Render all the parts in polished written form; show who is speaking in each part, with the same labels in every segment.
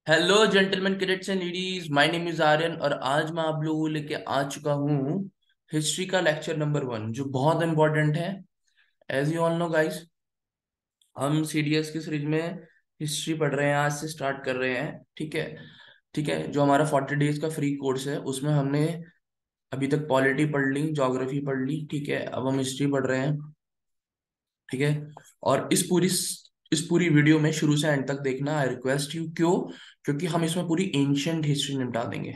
Speaker 1: Hello gentleman cadets and ladies, my name is Aryan और आज मैं आप लोगों को लेके आ चुका हूँ हिस्ट्री का लेक्चर नंबर 1 जो बहुत इंपॉर्टेंट है। As you all know guys, हम सीडीएस की सीरीज में हिस्ट्री पढ़ रहे हैं, आज से स्टार्ट कर रहे हैं। ठीक है, ठीक है। जो हमारा 40 डेज का फ्री कोर्स है उसमें हमने अभी तक पॉलिटी पढ़ ली, ज्योग्राफी पढ़ ली। ठीक है, अब हम हिस्ट्री पढ़ रहे हैं। ठीक है, और इस पूरी वीडियो में शुरू से एंड तक देखना, आई रिक्वेस्ट यू। क्यों? क्योंकि हम इसमें पूरी एंशियंट हिस्ट्री निपटा देंगे।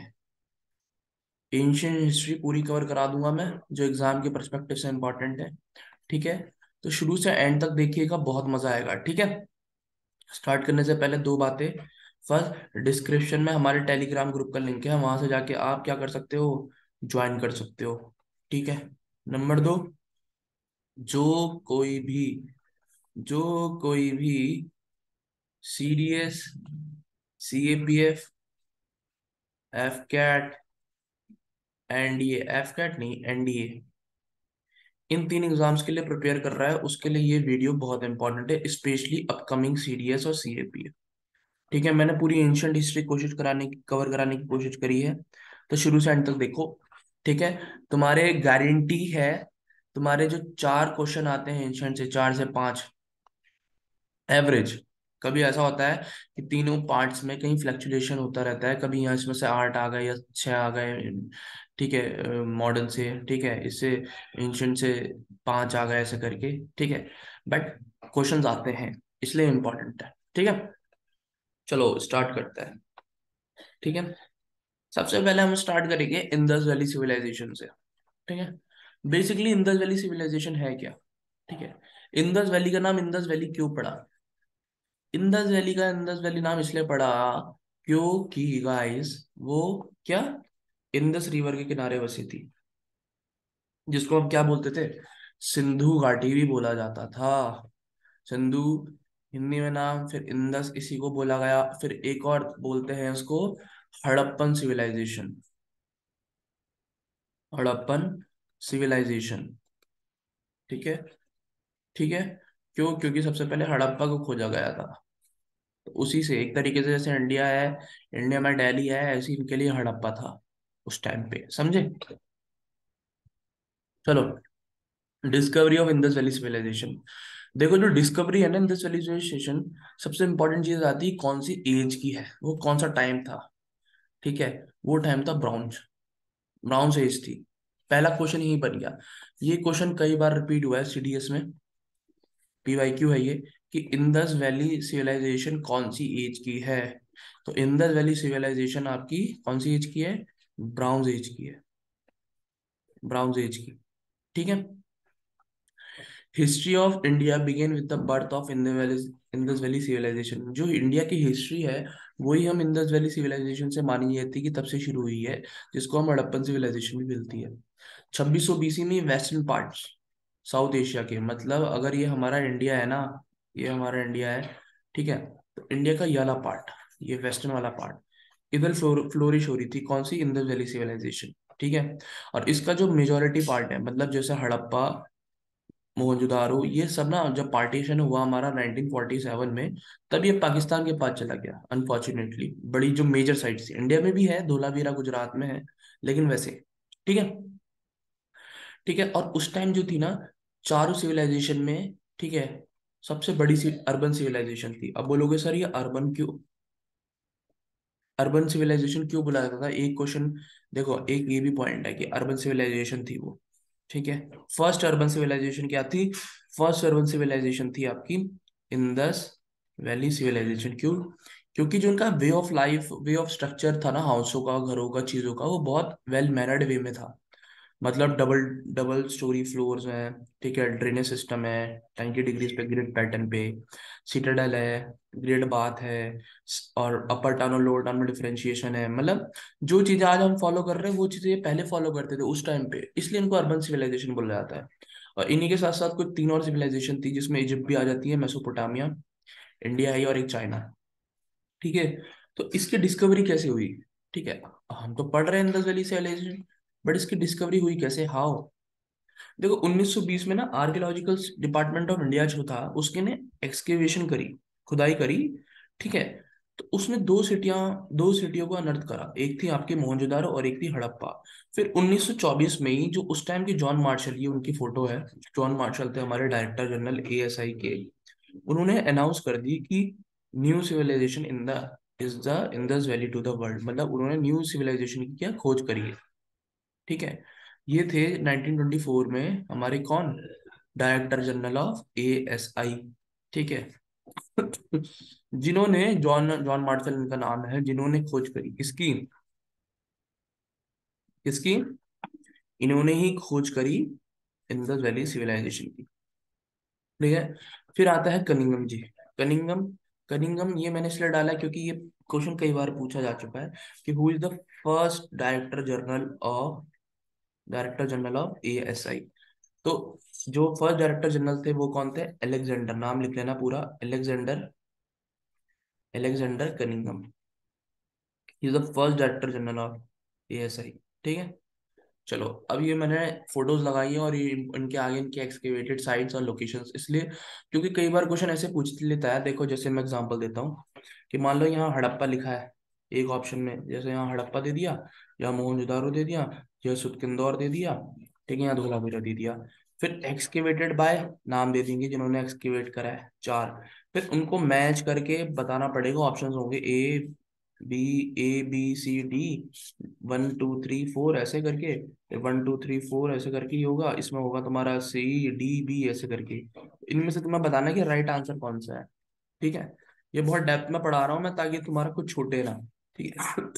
Speaker 1: एंशियंट हिस्ट्री पूरी कवर करा दूंगा मैं, जो एग्जाम के परस्पेक्टिव से इंपॉर्टेंट है। ठीक है, तो शुरू से एंड तक देखिएगा, बहुत मजा आएगा। ठीक है, स्टार्ट करने से पहले दो बातें। फर्स्ट, डिस्क्रिप्शन में हमारे टेलीग्राम ग्रुप का लिंक है, वहां से जाके आप क्या कर सकते हो, ज्वाइन कर सकते हो। ठीक है। नंबर दो, जो कोई भी जो कोई भी CDS, CAPF, F CAT, NDA, F CAT नहीं एनडीए, इन तीन एग्जाम्स के लिए प्रिपेयर कर रहा है, उसके लिए ये वीडियो बहुत इंपॉर्टेंट है, स्पेशली अपकमिंग सीडीएस और सीएपीएफ। ठीक है, मैंने पूरी एंशियंट हिस्ट्री कोशिश कराने की, कवर कराने की कोशिश करी है, तो शुरू से एंड तक देखो। ठीक है, तुम्हारे गारंटी है, तुम्हारे जो 4 क्वेश्चन आते हैं एंशियंट से, 4 से 5 एवरेज। कभी ऐसा होता है कि तीनों पार्ट्स में कहीं फ्लक्चुएशन होता रहता है, कभी यहाँ इसमें से 8 आ गए या 6 आ गए। ठीक है, मॉडर्न से, ठीक है, इससे एंशियंट से 5 आ गए, ऐसे करके। ठीक है, बट क्वेश्चंस आते हैं, इसलिए इम्पोर्टेंट है। ठीक है, चलो स्टार्ट करते हैं। ठीक है, सबसे पहले हम स्टार्ट करेंगे इंडस वैली सिविलाइजेशन से। ठीक है, बेसिकली इंडस वैली सिविलाइजेशन है क्या? ठीक है, इंडस वैली का नाम इंडस वैली क्यों पड़ा? इंडस वैली का इंडस वैली नाम इसलिए पड़ा क्योंकि गाइस, वो क्या, इंडस रिवर के किनारे बसी थी, जिसको हम क्या बोलते थे, सिंधु घाटी भी बोला जाता था। सिंधु हिंदी में नाम, फिर इंडस इसी को बोला गया, फिर एक और बोलते हैं उसको हड़प्पन सिविलाइजेशन। हड़प्पन सिविलाइजेशन। ठीक है, ठीक है। क्यों? क्योंकि सबसे पहले हड़प्पा को खोजा गया था। तो उसी से एक तरीके से, जैसे इंडिया है, इंडिया में दिल्ली है, ऐसे ही इनके लिए हड़प्पा था उस टाइम पे, समझे? चलो, discovery of Indus valley civilisation. देखो, जो डिस्कवरी है ना इंडस वैली सिविलाइजेशन, सबसे इंपॉर्टेंट चीज आती है कौन सी एज की है, वो कौन सा टाइम था। ठीक है, वो टाइम था ब्राउन्ज, ब्राउन्ज एज थी। पहला क्वेश्चन यही बन गया। ये क्वेश्चन कई बार रिपीट हुआ है सीडीएस में, पीवाईक्यू है ये, कि इंडस वैली सिविलाइजेशन कौन सी एज की है। तो इंडस वैली सिविलाइजेशन आपकी कौन सी एज की है? ब्राउन्ज एज की है, ब्राउन्ज एज की। ठीक है, history of India begin with the birth of Indus valley civilisation. जो इंडिया की हिस्ट्री है, वही हम इंडस वैली सिविलाइजेशन से मानी जाती है कि तब से शुरू हुई है, जिसको हम हड़प्पन सिविलाइजेशन भी मिलती है। 2600 बीसी में वेस्टर्न पार्ट्स, साउथ एशिया के, मतलब अगर ये हमारा इंडिया है ना, ये हमारा इंडिया है, ठीक है, तो इंडिया का ये वाला पार्ट, ये वेस्टर्न वाला पार्ट, इधर फ्लोरिश हो रही थी कौन सी, इंडस वैली सिविलाइजेशन। ठीक है, और इसका जो मेजोरिटी पार्ट है, मतलब जैसे हड़प्पा, मोहनजोदारो, ये सब ना, जब पार्टीशन हुआ हमारा 1947 में, तब ये पाकिस्तान के पास चला गया अनफॉर्चुनेटली। बड़ी जो मेजर साइट्स थी, इंडिया में भी है, धोलावीरा गुजरात में है, लेकिन वैसे। ठीक है, ठीक है। और उस टाइम जो थी ना, चारों सिविलाइजेशन में, ठीक है, सबसे बड़ी सी अर्बन सिविलाइजेशन थी। अब बोलोगे सर ये अर्बन क्यों, अर्बन सिविलाइजेशन क्यों बुलाया जाता था? एक क्वेश्चन देखो, एक ये भी पॉइंट है कि अर्बन सिविलाइजेशन थी वो। ठीक है, फर्स्ट अर्बन सिविलाइजेशन क्या थी? फर्स्ट अर्बन सिविलाइजेशन थी आपकी इंडस वैली सिविलाइजेशन। क्यों? क्योंकि जो उनका way of life, way of structure था ना, हाउसों का, घरों का, चीजों का, वो बहुत वेल मैनर्ड वे में था। मतलब डबल डबल स्टोरी फ्लोर्स हैं, ठीक है, ड्रेनेज सिस्टम है, 90 डिग्रीज पे ग्रिड पैटर्न पे, सिटाडेल है, ग्रिड बाथ है, और अपर टाउन और लोअर टाउन में डिफरेंशिएशन है। मतलब जो चीजें आज हम फॉलो कर रहे हैं, वो चीजें ये पहले फॉलो करते थे उस टाइम पे, इसलिए इनको अर्बन सिविलाइजेशन बोला जाता है। और इन्हीं के साथ साथ कुछ 3 और सिविलाइजेशन थी, जिसमें इजिप्ट भी आ जाती है, मेसोपोटामिया, इंडिया है, और एक चाइना। ठीक है, तो इसकी डिस्कवरी कैसे हुई? ठीक है, हम तो पढ़ रहे हैं इंडस वैली सिविलाइजेशन, बट इसकी डिस्कवरी हुई कैसे, हाउ? देखो, 1920 में ना आर्कियोलॉजिकल डिपार्टमेंट ऑफ इंडिया जो था, उसके ने एक्सकेवेशन करी, खुदाई करी। ठीक है, तो उसने दो सिटियों को अनर्थ करा, एक थी आपकी मोहनजोदारो और एक थी हड़प्पा। फिर 1924 में ही जो उस टाइम के जॉन मार्शल, ये उनकी फोटो है, जॉन मार्शल थे हमारे डायरेक्टर जनरल एएसआई के, उन्होंने अनाउंस कर दी कि new civilisation in the is the Indus valley to the world, मतलब उन्होंने न्यू सिविलाइजेशन की क्या खोज करी है। ठीक है, ये थे 1924 में हमारे कौन, डायरेक्टर जनरल ऑफ एएसआई। ठीक है। जिन्होंने जॉन जॉन मार्शल इनका नाम है, जिन्होंने खोज करी किसकी, किसकी, इन्होंने ही खोज करी इंडस वैली सिविलाइजेशन की। ठीक है। फिर आता है कनिंगम जी। कनिंगम, कनिंगम ये मैंने इसलिए डाला है क्योंकि ये क्वेश्चन कई बार पूछा जा चुका है कि who is the first director general of ASI. तो जो फर्स्ट डायरेक्टर जनरल थे वो कौन थे, एलेक्जेंडर, नाम लिख लेना पूरा, Alexander, Alexander Cunningham, is the first director general of ASI. ठीक है। चलो, अब ये मैंने फोटोज लगाई हैं और ये इनके आगे इनके एक्सकेवेटेड साइट्स और लोकेशंस, इसलिए क्योंकि कई बार क्वेश्चन ऐसे पूछ लेता है। देखो जैसे मैं एग्जांपल देता हूँ कि मान लो यहाँ हड़प्पा लिखा है एक ऑप्शन में, जैसे यहाँ हड़प्पा दे दिया, या मोहनजोदारो दे दिया, या सुतकिंदौर दे दिया, ठीक है, यहाँ धोलावीरा दे दिया। फिर एक्सकेवेटेड बाय नाम दे देंगे जिन्होंने एक्सकेवेट करा है, चार। फिर उनको मैच करके बताना पड़ेगा, ऑप्शंस होंगे B A B C D, 1 2 3 4 ऐसे करके, 1 2 3 4 ऐसे करके ही होगा, इसमें होगा तुम्हारा C D B ऐसे करके। इनमें से तुम्हें बताना है कि राइट आंसर कौन सा है। ठीक है। ये बहुत डेप्थ में पढ़ा रहा हूँ मैं ताकि तुम्हारा कुछ छूटे ना। ठीक है।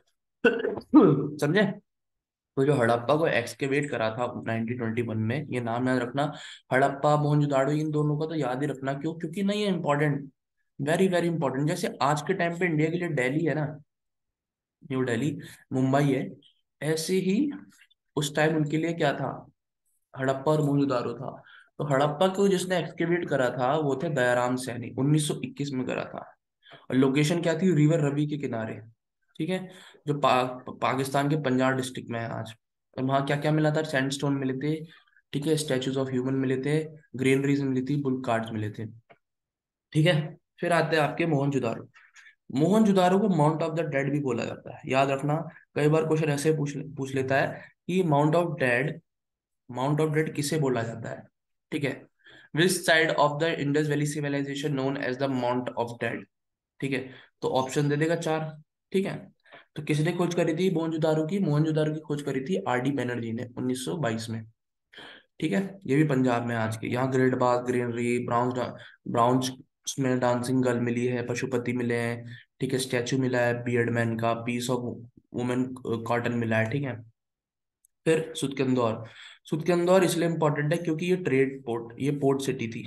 Speaker 1: समझे। तो जो हड़प्पा को एक्सकेवेट करा था 1921 में, ये नाम याद रखना, हड़प्पा मोहनजोदाड़ो, इन दोनों का तो याद ही रखना, क्यों, क्योंकि ना ये इंपॉर्टेंट, वेरी वेरी इंपॉर्टेंट। जैसे आज के टाइम पे इंडिया के लिए दिल्ली है ना, न्यू दिल्ली, मुंबई है, ऐसे ही उस टाइम उनके लिए क्या था, हड़प्पा और मोहनजोदारो था। तो हड़प्पा को जिसने एक्सकेवेट करा था वो थे दयाराम सैनी, 1921 में करा था। और लोकेशन क्या थी, रिवर रवि के किनारे। ठीक है। जो पाकिस्तान के पंजाब डिस्ट्रिक्ट में है आज। और वहाँ क्या क्या मिला था, सैंडस्टोन मिले थे, ठीक है, स्टैचूज ऑफ ह्यूमन मिले थे, ग्रेनरीज मिली थी, बुल कार्ड्स मिले थे। ठीक है। फिर आते हैं आपके मोहनजोदारो। मोहनजोदारो को माउंट ऑफ द डेड भी बोला जाता है, याद रखना। कई बार क्वेश्चन ऐसे पूछ लेता है कि माउंट ऑफ डेड किसे बोला जाता है। ठीक है। Which site of the Indus valley civilisation known as the mound of dead. ठीक है। तो ऑप्शन दे देगा चार। ठीक है। तो किसने खोज करी थी मोहनजोदारो की खोज करी थी आर डी बैनर्जी ने 1922 में। ठीक है। ये भी पंजाब में आज के, यहाँ ग्रेट बाग ग्रीनरी, ब्राउन्स में डांसिंग गर्ल मिली है, पशुपति मिले हैं, ठीक है, स्टैचू मिला है बियर्ड मैन का, पीस ऑफ वुमेन कॉटन मिला है। ठीक है। फिर सुतकंदौर, सुतकंदौर इसलिए इंपॉर्टेंट है क्योंकि ये पोर्ट सिटी थी,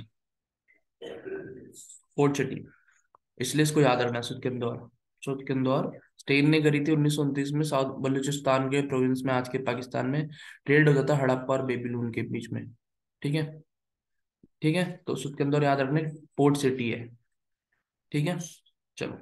Speaker 1: पोर्ट सिटी, इसलिए इसको याद रखना, सुतकंदौर। सुतकंदौर स्टेन ने करी थी 1929 में, साउथ बलूचिस्तान के प्रोविंस में, आज के पाकिस्तान में। ट्रेड होता था हड़प्पा और बेबीलोन के बीच में। ठीक है। ठीक है। तो सुतकंदौर याद रखने, पोर्ट सिटी है। ठीक है। चलो,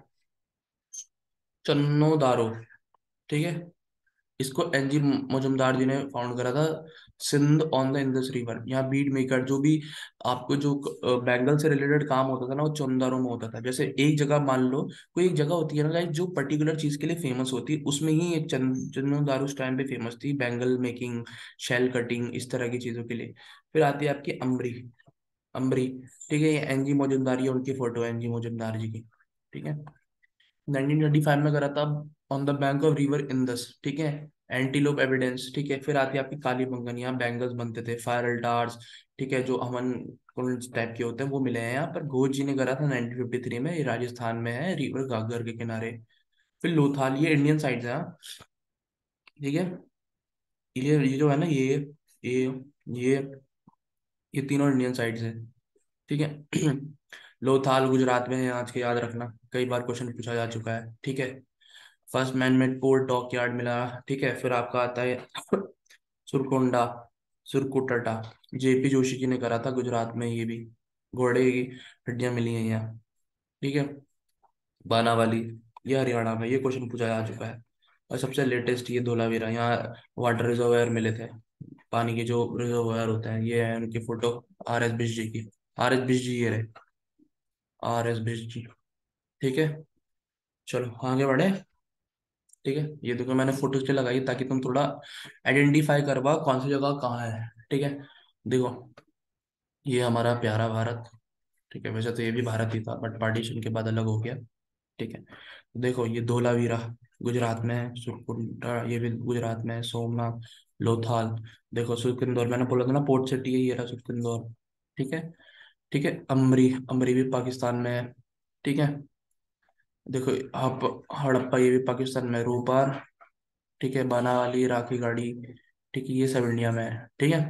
Speaker 1: चन्नो दारो। ठीक है। इसको एनजी मुजुमदार जी ने फाउंड करा था। Sindh on the Indus river, यहाँ बीड मेकर, जो भी आपको जो बैंगल से रिलेटेड काम होता था ना, वो चमदारों में होता था। जैसे एक जगह मान लो, कोई एक जगह होती है ना लाइक, जो पर्टिकुलर चीज के लिए फेमस होती है, उसमें ही एक चंदनदार उस टाइम पे फेमस थी, बैंगल मेकिंग, शेल कटिंग, इस तरह की चीजों के लिए। फिर आती है आपकी अम्बरी, अम्बरी। ठीक है, ये एनजी मुजुमदार, ये उनकी फोटो है एनजी मुजुमदार जी की। ठीक है। 1925 में करा था, on the bank of river Indus. ठीक है। Antelope evidence. ठीक है। फिर आती है आपकी काली बंगन, यहाँ बैंगल्स बनते थे, फायर डार्स, ठीक है, जो अमन कुंड टाइप के होते हैं वो मिले हैं यहाँ पर। घोष जी ने करा था 1953 में, ये राजस्थान में है, रिवर घाघर के किनारे। फिर लोथाल, ये इंडियन साइड है, हाँ। ठीक है। ये जो है ना, ये ये ये तीनों इंडियन साइड है। ठीक है। लोथाल गुजरात में है आज के, याद रखना, कई बार क्वेश्चन पूछा जा चुका है। ठीक है। First manmade port dockyard मिला। ठीक है। फिर आपका आता है सुरकोंडा, सुरकुटटा, जेपी जोशी जी ने करा था गुजरात में, ये भी घोड़े की हड्डियां मिली हैं यहाँ। ठीक है। बानावाली, ये हरियाणा में, ये क्वेश्चन पूछा जा चुका है। और सबसे लेटेस्ट ये धोलावीरा, यहाँ वाटर रिजर्वायर मिले थे, पानी के जो रिजर्वायर होते हैं, ये है उनकी फोटो, आर एस बिश जी की, आर एस बिश जी, ये रहे, आर एस बिश जी। ठीक है। चलो आगे बढ़े। ठीक है, ये देखो मैंने फोटो इसलिए लगाई ताकि तुम थोड़ा आइडेंटिफाई कर पाओ कौन सी जगह कहाँ है। ठीक है, देखो ये हमारा प्यारा भारत। ठीक है, वैसे तो ये भी भारत ही था बट पार्टीशन के बाद अलग हो गया। ठीक है, देखो ये धोलावीरा गुजरात में है, सुरकुंडा ये भी गुजरात में है, सोमनाथ, लोथाल। देखो सुरकिंदौर, मैंने बोला था ना पोर्ट सिटी है, ये रहा सुरकिंदौर। ठीक है, ठीक है, अमरी, अमरी भी पाकिस्तान में है। ठीक है, देखो आप हड़प्पा ये भी पाकिस्तान में है, रूपार। ठीक है, बनावाली, राखी गाड़ी। ठीक है, ये सब इंडिया में है। ठीक है,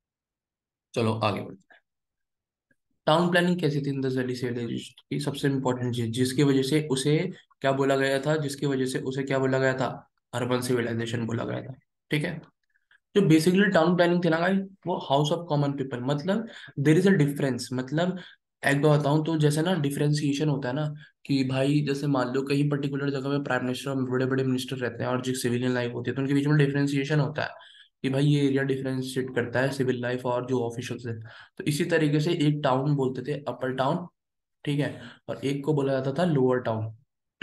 Speaker 1: चलो आगे बढ़ते हैं। टाउन प्लानिंग कैसी थी इंडस वैली सिविलाइजेशन की सबसे इंपॉर्टेंट चीज, जिसकी वजह से उसे क्या बोला गया था, जिसकी वजह से उसे क्या बोला गया था, अर्बन सिविलाइजेशन बोला गया था। ठीक है, जो बेसिकली टाउन प्लानिंग थी ना भाई, वो हाउस ऑफ कॉमन पीपल, मतलब देर इज अ डिफरेंस। मतलब एक बार बताऊं तो जैसे ना डिफरेंशिएशन होता है ना, कि भाई जैसे मान लो कहीं पर्टिकुलर जगह में प्राइम मिनिस्टर और बड़े बड़े मिनिस्टर रहते हैं और जो सिविलियन लाइफ होती है तो उनके बीच में डिफरेंशिएशन होता है, कि भाई ये एरिया डिफरेंशिएट करता है सिविल लाइफ और जो ऑफिशियल है। तो इसी तरीके से एक टाउन बोलते थे अपर टाउन। ठीक है, और एक को बोला जाता था lower town.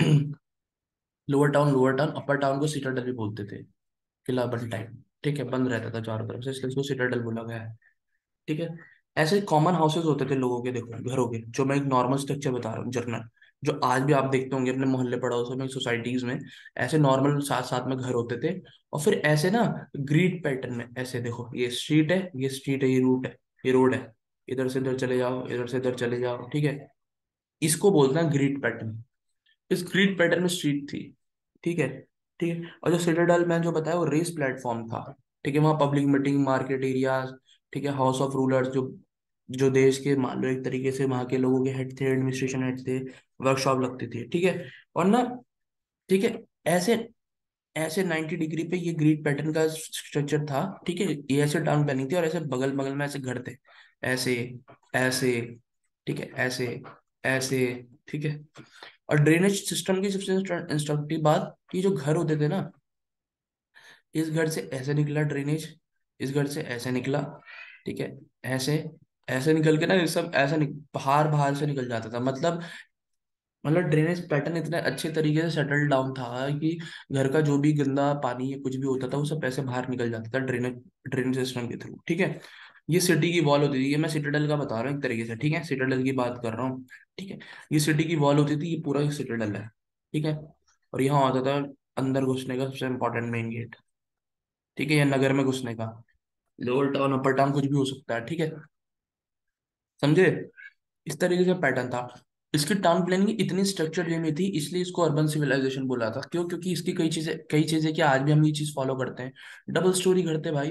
Speaker 1: Lower town, lower town, upper town को सिटाडेल भी बोलते थे, किला बंद टाइप। ठीक है, बंद रहता था चारों तरफ से, इसलिए इसको सिटाडेल बोला गया है। ठीक है, ऐसे कॉमन हाउसेस होते थे लोगों के, देखो घरों के, जो मैं एक नॉर्मल स्ट्रक्चर बता रहा हूँ जर्नल, जो आज भी आप देखते होंगे अपने मोहल्ले पड़ोसों में, सोसाइटीज में, ऐसे नॉर्मल साथ साथ में घर होते थे। और फिर ऐसे ना ग्रिड पैटर्न में, ऐसे देखो ये स्ट्रीट है, ये स्ट्रीट है, ये रूट है, ये रोड है, इधर से इधर चले जाओ, इधर से इधर चले जाओ। ठीक है, इसको बोलते हैं ग्रिड पैटर्न। इस ग्रिड पैटर्न में स्ट्रीट थी। ठीक है, ठीक है, और जो सिटाडेल में जो बताया वो रेस प्लेटफॉर्म था। ठीक है, वहाँ पब्लिक मीटिंग, मार्केट एरियाज, ठीक है, हाउस ऑफ रूलर्स, जो जो देश के मान लो एक तरीके से वहाँ के लोगों के हेड थे, एडमिनिस्ट्रेशन हेड थे, वर्कशॉप लगती थी। ठीक है, और ना, ठीक है, ऐसे ऐसे 90 डिग्री पे ये ग्रिड पैटर्न का स्ट्रक्चर था। ठीक है, ये ऐसे टाउन प्लानिंग थी, और ऐसे बगल बगल में ऐसे घर थे, ऐसे, ऐसे, ठीक है, ऐसे, ऐसे। ठीक है, और ड्रेनेज सिस्टम की सबसे इंस्ट्रक्टिव बात कि जो घर होते थे ना, इस घर से ऐसे निकला ड्रेनेज, इस घर से ऐसे निकला। ठीक है, ऐसे, ऐसे निकल के ना ये सब ऐसा बाहर बाहर से निकल जाता था। मतलब ड्रेनेज पैटर्न इतने अच्छे तरीके से सेटल डाउन था कि घर का जो भी गंदा पानी या कुछ भी होता था वो सब ऐसे बाहर निकल जाता था ड्रेनेज, ड्रेनेज सिस्टम के थ्रू। ठीक है, ये सिटी की वॉल होती थी, ये मैं सिटाडेल का बता रहा हूँ एक तरीके से। ठीक है, सिटाडेल की बात कर रहा हूँ। ठीक है, ये सिटी की वॉल होती थी, ये पूरा एक सिटाडेल है। ठीक है, और यहाँ होता था अंदर घुसने का सबसे इम्पोर्टेंट मेन गेट। ठीक है, या नगर में घुसने का, लोअर टाउन अपर टाउन कुछ भी हो सकता है। ठीक है, समझे, इस तरीके से पैटर्न था। इसकी टाउन प्लानिंग इतनी स्ट्रक्चर्ड वे में थी, इसलिए इसको अर्बन सिविलाइजेशन बोला था। क्यों? क्योंकि इसकी कई चीजें कि आज भी हम ये चीज फॉलो करते हैं, डबल स्टोरी करते हैं भाई।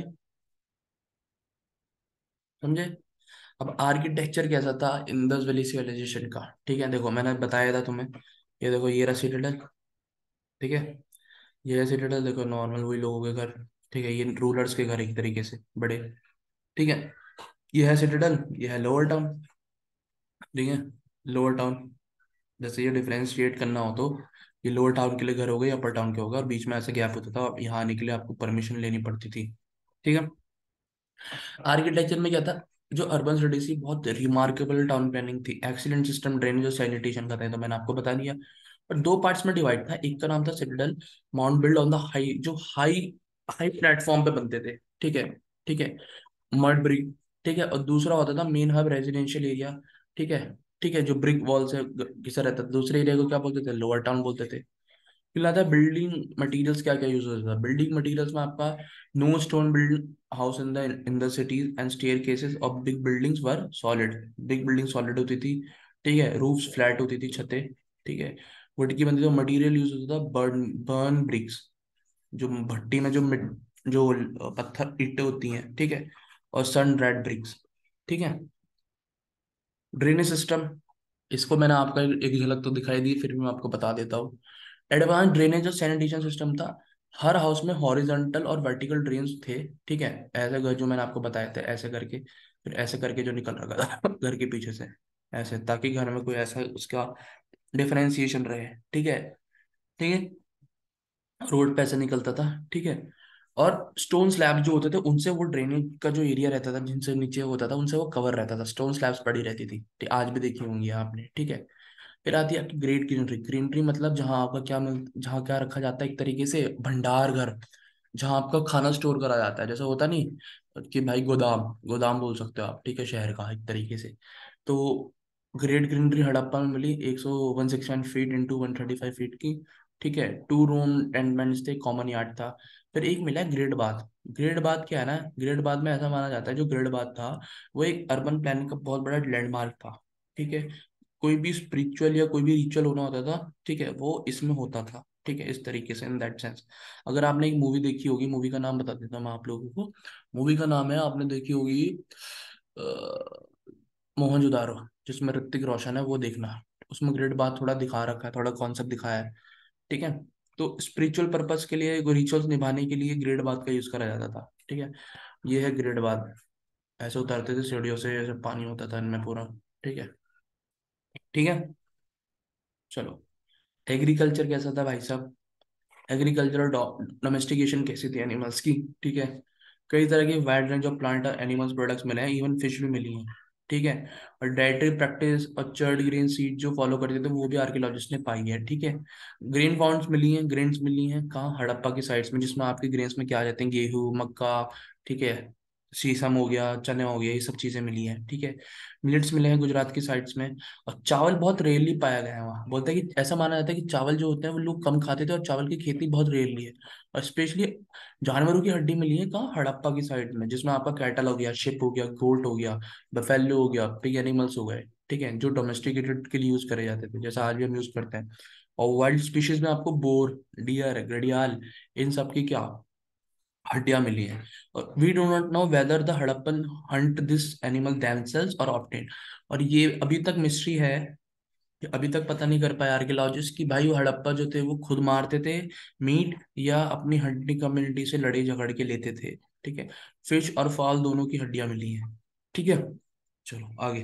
Speaker 1: समझे। अब आर्किटेक्चर कैसा था इंडस वैली सिविलाइजेशन का? ठीक है, देखो मैंने बताया था तुम्हें, ये देखो ये रहा सिटाडेल। ठीक है, ये है सिटाडेल, देखो नॉर्मल वही लोगों के घर। ठीक है, ये रूलर्स के घर एक तरीके से बड़े। ठीक है, ये है सिटाडेल, ये है लोअर टाउन। ठीक है, लोअर टाउन, जैसे ये डिफरेंशिएट करना हो तो ये लोअर टाउन के लिए घर हो गए, अपर टाउन के होगा, और बीच में ऐसे गैप होता था, अब यहाँ आने के लिए आपको परमिशन लेनी पड़ती थी। ठीक है, आर्किटेक्चर में क्या था, जो अर्बन स्टडीज की बहुत रिमार्केबल टाउन प्लानिंग थी, एक्सीलेंट सिस्टम ड्रेनेज और सैनिटेशन का था, तो मैंने आपको बता दिया। और दो पार्ट्स में डिवाइड था, एक का नाम था citadel, mount build on the high, जो हाई हाई प्लेटफॉर्म पे बनते थे। ठीक है, ठीक है, मड ब्रिक। ठीक है, और दूसरा होता था मेन हब रेजिडेंशियल एरिया। ठीक है, ठीक है, जो ब्रिक वॉल से घिसा रहता था। दूसरे एरिया को क्या बोलते थे? लोअर टाउन बोलते थे। फिर आता है बिल्डिंग मटेरियल्स, क्या क्या यूज होता था बिल्डिंग मटेरियल्स में आपका, no stone build house in the cities and staircases of big buildings were solid. Big building solid होती थी। ठीक है, रूफ्स फ्लैट होती थी, छतें। ठीक है, वुड की बनती, तो मटेरियल यूज होता था बर्न बर्न ब्रिक्स, जो भट्टी में जो पत्थर ईंटें होती हैं। ठीक है, और सन ड्राइड ब्रिक्स। ठीक है, ड्रेनेज सिस्टम, इसको मैंने आपका एक झलक तो दिखाई दी, फिर भी मैं आपको बता देता हूँ। एडवांस ड्रेनेज और सैनिटेशन सिस्टम था। हर हाउस में हॉरिजॉन्टल और वर्टिकल ड्रेन्स थे। ठीक है, ऐसे घर जो मैंने आपको बताए थे, ऐसे करके, फिर ऐसे करके जो निकल रहा था घर के पीछे से, ऐसे, ताकि घर में कोई ऐसा उसका डिफरेंशिएशन रहे। ठीक है, ठीक है, रोड पे ऐसे निकलता था। ठीक है, और स्टोन स्लैब जो होते थे उनसे वो ड्रेनेज का जो एरिया रहता था, जिनसे नीचे होता था, उनसे वो कवर रहता था, स्टोन स्लैब्स पड़ी रहती थी। आज भी देखी होंगी आपने। ठीक है, फिर आती है आपकी ग्रेट ग्रीनरी। ग्रीनरी मतलब जहाँ आपका क्या मिल, जहाँ क्या रखा जाता है, एक तरीके से भंडार घर, जहाँ आपका खाना स्टोर करा जाता है, जैसा होता नहीं कि भाई गोदाम, गोदाम बोल सकते हो आप, ठीक है, शहर का एक तरीके से। तो ग्रेट ग्रीनरी हड़प्पा में मिली 161 फीट इंटू 135 फीट की, ठीक है। 2 रूम टेंटमेंट्स थे, कॉमन यार्ड था। फिर एक मिला ग्रेट बाथ। ग्रेट बाथ क्या है ना, ग्रेट बाथ में ऐसा माना जाता है जो ग्रेट बाथ था वो एक अर्बन प्लानिंग का बहुत बड़ा लैंडमार्क था, ठीक है। कोई भी स्पिरिचुअल या कोई भी रिचुअल होना होता था, ठीक है, वो इसमें होता था, ठीक है, इस तरीके से, इन दैट सेंस। अगर आपने एक मूवी देखी होगी, मूवी का नाम बता देता हूँ मैं आप लोगों को। मूवी का नाम है, आपने देखी होगी मोहनजोदारो, जिसमें ऋतिक रोशन है, वो देखना। उसमें ग्रेट बात थोड़ा दिखा रखा है, थोड़ा कॉन्सेप्ट दिखाया है, ठीक है। तो स्पिरिचुअल पर्पस के लिए, रिचुअल्स निभाने के लिए ग्रेट बात का यूज करा जाता था, ठीक है। ये है ग्रेट बात। ऐसे उतरते थे सीढ़ियों से, ऐसे पानी होता था इनमें पूरा, ठीक है। ठीक है, चलो। एग्रीकल्चर कैसा था भाई साहब? एग्रीकल्चरल डोमेस्टिकेशन कैसी थी एनिमल्स की, ठीक है। कई तरह के वाइड रेंज ऑफ प्लांट और एनिमल्स प्रोडक्ट्स मिले हैं, इवन फिश भी मिली हैं, ठीक है। और डाइटरी प्रैक्टिस और चर्ड ग्रेन सीड जो फॉलो करते थे वो भी आर्कियोलॉजिस्ट ने पाई है, ठीक है। ग्रेन फाउंड्स मिली हैं, ग्रेन्स मिली हैं कहाँ, हड़प्पा की साइड्स में, जिसमें आपके ग्रेन्स में क्या आ जाते हैं, गेहूं, मक्का, ठीक है, सीसम हो गया, चने हो गया, ये सब चीजें मिली हैं, ठीक है। मिलेट्स मिले हैं गुजरात की साइड्स में। और चावल बहुत रेयरली पाया गया है वहाँ, बोलते हैं कि ऐसा माना जाता है कि चावल जो होते हैं वो लोग कम खाते थे, और चावल की खेती बहुत रेयरली है। और स्पेशली जानवरों की हड्डी मिली है कहाँ, हड़प्पा की साइड में, जिसमें आपका कैटल हो गया, शिप हो गया, गोट हो गया, बफेलो हो गया, पिग एनिमल्स हो गए, ठीक है, जो डोमेस्टिकेटेड के लिए यूज करे जाते थे, जैसा आज भी हम यूज करते हैं। और वाइल्ड स्पीशीज में आपको बोर, डियर, घड़ियाल, इन सब की क्या हड्डियां मिली हैं। और we do not know whether the Harappan hunt this animal themselves और ऑब्टेन। और ये अभी तक मिस्ट्री है, कि अभी तक पता नहीं कर पाए आर्कियोलॉजिस्ट कि भाई वो हड़प्पा जो थे वो खुद मारते थे मीट, या अपनी हड्डी कम्युनिटी से लड़े झगड़ के लेते थे, ठीक है। फिश और फॉल दोनों की हड्डियां मिली हैं, ठीक है। चलो आगे।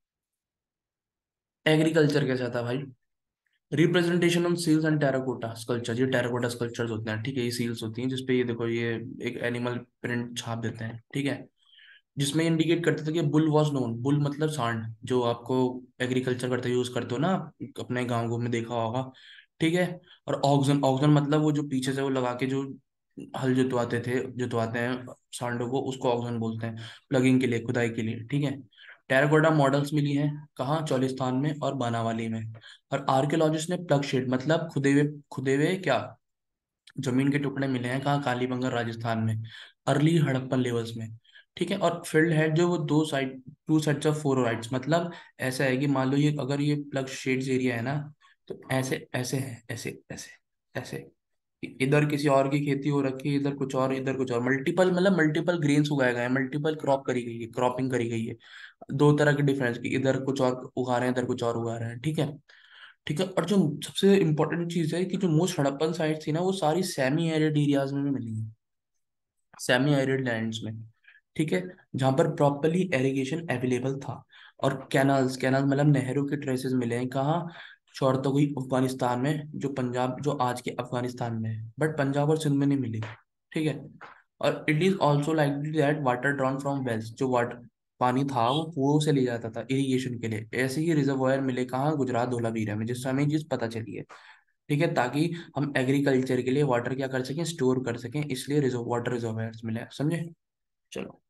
Speaker 1: एग्रीकल्चर कैसा था भाई? Representation of seals and terracotta sculpture, ये टेराकोटा स्कल्पचर्स होते हैं, ठीक है, ये सील्स होती हैं जिसपे ये देखो, ये एक एनिमल प्रिंट छाप देते हैं, ठीक है। जिसमें इंडिकेट करते थे कि बुल वॉज नोन, बुल मतलब सांड, जो आपको एग्रीकल्चर करते यूज करते हो ना आप, अपने गाँव में देखा होगा, ठीक है। और ऑक्सन, ऑक्सन मतलब वो जो पीछे से वो लगा के जो हल जुतवाते थे, जुतवाते हैं सांडों को, उसको ऑक्सन बोलते हैं, प्लगिंग के लिए, खुदाई के लिए, ठीक है। टेराकोटा मॉडल्स मिली हैं कहाँ, चौलिस्तान में और बानावाली में। और आर्कियोलॉजिस्ट ने प्लग शेड मतलब खुदे हुए क्या, जमीन के टुकड़े मिले हैं कहाँ, कालीबंगा राजस्थान में, अर्ली हड़प्पन लेवल्स में, ठीक है। और फील्ड है जो वो दो side, two sides of four rights, मतलब ऐसा है कि मान लो ये, अगर ये प्लग शेड्स एरिया है ना, तो ऐसे ऐसे है, ऐसे ऐसे ऐसे, इधर किसी और की खेती हो रखी है, इधर कुछ और, इधर कुछ और, मल्टीपल मतलब मल्टीपल ग्रेन्स उगाए गए हैं, मल्टीपल क्रॉप करी गई है, क्रॉपिंग करी गई है, दो तरह के डिफरेंस की, इधर कुछ और उगा रहे हैं, इधर कुछ और उगा रहे हैं, ठीक है। ठीक है, और जो सबसे इम्पोर्टेंट चीज है कि जो मोस्ट हड़प्पन साइट्स थी ना, वो सारी सेमी एरिड एरियाज में भी मिली है, सेमी एरिड लैंड्स में, ठीक है, जहाँ पर प्रॉपरली एरिगेशन अवेलेबल था। और कैनाल्स, कैनाल मतलब नहरों के ट्रेसेस मिले हैं कहाँ, शौरतगुई अफगानिस्तान में, जो पंजाब, जो आज के अफगानिस्तान में है, बट पंजाब और सिंध में नहीं मिली, ठीक है। और it is also likely that water drawn from wells, जो वाटर पानी था वो कुओं से ले जाता था इरिगेशन के लिए, ऐसे ही रिजर्वायर मिले कहाँ, गुजरात धोलावीरा में, जिससे हमें ये चीज पता चली है, ठीक है, ताकि हम एग्रीकल्चर के लिए वाटर क्या कर सकें, स्टोर कर सकें, इसलिए रिजर्व वाटर रिजर्वायर्स मिले हैं, समझे। चलो,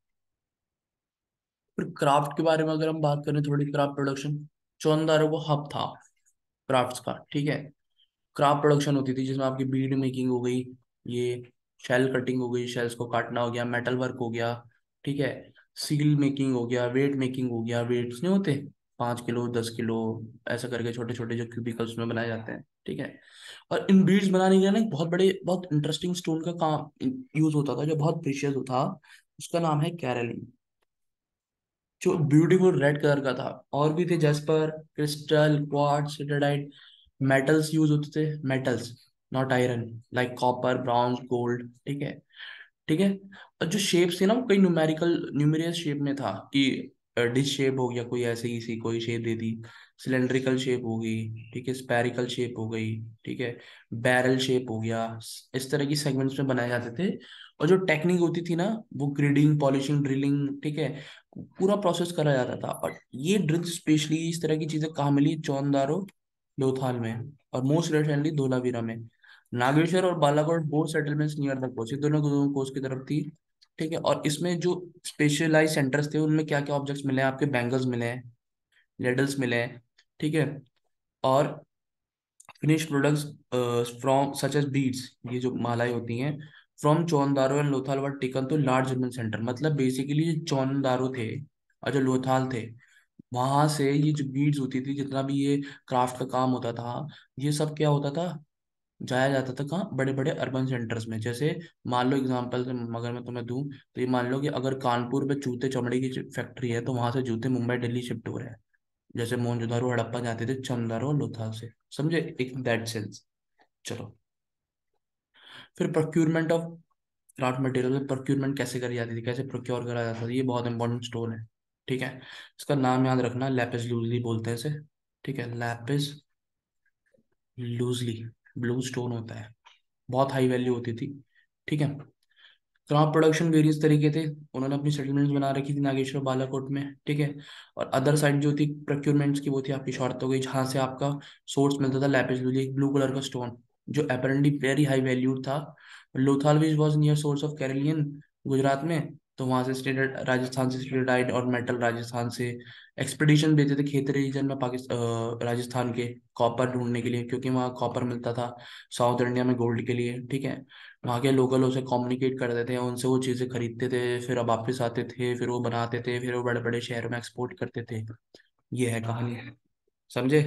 Speaker 1: फिर क्राफ्ट के बारे में अगर हम बात करें थोड़ी, क्राफ्ट प्रोडक्शन, चौंदारो वो हब था क्राफ्ट्स का, ठीक है। क्राफ्ट प्रोडक्शन होती थी जिसमें आपकी बीड मेकिंग हो गई, ये शेल कटिंग हो गई, शेल्स को काटना हो गया, मेटल वर्क हो गया, ठीक है, सील मेकिंग हो गया, वेट मेकिंग हो गया, वेट्स नहीं होते, 5 किलो, 10 किलो, ऐसा करके छोटे छोटे जो क्यूबिकल्स में बनाए जाते हैं, ठीक है। और इन बीड्स बनाने के लिए ना एक बहुत बड़े, बहुत इंटरेस्टिंग स्टोन का काम यूज होता था, जो बहुत प्रीशियस था, उसका नाम है कैरलिन, जो ब्यूटीफुल रेड कलर का था। और भी थे, jasper, crystal, quartz, steatite, metals use होते थे, metals, not iron, like copper, bronze, gold, ठीक है, ठीक है। और जो शेप्स थे ना वो कई न्यूमेरिकल, न्यूमेरियस शेप में था, कि डिश शेप हो गया, कोई ऐसे ही सी कोई शेप दे दी, सिलेंड्रिकल शेप हो गई, ठीक है, स्पेरिकल शेप हो गई, ठीक है, बैरल शेप हो गया, इस तरह की सेगमेंट्स में बनाए जाते थे। और जो टेक्निक होती थी ना, वो ग्रिडिंग, पॉलिशिंग, ड्रिलिंग, ठीक है, पूरा प्रोसेस करा जाता था। और ये ड्रिल स्पेशली इस तरह की चीजें कहाँ मिली, चौंदारो लोथाल में, और मोस्ट रिसेंटली धोलावीरा में। नागेश्वर और Balakot both settlements near the coast, ये दोनों दोनों कोस्ट की तरफ थी। ठीक है, और इसमें जो स्पेशलाइज सेंटर्स थे उनमें क्या क्या ऑब्जेक्ट्स मिले हैं आपके, बैंगल्स मिले हैं, लेडल्स मिले हैं, ठीक है, और finish products from such as beads, ये जो मालाएं होती हैं, from Chanhudaro and Lothal were taken to large urban center. मतलब बेसिकली जो चौनदारो थे और जो लोथाल थे, वहां से ये जो बीड्स होती थी, जितना भी ये क्राफ्ट का काम होता था, ये सब क्या होता था, जाया जाता था कहाँ, बड़े बड़े अर्बन सेंटर्स में। जैसे मान लो एग्जांपल से अगर मैं तुम्हें दूं, तो ये मान लो कि अगर कानपुर में जूते चमड़े की फैक्ट्री है, तो वहां से जूते मुंबई दिल्ली शिफ्ट हो रहे हैं। जैसे मोहनजोदारो हड़प्पा जाते थे चंदारो और लोथाल से, समझे, एक दैट सेंस। चलो, फिर procurement of craft material, procurement कैसे करी जाती थी, कैसे प्रोक्योर करा जाता था, ये बहुत इंपॉर्टेंट स्टोन है। ठीक है, इसका नाम याद रखना, लैपिस लूजली बोलते हैं इसे। ठीक है, लैपिस लूजली ब्लू स्टोन होता है, बहुत हाई वैल्यू होती थी। ठीक है, क्रॉप प्रोडक्शन वेरियस तरीके थे, उन्होंने अपनी सेटलमेंट्स बना रखी थी नागेश्वर बालाकोट में। ठीक है, और अदर साइड जो थी प्रोक्यूरमेंट्स की, वो थी आपकी शॉर्ट हो गई, जहाँ से आपका सोर्स मिलता था लैपिस लूजली, ब्लू कलर का स्टोन, जो अपेरेंटली वेरी हाई वैल्यूड था। Lothal which was near source of carnelian, Gujarat में, तो वहां से स्टेटेड राजस्थान से स्टेटाइट और मेटल राजस्थान से एक्सपीडिशन भेजे थे खेत रीजन में, पाकिस्तान राजस्थान के, कॉपर ढूंढने के लिए, क्योंकि वहाँ कॉपर मिलता था, साउथ इंडिया में गोल्ड के लिए। ठीक है, वहाँ के लोकलों से कम्युनिकेट करते थे, उनसे वो चीज़ें खरीदते थे, फिर अब वापस आते थे, फिर वो बनाते थे, फिर वो बड़े बड़े शहरों में एक्सपोर्ट करते थे। ये है कहानी, समझे।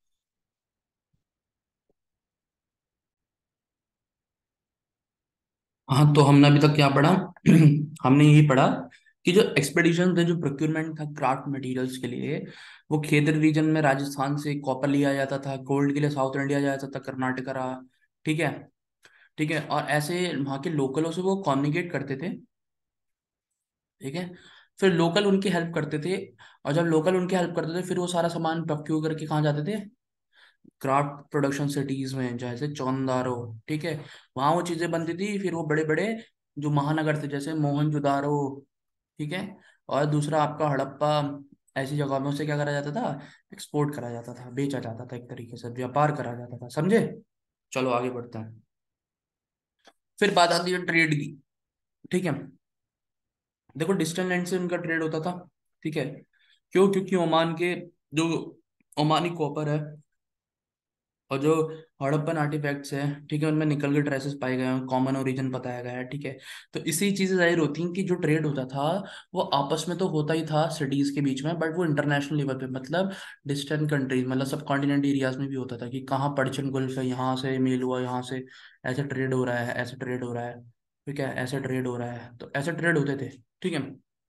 Speaker 1: हाँ, तो हमने अभी तक क्या पढ़ा हमने यही पढ़ा कि जो एक्सपेडिशन थे, जो प्रोक्यूरमेंट था क्राफ्ट मटेरियल्स के लिए, वो खेत रीजन में राजस्थान से कॉपर लिया जाता था, गोल्ड के लिए साउथ इंडिया जाया जाता था, कर्नाटक रहा। ठीक है, ठीक है, और ऐसे वहाँ के लोकलों से वो कम्युनिकेट करते थे। ठीक है, फिर लोकल उनकी हेल्प करते थे, और जब लोकल उनकी हेल्प करते थे, फिर वो सारा सामान प्रोक्यूर करके कहाँ जाते थे, क्राफ्ट प्रोडक्शन सिटीज में, जैसे चौंदारो। ठीक है, वहां वो चीजें बनती थी, फिर वो बड़े बड़े जो महानगर थे, जैसे मोहनजोदारो, ठीक है, और दूसरा आपका हड़प्पा, ऐसी जगहों में उसे क्या करा जाता था, एक्सपोर्ट करा जाता था, बेचा जाता था, एक तरीके से व्यापार करा जाता था, समझे। चलो आगे बढ़ते हैं। फिर बात आती है ट्रेड की। ठीक है, देखो डिस्टेंस लैंड से उनका ट्रेड होता था। ठीक है, क्यों, क्योंकि ओमान के जो ओमानी कॉपर है, और जो हड़प्पन आर्टिफैक्ट्स है, ठीक है, उनमें निकल के ट्रेसेस पाए गए हैं, कॉमन ओरिजिन बताया गया है। ठीक है, तो इसी चीजें जाहिर होती हैं कि जो ट्रेड होता था, वो आपस में तो होता ही था सिटीज के बीच में, बट वो इंटरनेशनल लेवल पे, मतलब डिस्टेंट कंट्रीज, मतलब सब कॉन्टिनेंट एरियाज में भी होता था, कि कहाँ पर्शियन गल्फ है, यहाँ से मेल हुआ, यहाँ से ऐसे ट्रेड हो रहा है, ऐसे ट्रेड हो रहा है। ठीक है, ऐसे ट्रेड हो रहा है, तो ऐसे ट्रेड होते थे। ठीक है,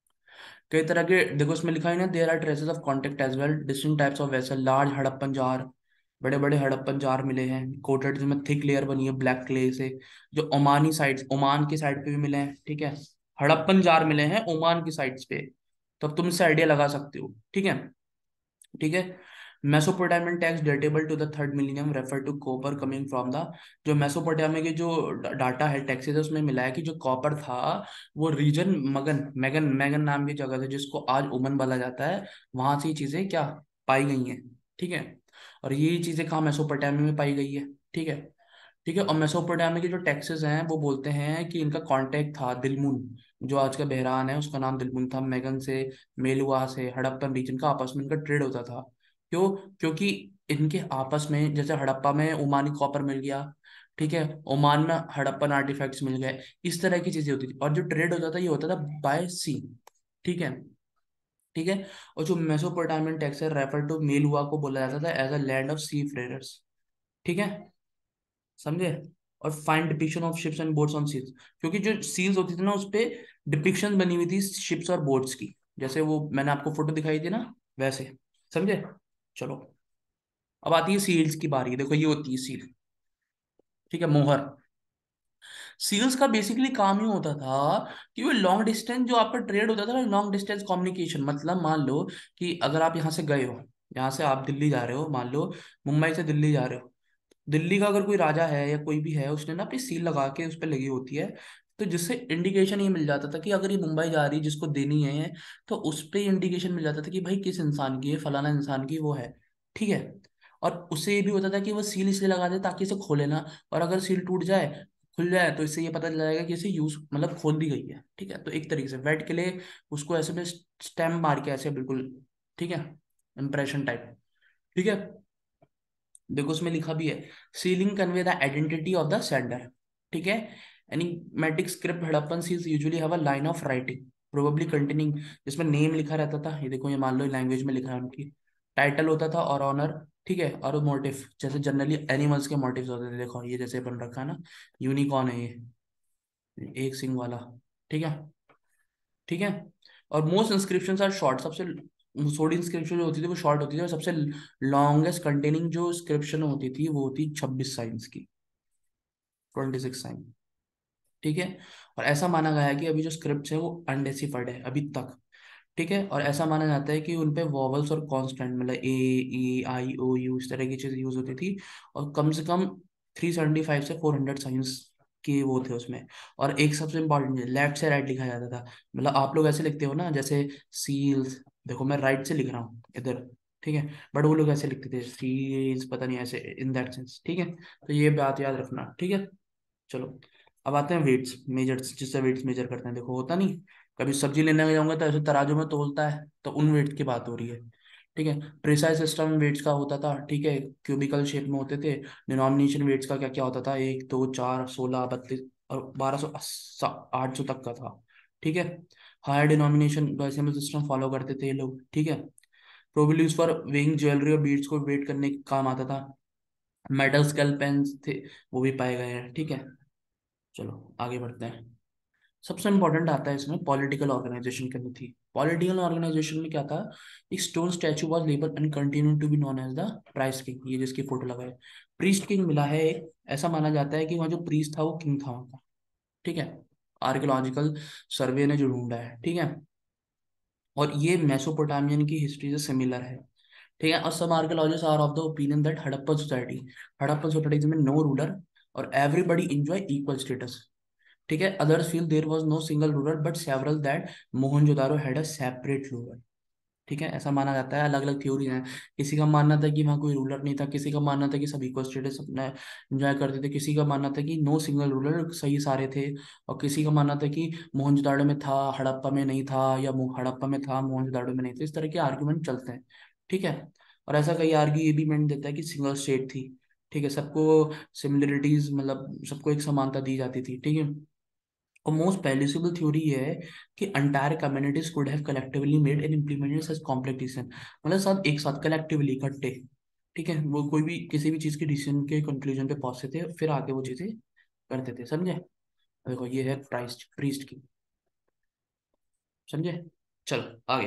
Speaker 1: कई तरह के, देखो इसमें लिखा है ना, there are traces of contact as well, distinct types of vessel, large Harappan jar, बड़े बड़े हड़प्पन जार मिले हैं, कोटेड, जिसमें थिक लेयर बनी है ब्लैक क्ले से, जो ओमानी साइड, ओमान की साइड पे भी मिले हैं। ठीक है, हड़प्पन जार मिले हैं ओमान की साइड्स पे, तो अब तुम इससे आइडिया लगा सकते हो। ठीक है, ठीक है, Mesopotamian texts datable to the third millennium refer to copper coming from the, जो मेसोपोटामिया के जो डाटा है, टैक्सेस है, उसमें मिला है कि जो कॉपर था, वो रीजन मगन, मैगन मैगन नाम की जगह है, जिसको आज ओमान बोला जाता है, वहां से ये चीजें क्या पाई गई हैं। ठीक है, और ये चीजें कहाँ, मेसोपोटामिया में पाई गई है। ठीक है, ठीक है, और मेसोपोटामिया के जो टैक्सेस हैं, वो बोलते हैं कि इनका कांटेक्ट था दिलमुन, जो आज का बहरान है उसका नाम दिलमुन था, मैगन से, मेलुआ से, हड़प्पन रीजन का आपस में इनका ट्रेड होता था। क्यों, क्योंकि इनके आपस में, जैसे हड़प्पा में ओमानी कॉपर मिल गया, ठीक है, ओमान में हड़प्पन आर्टिफैक्ट्स मिल गए, इस तरह की चीजें होती थी, और जो ट्रेड होता था, ये होता था बाय सी। ठीक है, ठीक है, और जो मेसोपोटामियन टैक्स है, रेफर टू मेलुआ को बोला जाता था as a land of seafarers. ठीक है, समझे, और fine depiction of ships and boats on seals, क्योंकि जो सील्स होती थी ना, उस पे डिपिक्शन बनी हुई थी शिप्स और बोट्स की, जैसे वो मैंने आपको फोटो दिखाई थी ना, वैसे, समझे। चलो, अब आती है सील्स की बारी, देखो ये होती है सील। ठीक है, मोहर। सील्स का बेसिकली काम ही होता था कि वो लॉन्ग डिस्टेंस जो आपका ट्रेड होता था ना, लॉन्ग डिस्टेंस कम्युनिकेशन, मतलब मान लो कि अगर आप यहाँ से गए हो, यहाँ से आप दिल्ली जा रहे हो, मान लो मुंबई से दिल्ली जा रहे हो, दिल्ली का अगर कोई राजा है या कोई भी है, उसने ना अपनी सील लगा के उस पर लगी होती है, तो जिससे इंडिकेशन ये मिल जाता था कि अगर ये मुंबई जा रही है, जिसको देनी है, तो उस पे इंडिकेशन मिल जाता था कि भाई किस इंसान की है, फलाना इंसान की वो है। ठीक है, और उससे ये भी होता था कि वो सील इसलिए लगाते ताकि इसे खोले ना, और अगर सील टूट जाए, खुल जाए, तो इससे ये पता चल जाएगा कि इसे यूज मतलब खोल दी गई है। ठीक है, तो एक तरीके से वेट के लिए उसको ऐसे में स्टैम्प मार के ऐसे बिल्कुल, ठीक है, इंप्रेशन टाइप। ठीक है, देखो उसमें लिखा भी है, sealing convey the identity of the sender. ठीक है, enigmatic script Harappan seals usually have a line of writing probably containing, जिसमें नेम लिखा रहता था, ये देखो ये मान लो लैंग्वेज में लिखा है उनकी, टाइटल होता था और ऑनर, ठीक है, और मोटिव, जैसे जनरली एनिमल्स के मोटिव्स होते थे, देखो ये जैसे बन रखा है ना, यूनिकॉर्न है ये, एक सिंग वाला। ठीक है, ठीक है, और मोस्ट इंस्क्रिप्शन आर शॉर्ट, सबसे थोड़ी इंस्क्रिप्शन जो होती थी वो शॉर्ट होती थी, और सबसे लॉन्गेस्ट कंटेनिंग जो इंस्क्रिप्शन होती थी वो होती 26 साइंस की, 26 साइन। ठीक है, और ऐसा माना गया है कि अभी जो स्क्रिप्ट है वो अनडेसिफाइड है अभी तक। ठीक है, और ऐसा माना जाता है कि उनपे वॉवल्स और कॉन्स्टेंट मतलब ए, ई, आई, ओ, यू इस तरह की चीज यूज होती थी, और कम से कम 375 से 400 साइंस के वो थे उसमें। और एक सबसे इम्पोर्टेंट चीज, लेफ्ट से राइट लिखा जाता था, मतलब आप लोग ऐसे लिखते हो ना जैसे सील्स, देखो मैं राइट से लिख रहा हूँ इधर, ठीक है, बट वो लोग ऐसे लिखते थे सील्स, पता नहीं ऐसे इन दैट सेंस। ठीक है, तो ये बात याद रखना। ठीक है, चलो अब आते हैं वेट्स मेजर्स, जिससे वेट्स मेजर करते हैं। देखो होता नहीं, कभी सब्जी लेने जाऊंगा तो ऐसे तराजू में तोलता है, तो उन वेट की बात हो रही है। ठीक है, प्रिसाइज सिस्टम वेट्स का होता था, ठीक है, क्यूबिकल शेप में होते थे। डिनोमिनेशन वेट्स का क्या क्या होता था, 1, 2, 4, 16, 32 और 1200, 800 तक का था। ठीक है, higher denomination decimal system follow करते थे ये लोग। ठीक है, probably use for weighing jewellery और बीड्स को वेट करने के काम आता था। मेटल स्केल पेन्स थे, वो भी पाए गए हैं। ठीक है, चलो आगे बढ़ते हैं। सबसे इंपॉर्टेंट आता है इसमें पॉलिटिकल ऑर्गेनाइजेशन करनी थी। पॉलिटिकल ऑर्गेनाइजेशन में क्या था, एक stone statue was label and continue to be known as the priest king, ये जिसकी फोटो लगा है, प्रीस्ट किंग मिला है एक। ऐसा माना जाता है कि वहाँ जो प्रीस्ट था वो किंग था वहाँ का। ठीक है, आर्कियोलॉजिकल सर्वे ने जो ढूंढा है। ठीक है, और ये मेसोपोटामियन की हिस्ट्री से सिमिलर है। ठीक है, और some archaeologists are of the opinion that Harappan society में नो रूलर और एवरीबडी enjoy equal status। ठीक है, others feel there was no single ruler but several that Mohenjodaro had a separate ruler. ठीक है, ऐसा माना जाता है, अलग अलग थ्योरी हैं। किसी का मानना था कि वहाँ कोई रूलर नहीं था, किसी का मानना था कि सभी को स्टेटस अपना एंजॉय करते थे, किसी का मानना था कि नो सिंगल रूलर सही सारे थे, और किसी का मानना था कि मोहनजोदाड़ो में था हड़प्पा में नहीं था, या हड़प्पा में था मोहनजोदाड़ो में नहीं था। इस तरह के आर्ग्यूमेंट चलते हैं। ठीक है, और ऐसा कई आर्ग्यू ये भी मेंट देता है कि सिंगल स्टेट थी। ठीक है, सबको सिमिलरिटीज मतलब सबको एक समानता दी जाती थी। ठीक है, और मोस्ट पॉसिबल थ्योरी ये है कि entire communities could have collectively made and implemented such complex decision, मतलब सब एक साथ कलेक्टिवली इकट्ठे। ठीक है, वो कोई भी किसी भी चीज के डिसीजन के कंक्लूजन पे पहुंचते थे, फिर आगे वो चीजें करते थे। समझे? देखो ये है प्राइस्ट प्रीस्ट की। समझे? चलो आगे,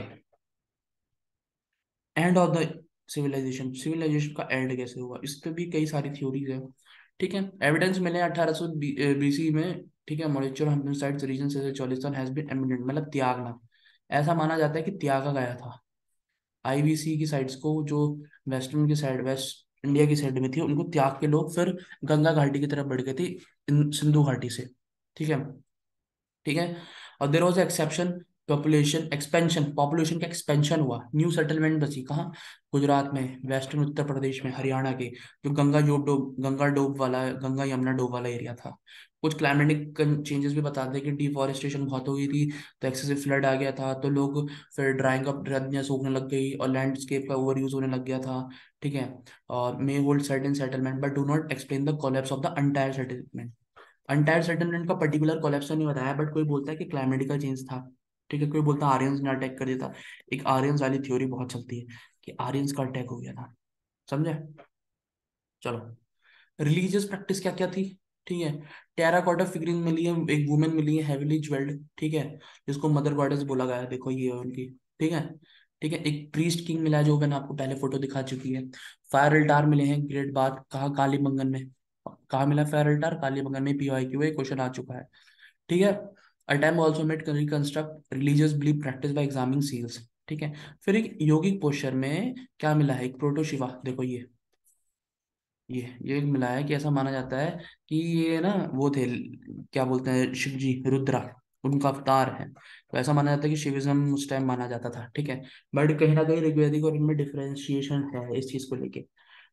Speaker 1: end of the civilization, civilization का एंड कैसे हुआ, इस पे भी कई सारी थ्योरीज है। ठीक है, एविडेंस मिले 1800 बीसी में। ठीक है, मोरिचर हमसाइड्स रीजन से चोलिस्तान हैज बीन एमिनेंट, मतलब त्यागना, ऐसा माना जाता है कि त्यागा गया था। आईवीसी की साइड्स को, जो वेस्टर्न की साइड, वेस्ट इंडिया की साइड में थी, उनको त्याग के लोग फिर गंगा घाटी की तरफ बढ़ गए थे, सिंधु घाटी से। ठीक है, ठीक है, और there was exception, population expansion, population का एक्सपेंशन हुआ, न्यू सेटलमेंट बसी कहाँ, गुजरात में, वेस्टर्न उत्तर प्रदेश में, हरियाणा के, जो गंगा डोब वाला, गंगा यमुना डोब वाला एरिया था। कुछ क्लाइमेटिक चेंजेस भी बताते हैं कि डिफॉरेस्टेशन बहुत हो गई थी, तो एक्सेसिव फ्लड आ गया था, तो लोग फिर ड्राइंग अप, नदियाँ सूखने लग गई और लैंडस्केप का ओवर यूज होने लग गया था। ठीक है, और may hold certain settlement but do not explain the collapse of the entire settlement. Entire settlement का पर्टिकुलर कोलैप्स नहीं बताया, बट कोई बोलता है कि क्लाइमेटिकल चेंज था। ठीक है, कोई बोलता है आर्यंस ने अटैक कर दिया था। एक आर्यंस वाली थ्योरी बहुत चलती है कि आर्यंस का अटैक हो गया था। समझे? चलो, रिलीजियस प्रैक्टिस क्या क्या थी। ठीक है, टेराकोटा फिगरिंग मिली है, एक वुमेन मिली है हेविली ज्वेल्ड। ठीक है, जिसको मदर गॉडेस बोला गया है, देखो ये है उनकी। ठीक है, ठीक है, एक प्रीस्ट किंग मिला है, जो मैंने आपको पहले फोटो दिखा चुकी है। फायर अल्टार मिले हैं, ग्रेट बात कहाँ, कालीबंगन में। कहाँ मिला फायर अल्टार? कालीबंगन में, PYQ है, क्वेश्चन आ चुका है। ठीक है, attempt also made reconstruct religious belief practice by examining seals. ठीक है, फिर एक योगिक पोस्चर में क्या मिला है, एक प्रोटो शिवा, देखो ये एक मिला है कि ऐसा माना जाता है कि ये ना वो थे, क्या बोलते हैं, शिव जी, रुद्रा, उनका अवतार है। तो ऐसा माना जाता है कि शिविज्म उस टाइम माना जाता था। ठीक है, बट कहीं ना कहीं ऋग्वेदिक और इनमें डिफरेंशिएशन है इस चीज को लेके।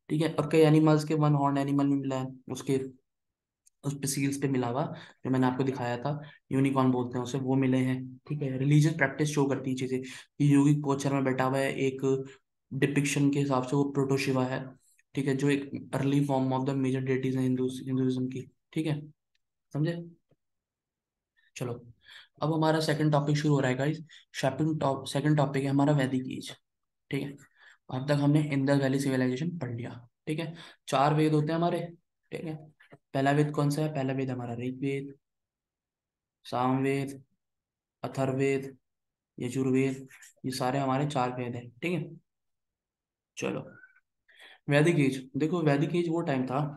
Speaker 1: ठीक है। और कई एनिमल्स के वन हॉर्न एनिमल भी मिला है उसके, उस पे सील्स पे मिला हुआ, जो मैंने आपको दिखाया था, यूनिकॉर्न बोलते हैं उसे, वो मिले हैं। ठीक है। रिलीजियस प्रैक्टिस शो करती है चीजें कि योगिक पोस्चर में बैठा हुआ है एक डिपिक्शन के हिसाब से वो प्रोटोशिवा है। ठीक है, जो एक early form of the major deities है हिंदुइज्म की। ठीक है, समझे? चलो, अब हमारा सेकंड टॉपिक शुरू हो रहा है गाइस। सेकंड टॉपिक है हमारा वैदिक एज। ठीक है। अब तक हमने इंडस वैली सिविलाइजेशन पढ़ लिया। ठीक है। 4 वेद होते हैं हमारे। ठीक है। पहला वेद कौन सा है? पहला वेद हमारा ऋग्वेद, सामवेद, अथर्ववेद, यजुर्वेद। ये सारे हमारे 4 वेद हैं। ठीक है। चलो, वैदिक एज देखो, वैदिक एज वो टाइम था,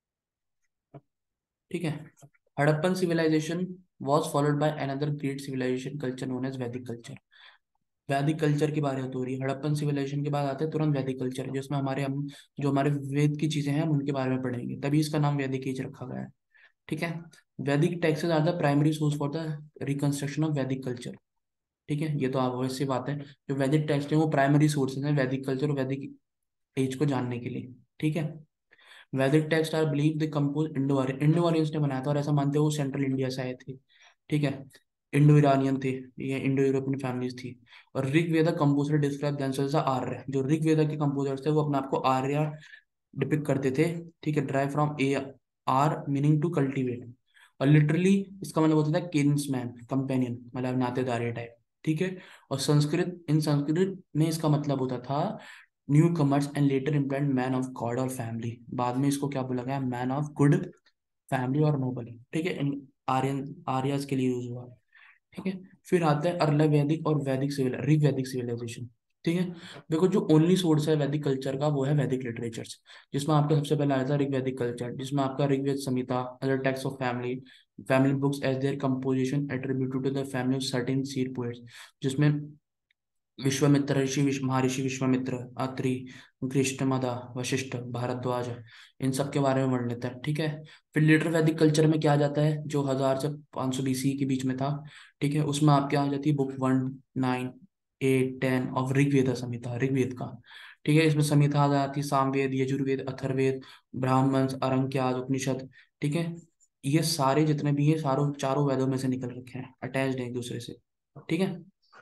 Speaker 1: ठीक है, Harappan civilization was followed by another great civilization culture known as Vedic culture. Vedic culture की बात हो रही है, हड़प्पन सिविलाइजेशन के बाद आते हैं तुरंत वैदिक कल्चर, जिसमें हमारे हम जो हमारे वेद की चीजें हैं हम उनके बारे में पढ़ेंगे, तभी इसका नाम वैदिक एज रखा गया है। ठीक है। Vedic text are the primary source for the reconstruction of Vedic culture. ठीक है, ये तो आप वैसी बात है, जो वैदिक टेक्स्ट है वो प्राइमरी सोर्सेज हैं वैदिक कल्चर और वैदिक एज को जानने के लिए। ठीक है। Vedic text are believe the compose Indo Aryans ने बनाया था, और ऐसा मानते हैं वो सेंट्रल इंडिया से आए थे। ठीक है। इंडो ईरानियन थे, ये इंडो यूरोपियन फैमिलीज थी। और Rig Veda composer describe themselves as Arya, जो ऋग वेदा के कंपोजर्स थे वो अपने आप को आर्य डिपिक्ट करते थे। ठीक है। Drive from A R meaning to cultivate, और लिटरली इसका मतलब होता था किन्समैन, कंपेनियन, मतलब नातेदारी टाइप। ठीक है। और संस्कृत में इसका मतलब होता था newcomers and later implied man of god और फैमिली। बाद में इसको क्या बोला गया? मैन ऑफ गुड फैमिली और नोबल। ठीक है। आर्यन आर्यस के लिए यूज हुआ। ठीक है। फिर आता है अर्ली वैदिक और वैदिक सिविल ऋग वैदिक सिविलाइजेशन। ठीक है। देखो, जो ओनली सोर्स है वैदिक कल्चर का वो है वैदिक लिटरेचर्स, जिसमें आपका सबसे पहले आया था ऋग वैदिक कल्चर, जिसमें आपका Rigveda Samhita, other text of family family books as their composition attributed to the family of certain seer poets, जिसमें विश्वामित्र ऋषि, महर्षि विश्वामित्र, अत्रि, गृष्टमदा, वशिष्ठ, भारद्वाज, इन सब के बारे में वर्णित है। ठीक है। फिर लेटर वैदिक कल्चर में क्या आ जाता है, जो 1000 से 500 BC के बीच में था। ठीक है। उसमें आप क्या आ जाती है, बुक 1, 9, 8, 10 ऑफ ऋग्वेद संहिता, ऋग्वेद का। ठीक है। इसमें संहिता आ जाती है सामवेद, यजुर्वेद, अथर्ववेद, ब्राह्मण, अरंक्याज, उपनिषद। ठीक है। ये सारे जितने भी हैं सारों चारों वेदों में से निकल रखे हैं, अटैच्ड हैं एक दूसरे से। ठीक है।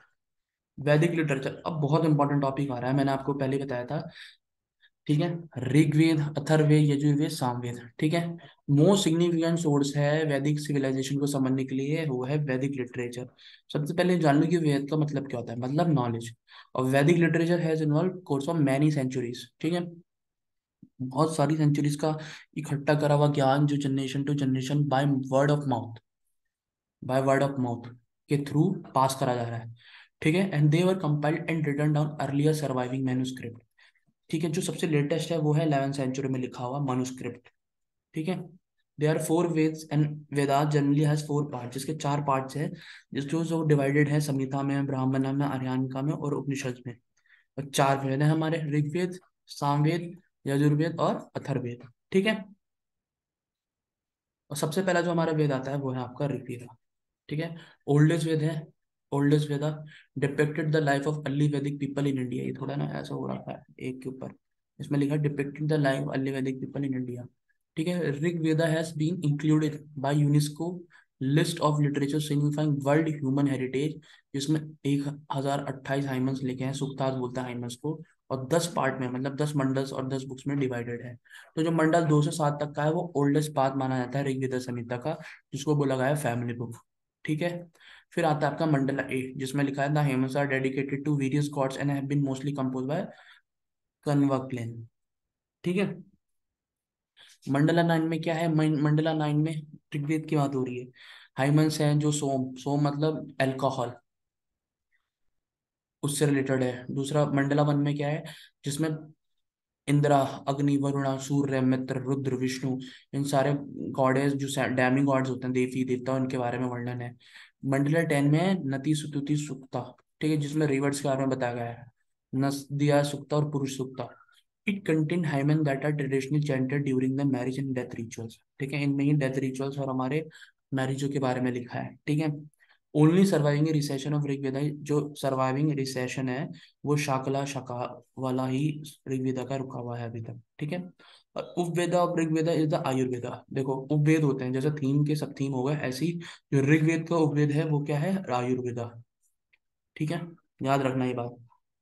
Speaker 1: वैदिक लिटरेचर अब बहुत इंपॉर्टेंट टॉपिक आ रहा है, मैंने आपको पहले बताया था। ठीक है। ऋग्वेद, अथर्ववेद, यजुर्वेद, सामवेद। ठीक है। मोस्ट सिग्निफिकेंट सोर्स है वैदिक सिविलाइजेशन को समझने के लिए, वो है वैदिक लिटरेचर। सबसे पहले जान लो कि वेद का मतलब क्या होता है, मतलब नॉलेज। और Vedic literature has involve course of many centuries. ठीक है। बहुत सारी सेंचुरीज का इकट्ठा करा हुआ ज्ञान, जो generation to generation by word of mouth के थ्रू पास करा जा रहा है। ठीक है। And they were compiled and written down earlier surviving manuscript. ठीक है। जो सबसे लेटेस्ट है वो है 11th सेंचुरी में लिखा हुआ मनुस्क्रिप्ट। ठीक है। They are 4 Vedas and Vedas generally has 4 part, जिसके 4 पार्ट्स है, जिस जो जो डिवाइडेड है संहिता में, ब्राह्मण में, आर्यानिका में और उपनिषद में। और 4 वेद है हमारे, ऋग्वेद, सामवेद, यजुर्वेद और अथर्ववेद। ठीक है। और सबसे पहला जो हमारा वेद आता है वो है आपका ऋग्वेद। ठीक है। ओल्डेस्ट वेद है, oldest Veda depicted the life of early Vedic people in India. ये थोड़ा ना ऐसा हो रखा है एक के ऊपर, इसमें लिखा है depicted the life early Vedic people in India. ठीक है। Rig Veda has been included by UNESCO list of literature signifying world human heritage, जिसमें 1028 हाइमन्स लिखे हैं, सुक्ताज बोलते हैं हाइमन्स को। और 10 पार्ट में, मतलब 10 मंडल्स और 10 बुक्स में डिवाइडेड है। तो जो मंडल 2 से 7 तक का है वो ओल्डेस्ट पार्ट माना जाता है ऋग्वेद संहिता का, जिसको बोला गया है फैमिली बुक। ठीक है। फिर आता है आपका मंडला 8, जिसमें लिखा है the hymns are dedicated to various gods and have been mostly compose by कन्वक्लेन। ठीक है। मंडला 9 में क्या है, मंडला 9 में ऋग्वेद की बात हो रही है। हाइमन्स हैं जो सोम, सोम मतलब अल्कोहल, उससे रिलेटेड है। दूसरा मंडला 1 में क्या है, जिसमें इंद्रा, अग्नि, वरुणा, सूर्य, मित्र, रुद्र, विष्णु, इन सारे गॉडेस जो डैमी गॉड्स होते हैं, देवी देवता, उनके बारे में वर्णन है। मंडला 10 में है नति सुतुति सुक्ता। ठीक है। जिसमें रिवर्स के बारे में बताया गया है, नस्दिया सुक्ता और Purusha Sukta. It contain hymn that are traditionally chanted during the marriage and death rituals. ठीक है। इनमें ही डेथ रिचुअल्स और हमारे मैरिजों के बारे में लिखा है। ठीक है। Only surviving recension of Rigveda, जो सर्वाइविंग रिसेशन है वो शाकला शका वाला ही ऋग्वेदा का रुका हुआ है अभी तक, ठीक है। और Upaveda of Rigveda is the Ayurveda. देखो उपवेद होते हैं, जैसे थीम के सब थीम हो गए, ऐसी जो ऋग्वेद का उपवेद है वो क्या है, आयुर्वेदा, ठीक है। याद रखना ये बात।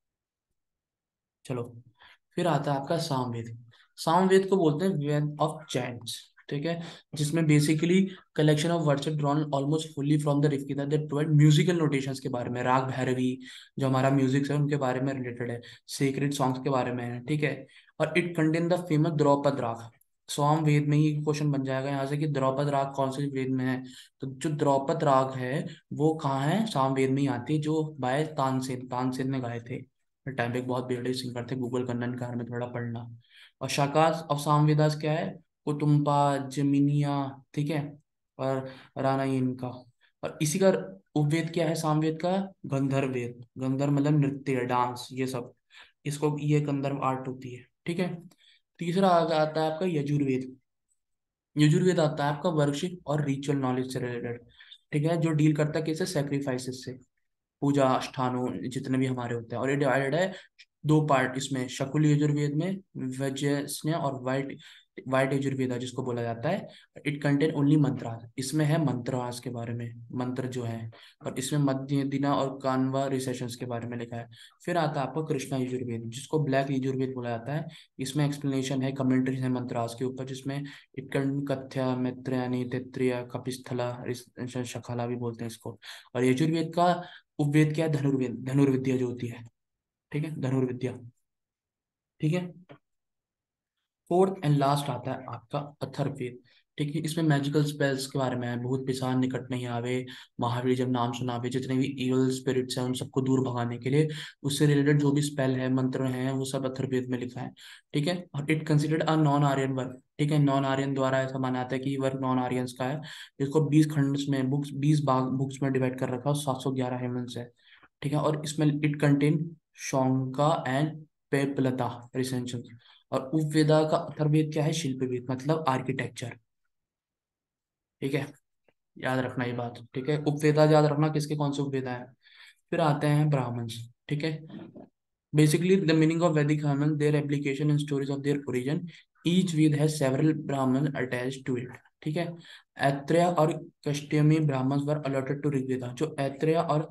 Speaker 1: चलो, फिर आता है आपका सामवेद। सामवेद को बोलते हैं वेद ऑफ चैंट्स, ठीक है, जिसमें basically collection of words drawn almost fully from the Rigveda that provide musical notations के बारे में, राग भैरवी जो हमारा म्यूजिक है उनके बारे में रिलेटेड है, सीक्रेट सॉन्ग्स के बारे में है, ठीक है। और it contain the famous Dhrupad raga. Sama वेद में ही क्वेश्चन बन जाएगा यहाँ से कि द्रौपद राग कौन से वेद में है। तो जो द्रौपद राग है वो कहाँ है, साम वेद में ही आती है, जो बाय तानसेन, तानसेन ने गाए थे टाइम पे, एक बहुत बेहतरीन सिंगर थे, गूगल करना इनके बारे में थोड़ा पढ़ना। और शाकास ऑफ सामवेदास क्या है, कुटुम्बा, जमिनिया, ठीक है, और राना ये इनका। और इसी का उपवेद क्या है सामवेद का, गंधर्व वेद। गंधर्व मतलब नृत्य, डांस, ये सब, इसको ये गंधर्व आर्ट होती है, ठीक है। तीसरा आता है आपका यजुर्वेद। यजुर्वेद आता है आपका वर्कशिप और रिचुअल नॉलेज से रिलेटेड, ठीक है, जो डील करता है कैसे, सेक्रीफाइसेस से, पूजा अनुष्ठानों जितने भी हमारे होते हैं। और ये डिवाइडेड है दो पार्ट इसमें, शकुल यजुर्वेद में, वैजयन्य और वाइट वाइट यजुर्वेदा जिसको बोला जाता है। इट कंटेन ओनली मंत्रा, इसमें है मंत्रास के बारे में, मंत्र जो है। और इसमें मध्य दिना और कानवा रिसेशंस के बारे में लिखा है। फिर आता है आपका कृष्णा यजुर्वेद, जिसको ब्लैक यजुर्वेद बोला जाता है। इसमें एक्सप्लेनेशन है, कमेंट्रीज है मंत्रास के ऊपर, जिसमें इट कंटेन कथ्या, मैत्रेयनी, तैत्तिरीय, कपिस्थला, शखाला भी बोलते हैं इसको। और यजुर्वेद का उपवेद क्या है, धनुर्वेद, धनुर्विद्या जो होती है, ठीक है, धनुर्विद्या, ठीक है। फोर्थ एंड लास्ट आता है आपका अथर्ववेद, ठीक है। इसमें मैजिकल स्पेल्स के बारे में है, भूत पिशाच निकट नहीं आवे, महावीर जब नाम सुनावे, जितने भी इवल स्पिरिट्स हैं उन सबको दूर भगाने के लिए, उससे रिलेटेड जो भी स्पेल है, मंत्र हैं, वो सब अथर्ववेद में लिखा है, ठीक है। और it considered a non Aryan work, ठीक है, नॉन आर्यन द्वारा ऐसा माना जाता है कि ये वर्क नॉन आर्यंस का है। इसको 20 खंड में, बुक्स 20 भाग बुक्स में डिवाइड कर रखा है, 711 हेमंस है, ठीक है। और इसमें it contain Shaunaka and Paippalada recension. और उपवेदा का अथर्ववेद क्या है, शिल्पवेद, मतलब आर्किटेक्चर, ठीक है। याद रखना ये बात, ठीक है, उपवेदा याद रखना किसके कौन से उपवेदा है। फिर आते हैं ब्राह्मण्स, ठीक है। Basically, the meaning of Vedic Brahmins, their application and stories of their origin. Each Ved has several Brahmins attached to it. ठीक है। ऐत्रेय और Kaushitaki Brahmanas were allotted to Rigveda. जो ऐत्रेय और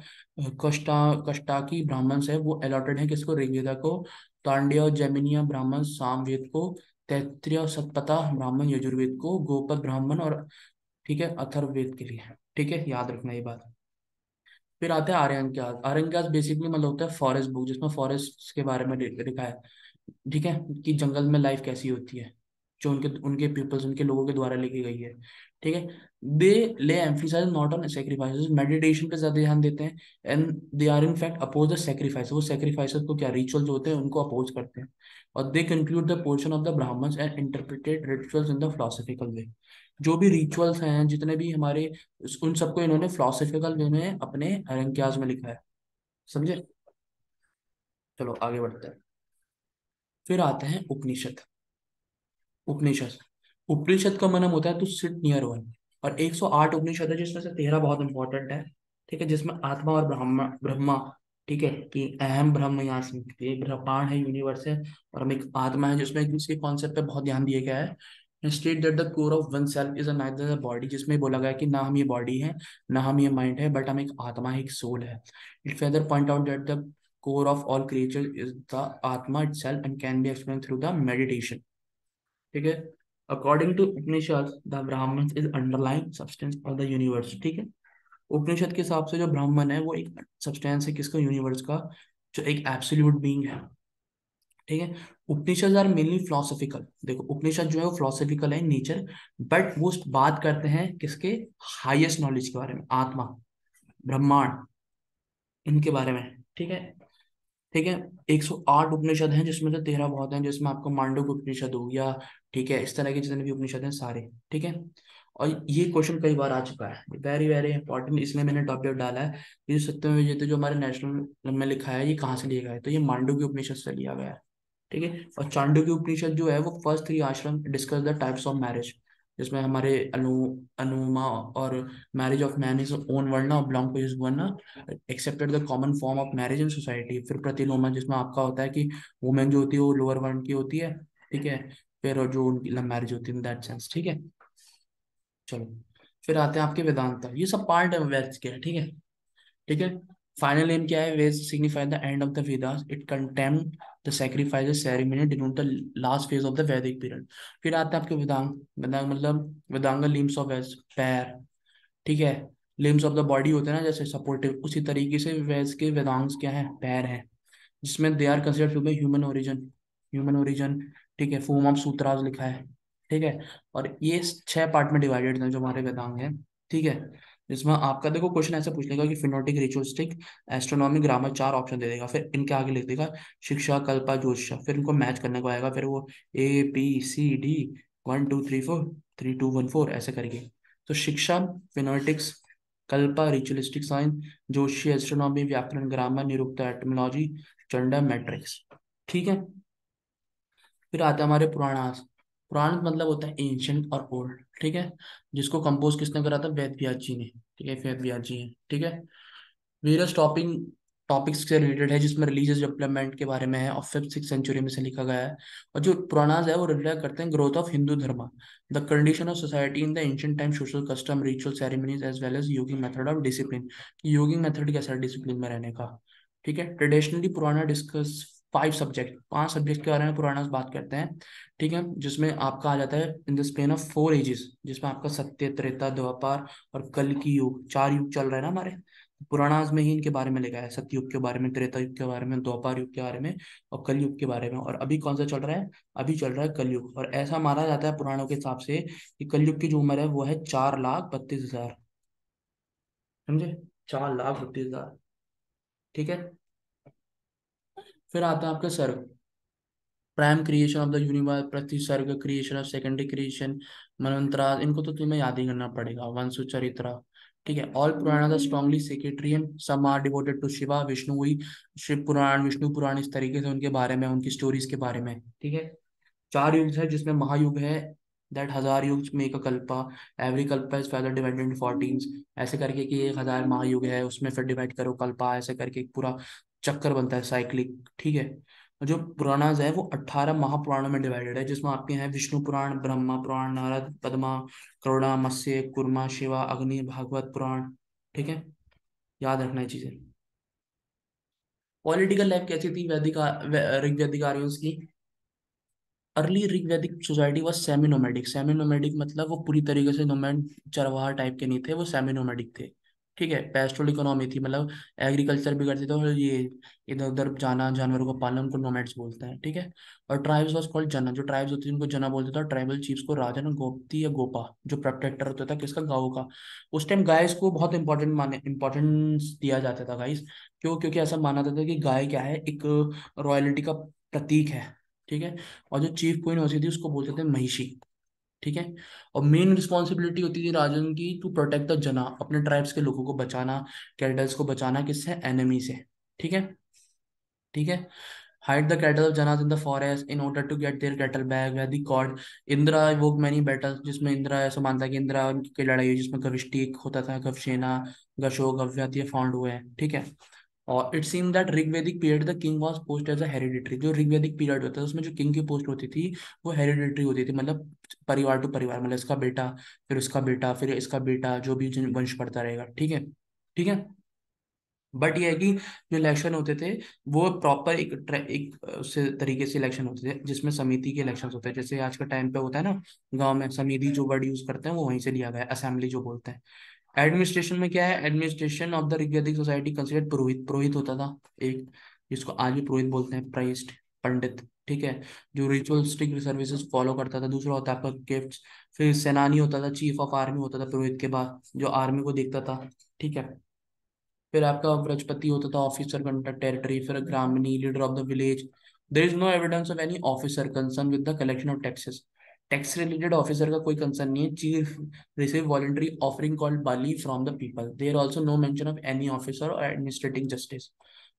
Speaker 1: कष्टाकी ब्राह्मण्स है वो अलॉटेड है किसको, ऋग्वेदा को। तांड्य और जैमिनीय ब्राह्मण सामवेद को। तैत्तिरीय और सतपथा ब्राह्मण यजुर्वेद को। गोपद ब्राह्मण और, ठीक है, अथर्ववेद के लिए, ठीक है, याद रखना ये बात। फिर आते हैं आर्यन। आर्यन बेसिकली मतलब होता है फॉरेस्ट बुक, जिसमें फॉरेस्ट के बारे में लिखा है, ठीक है, कि जंगल में लाइफ कैसी होती है, जो उनके उनके पीपल्स, उनके लोगों के द्वारा लिखी गई है, ठीक है। They lay emphasise not on sacrifices, meditation पे ज्यादा ध्यान देते हैं। And they are in fact oppose the sacrifice, वो सेक्रीफाइसेस को क्या, रिचुअल जो होते हैं उनको अपोज करते हैं। और they conclude the portion of the Brahmanas and interpreted rituals in the philosophical way. जो भी रिचुअल्स हैं जितने भी हमारे, उन सबको इन्होंने फिलोसफिकल वे में अपने अरंक्यास में लिखा है, समझे। चलो आगे बढ़ते हैं। फिर आते हैं उपनिषद। उपनिषद, उपनिषद का मतलब होता है टू सिट नियर वन। और 108 उपनिषद है, जिसमें से 13 बहुत इंपॉर्टेंट है, ठीक है, जिसमें आत्मा और ब्रह्मा ब्रह्मा, ठीक है, कि अहम ब्रह्म यहाँ से निकलती है, एक ब्रह्मांड है, यूनिवर्स है, और हम एक आत्मा है, जिसमें दूसरे कॉन्सेप्ट पे बहुत ध्यान दिया गया है। State that the core of oneself is neither the body, जिसमें बोला गया है कि ना हम ये बॉडी है, ना हम ये माइंड है, बट हम एक आत्मा है, एक सोल है। It further point out that the core of all creatures is the atma itself and can be explained through the meditation, ठीक है। According to Upanishad the Brahman is underlying substance of the universe, ठीक है। उपनिषद के हिसाब से जो ब्राह्मण है वो एक सब्सटेंस है किसका, यूनिवर्स का, जो एक एब्सोल्यूट बीइंग है, ठीक है। Upanishad are mainly philosophical. देखो उपनिषद जो है वो फिलोसफिकल है नेचर, बट वो बात करते हैं किसके, हाईएस्ट नॉलेज के बारे में, आत्मा, ब्रह्मांड, इनके बारे में, ठीक है, ठीक है। 108 उपनिषद हैं, जिसमें से 13 बहुत हैं, जिसमें आपको मांडुक्य उपनिषद हो गया, ठीक है, इस तरह के जितने भी उपनिषद हैं सारे, ठीक है। और ये क्वेश्चन कई बार आ चुका है, वेरी वेरी इंपॉर्टेंट, इसलिए मैंने टॉपिक डाला है। ये जो सत्यमेव जयते जो हमारे नेशनल में लिखा है, ये कहाँ से लिया गया है, तो ये मांडुक्य उपनिषद से लिया गया है, ठीक है। और चांडुक्य उपनिषद जो है वो first 3 ashram discuss the types of marriage, जिसमें हमारे अनुमा और marriage of man is own world ना बिलोंग टू हिज वन ना accepted the common form of marriage in society. फिर प्रतिलोमा जिसमें आपका होता है कि वुमेन जो होती है वो लोअर वर्ण की होती है, ठीक है। फिर जो उनकी लव मैरिज होती है इन दैट सेंस, ठीक है। चलो, फिर आते हैं आपके वेदांत। ये सब पार्ट है वेद के, ठीक है। ठीक है। फाइनल एम क्या है? Veda signify the end of the Vedas, it contain the sacrifice ceremony denote the last phase of the Vedic period. फिर आता है आपके वेदांग। वेदांग मतलब वेदांग लिम्स ऑफ वेद, पैर, ठीक है। लिम्स ऑफ द बॉडी होते हैं ना जैसे सपोर्टिव, उसी तरीके से वेद के वेदांग्स क्या है? पैर है, जिसमें they are considered to be human origin, human origin, ठीक है। फॉर्म ऑफ सूत्रास लिखा है, ठीक है। और ये 6 पार्ट में डिवाइडेड है जो हमारे वेदांग है, ठीक है। जिसमें आपका देखो क्वेश्चन ऐसे पूछ लेगा कि phonetic, ritualistic, astronomy, grammar, 4 option दे देगा, फिर इनके आगे लिख देगा शिक्षा, कल्पा, ज्योतिषा, फिर इनको मैच करने को आएगा, फिर वो ABCD 1 2 3 4 3 2 1 4 ऐसे करके। तो Shiksha, phonetics, Kalpa, ritualistic science, जोशी, astronomy, Vyakarana, grammar, Nirukta, etymology, Chhanda, metrics, ठीक है। फिर आता है हमारे पुराणास। पुराण मतलब होता है एंशंट और ओल्ड, ठीक है। जिसको कंपोज किसने करा था? वेद व्यास जी ने, ठीक है। वेद व्यास जी हैं, ठीक है। वेरियस टॉपिक्स से रिलेटेड है, जिसमें रिलीजियस डेवलपमेंट के बारे में है और 5th-6th सेंचुरी में से लिखा गया है। और जो पुराणास है वो रिफ्लेक्ट करते हैं growth of Hindu dharma, the condition of society in the ancient time, social custom, ritual, ceremonies as well as yogic method of discipline. Yogic method कैसा है डिसिप्लिन में रहने का, ठीक है। ट्रेडिशनली पुराना डिस्कस 5 सब्जेक्ट, 5 सब्जेक्ट के बारे में पुराना बात करते हैं, ठीक है। जिसमें आपका आ जाता है in the span of 4 ages, जिसमें आपका सत्य, त्रेता, द्वापर और कल की युग, 4 युग चल रहा है ना हमारे। पुराणास में ही इनके बारे में लिखा है, सतयुग के बारे में, त्रेता युग के बारे में, द्वापर युग के बारे में और कलयुग के बारे में। और अभी कौन सा चल रहा है? अभी चल रहा है कलयुग। और ऐसा माना जाता है पुराणों के हिसाब से कि कलयुग की जो उम्र है वो है 4,32,000, समझे? 4,32,000, ठीक है। फिर आता है आपका Sarga, prime creation of the universe, Pratisarga, creation of secondary creation, Manvantara, इनको तो तुम्हें याद ही करना पड़ेगा, वंशु चरित्रा, ठीक है। All Purana strongly sectarian, some are devoted to Shiva, Vishnu हुई, शिव पुराण, विष्णु पुराण, इस तरीके से उनके बारे में, उनकी स्टोरीज के बारे में, ठीक है। 4 युग है, जिसमें महायुग है that 1,000 yuga make a kalpa, every kalpa is further divided in 14, ऐसे करके कि 1,000 महायुग है, उसमें फिर डिवाइड करो कल्पा, ऐसे करके एक पूरा चक्कर बनता है साइक्लिक, ठीक है। और जो पुराणाज है वो 18 महापुराणों में डिवाइडेड है, जिसमें आपके हैं विष्णु पुराण, ब्रह्मा पुराण, नारद, पद्मा, करुणा, मत्स्य, कुर्मा, शिवा, अग्नि, भागवत पुराण, ठीक है। याद रखना है चीजें। पॉलिटिकल लाइफ कैसी थी वैदिक ऋग्वैदिक आर्यंस की? Early Rigvedic society was semi nomadic. Semi nomadic मतलब वो पूरी तरीके से नोमैड चरवाहा टाइप के नहीं थे, वो सेमी नोमैडिक थे, ठीक है। पेस्टोरल इकोनॉमी थी, मतलब एग्रीकल्चर भी करते थे और ये इधर उधर जाना, जानवरों को पालना, उनको नोमैड्स बोलते हैं, ठीक है। और ट्राइब्स वाज कॉल्ड जना, जो ट्राइब्स होती थी उनको जना बोलते थे। और ट्राइबल चीफ्स को राजा ना गोपती या गोपा, जो प्रोटेक्टर होता था किसका? गाँव का। उस टाइम गाय को बहुत इंपॉर्टेंस दिया जाता था गाइस। क्यों? क्योंकि ऐसा माना जाता था कि गाय क्या है, एक रॉयल्टी का प्रतीक है, ठीक है। और जो चीफ क्वीन होती थी उसको बोलते थे महिषी, ठीक है। और मेन रिस्पॉन्सिबिलिटी होती थी राजन की टू प्रोटेक्ट द जना, अपने ट्राइब्स के लोगों को बचाना, कैटल्स को बचाना, किससे? एनिमी से, ठीक है। ठीक है। Hide the cattle of janas in the forest in order to get their cattle back, Vedic god Indra वोक मैनी बैटल्स, जिसमें इंद्रा ऐसा मानता है कि इंद्रा की लड़ाई हुई, जिसमें गविष्टि होता था, गवसेना, गशो, गव्यत, ये फाउंड हुए हैं, ठीक है। और it seem that Rigvedic period the king was post as a hereditary. जो ऋग्वेदिक पीरियड होता है उसमें जो किंग की पोस्ट होती थी वो हेरिडिटरी होती थी, मतलब परिवार टू परिवार, मतलब इसका बेटा, फिर उसका बेटा, फिर इसका बेटा, जो भी वंश बढ़ता रहेगा, ठीक है। ठीक है। बट ये है कि जो इलेक्शन होते थे वो प्रॉपर एक उससे तरीके से इलेक्शन होते थे, जिसमें समिति के इलेक्शन होते हैं, जैसे आज का टाइम पे होता है ना गांव में, समिति जो वर्ड यूज करते हैं वो वहीं से लिया गया है, असेंबली जो बोलते हैं। एडमिनिस्ट्रेशन में क्या है? Administration of the Rigvedic society considered purohit, purohit होता था एक, जिसको आज भी पुरोहित बोलते हैं, प्राइस्ट, पंडित, ठीक है। जो रिचुअलिस्टिक सर्विसेज फॉलो करता था। दूसरा होता है आपका गिफ्ट। फिर सेनानी होता था, चीफ ऑफ आर्मी होता था पुरोहित के बाद, जो आर्मी को देखता था, ठीक है। फिर आपका व्रजपति होता था, ऑफिसर कंडक्ट टेरिटरी। फिर Gramani, leader of the village. There is no evidence of any officer concern with the collection of taxes. Tax related officer का कोई कंसर्न नहीं है। Chief receive voluntary offering called bali from the people. There also no mention of any officer or administrating justice.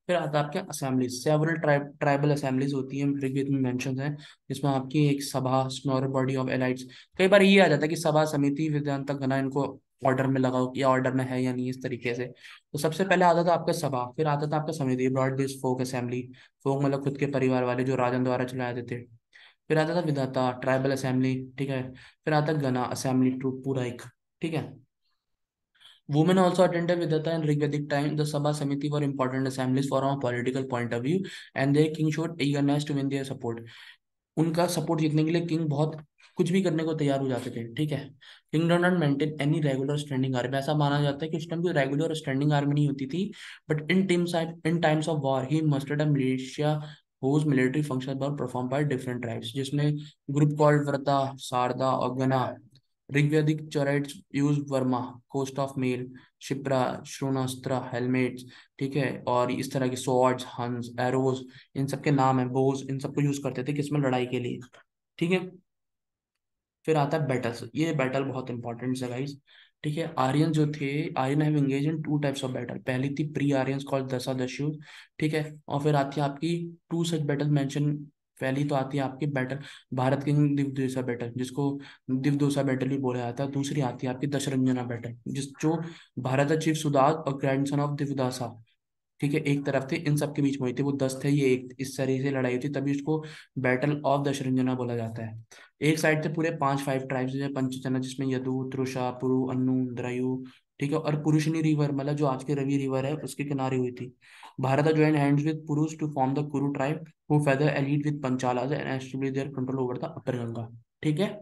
Speaker 1: फिर आता है आपके assemblies, several tribal assemblies होती हैं, ऋग्वेद में मेंशन है, जिसमें आपकी एक सभा, स्मॉलर बॉडी ऑफ एलाइट्स। कई बार ये आ जाता है कि सभा, समिति, वेदांत गना, इनको ऑर्डर में लगाओ या ऑर्डर में है या नहीं, इस तरीके से। तो सबसे पहले आता था आपका सभा, फिर आता था आपका samiti, broad based folk assembly, folk मतलब खुद के परिवार वाले जो राजन द्वारा चलाए जाते थे। फिर आता था विधाता, ट्राइबल असेंबली, ठीक है। फिर आता गना असेंबली, टू पूरा एक, ठीक है। Women also attended Vedanta in Rigvedic time. The Sabha Samiti were important assemblies from a political point of view, and their king showed eagerness to win their support. उनका सपोर्ट जीतने के लिए king बहुत कुछ भी करने को तैयार हो जाते थे, ठीक है। King did not maintain any regular standing army, ऐसा माना जाता है कि उस टाइम कोई रेगुलर स्टैंडिंग आर्मी नहीं होती थी। But in times of war he mustered a militia whose military functions were performed by different tribes, जिसमें ग्रुप कॉल्ड व्रता, शारदा और गना। ऋग्वेदिक चरेट्स यूज वर्मा, कोस्ट ऑफ मेल, शिप्रा, श्रोणास्त्र, हेलमेट्स, ठीक है। और इस तरह के स्वॉर्ड्स, हंस, एरोज, इन सब के नाम है, बोज, इन सबको यूज करते थे किसमें, लड़ाई के लिए, ठीक है। फिर आता है बैटल्स, ये बैटल बहुत इंपॉर्टेंट है गाइस, ठीक है। आर्यन जो थे, Aryan have engage in two types of battle. पहली थी प्री आर्यंस कॉल्ड दसा दस्यु, ठीक है। और फिर आती है आपकी टू सच बैटल मेंशन। पहली तो आती है आपकी बैटल भारत की दिवदोसा बैटल, जिसको दिवदोसा बैटल भी बोला जाता है। दूसरी आती है आपकी दशरंजना बैटल, जिस जो भारत चीफ सुदास और ग्रैंडसन ऑफ दिवदासा, ठीक है, एक तरफ थे, इन सब के बीच में हुई थी। वो 10 थे, ये एक, इस तरह से लड़ाई हुई थी, तभी उसको बैटल ऑफ दशरंजना बोला जाता है। एक साइड थे पूरे 5 5 ट्राइब्स जैसे पंचजना, जिसमें यदु, तृषा, पुरु, अन्नु, द्रयु, ठीक है। और पुरुषनी रिवर, मतलब जो आज के रवि रिवर है, उसके किनारे हुई थी। Bharata join hands with Purus to form the Kuru tribe, who further allied with Panchala and establish their control over the upper Ganga, ठीक है।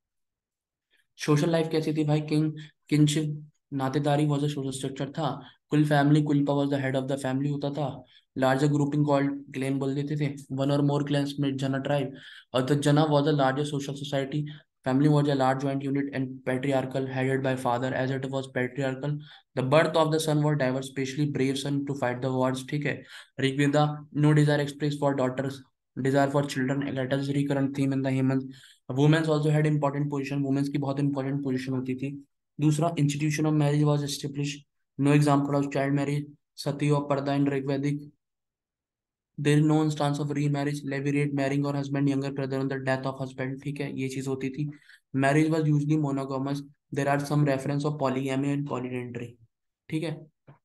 Speaker 1: सोशल लाइफ कैसी थी भाई, किंगशिप, नातेदारी वॉज अ सोशल स्ट्रक्चर था। Kula family, kulapa was the head of the family होता था। Larger grouping called Klein बोल देते थे, one or more clans made jana tribe. और the jana was the largest social society. Family was a large joint unit and patriarchal, headed by father as it was patriarchal. The birth of the son was diverse, specially brave son to fight the wars, ठीक है। Rigveda, no desire express for daughters, desire for children, let us recurrent theme in the human. Women's also had important position, women's की बहुत important position होती थी। दूसरा, institution of marriage was establish, no example of child marriage, sati और purdah in Rigvedic. There is no instance of remarriage, levirate, marrying और husband younger brother on the death of husband, ठीक है, ये चीज होती थी। Marriage was usually monogamous, there are some reference of polygamy and polyandry, ठीक है।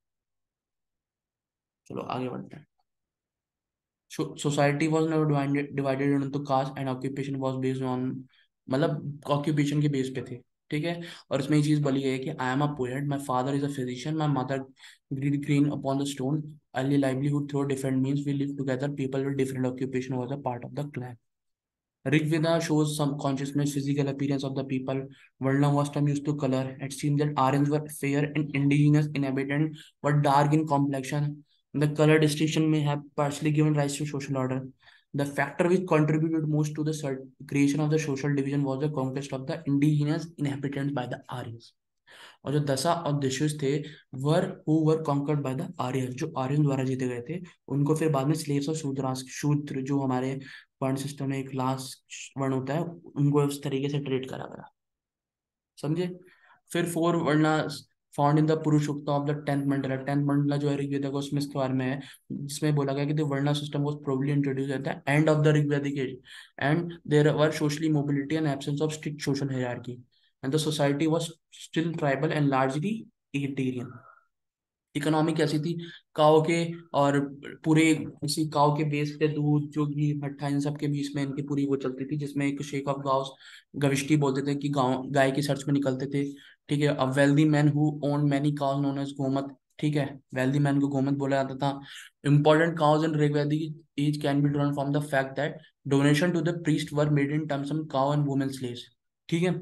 Speaker 1: चलो आगे बढ़ते हैं। Society was not divided into caste and occupation was based on, मतलब ऑक्यूपेशन के बेस पे थे, ठीक है। और इसमें ये चीज बोली गई है कि I am a poet, my father is a physician, my mother grind grain upon the stone, early livelihood through different means, we live together, people with different occupation was a part of the clan. Rigveda shows some consciousness, physical appearance of the people. Varna was term used to color. It seems that Aryans were fair and indigenous inhabitant were dark in complexion. The color distinction may have partially given rise to social order. The factor which contributed most to the creation of the social division was the conquest of the indigenous inhabitants by the Aryans. और जो दशा और दिशुस थे, were conquered by the Aryan, जो Aryan द्वारा जीते गए थे, उनको फिर बाद में स्लेव्स और शूद्र जो हमारे वर्ण सिस्टम में एक लास्ट वर्ण होता है, उनको उस तरीके से ट्रीट करा गया, समझे। फिर 4 varna found in the Purushasukta of the 10th Mandala. 10th Mandala जो है ऋग्वेद का, उसमें इसके बारे में है, जिसमें बोला गया कि the varna system was probably introduce at the end of the Rigvedic age and there were socially mobility and absence of strict social hierarchy and the society was still tribal and largely agrarian. Economy कैसी थी, काओ के और पूरे, इसी काओ के base पे दूध, जो घी, मट्ठा, इन सब के बीच में इनकी पूरी वो चलती थी, जिसमें एक शेख ऑफ गाउस, गविष्टी बोलते थे कि गांव गाय की सर्च में निकलते थे, ठीक है। अब wealthy man who own many cows known as gomat, ठीक है, वेल्दी मैन को गोमत बोला जाता था। Important cows in Rigvedic age can be drawn from the fact that donation to the priest were made in terms of cow and women slaves, ठीक है।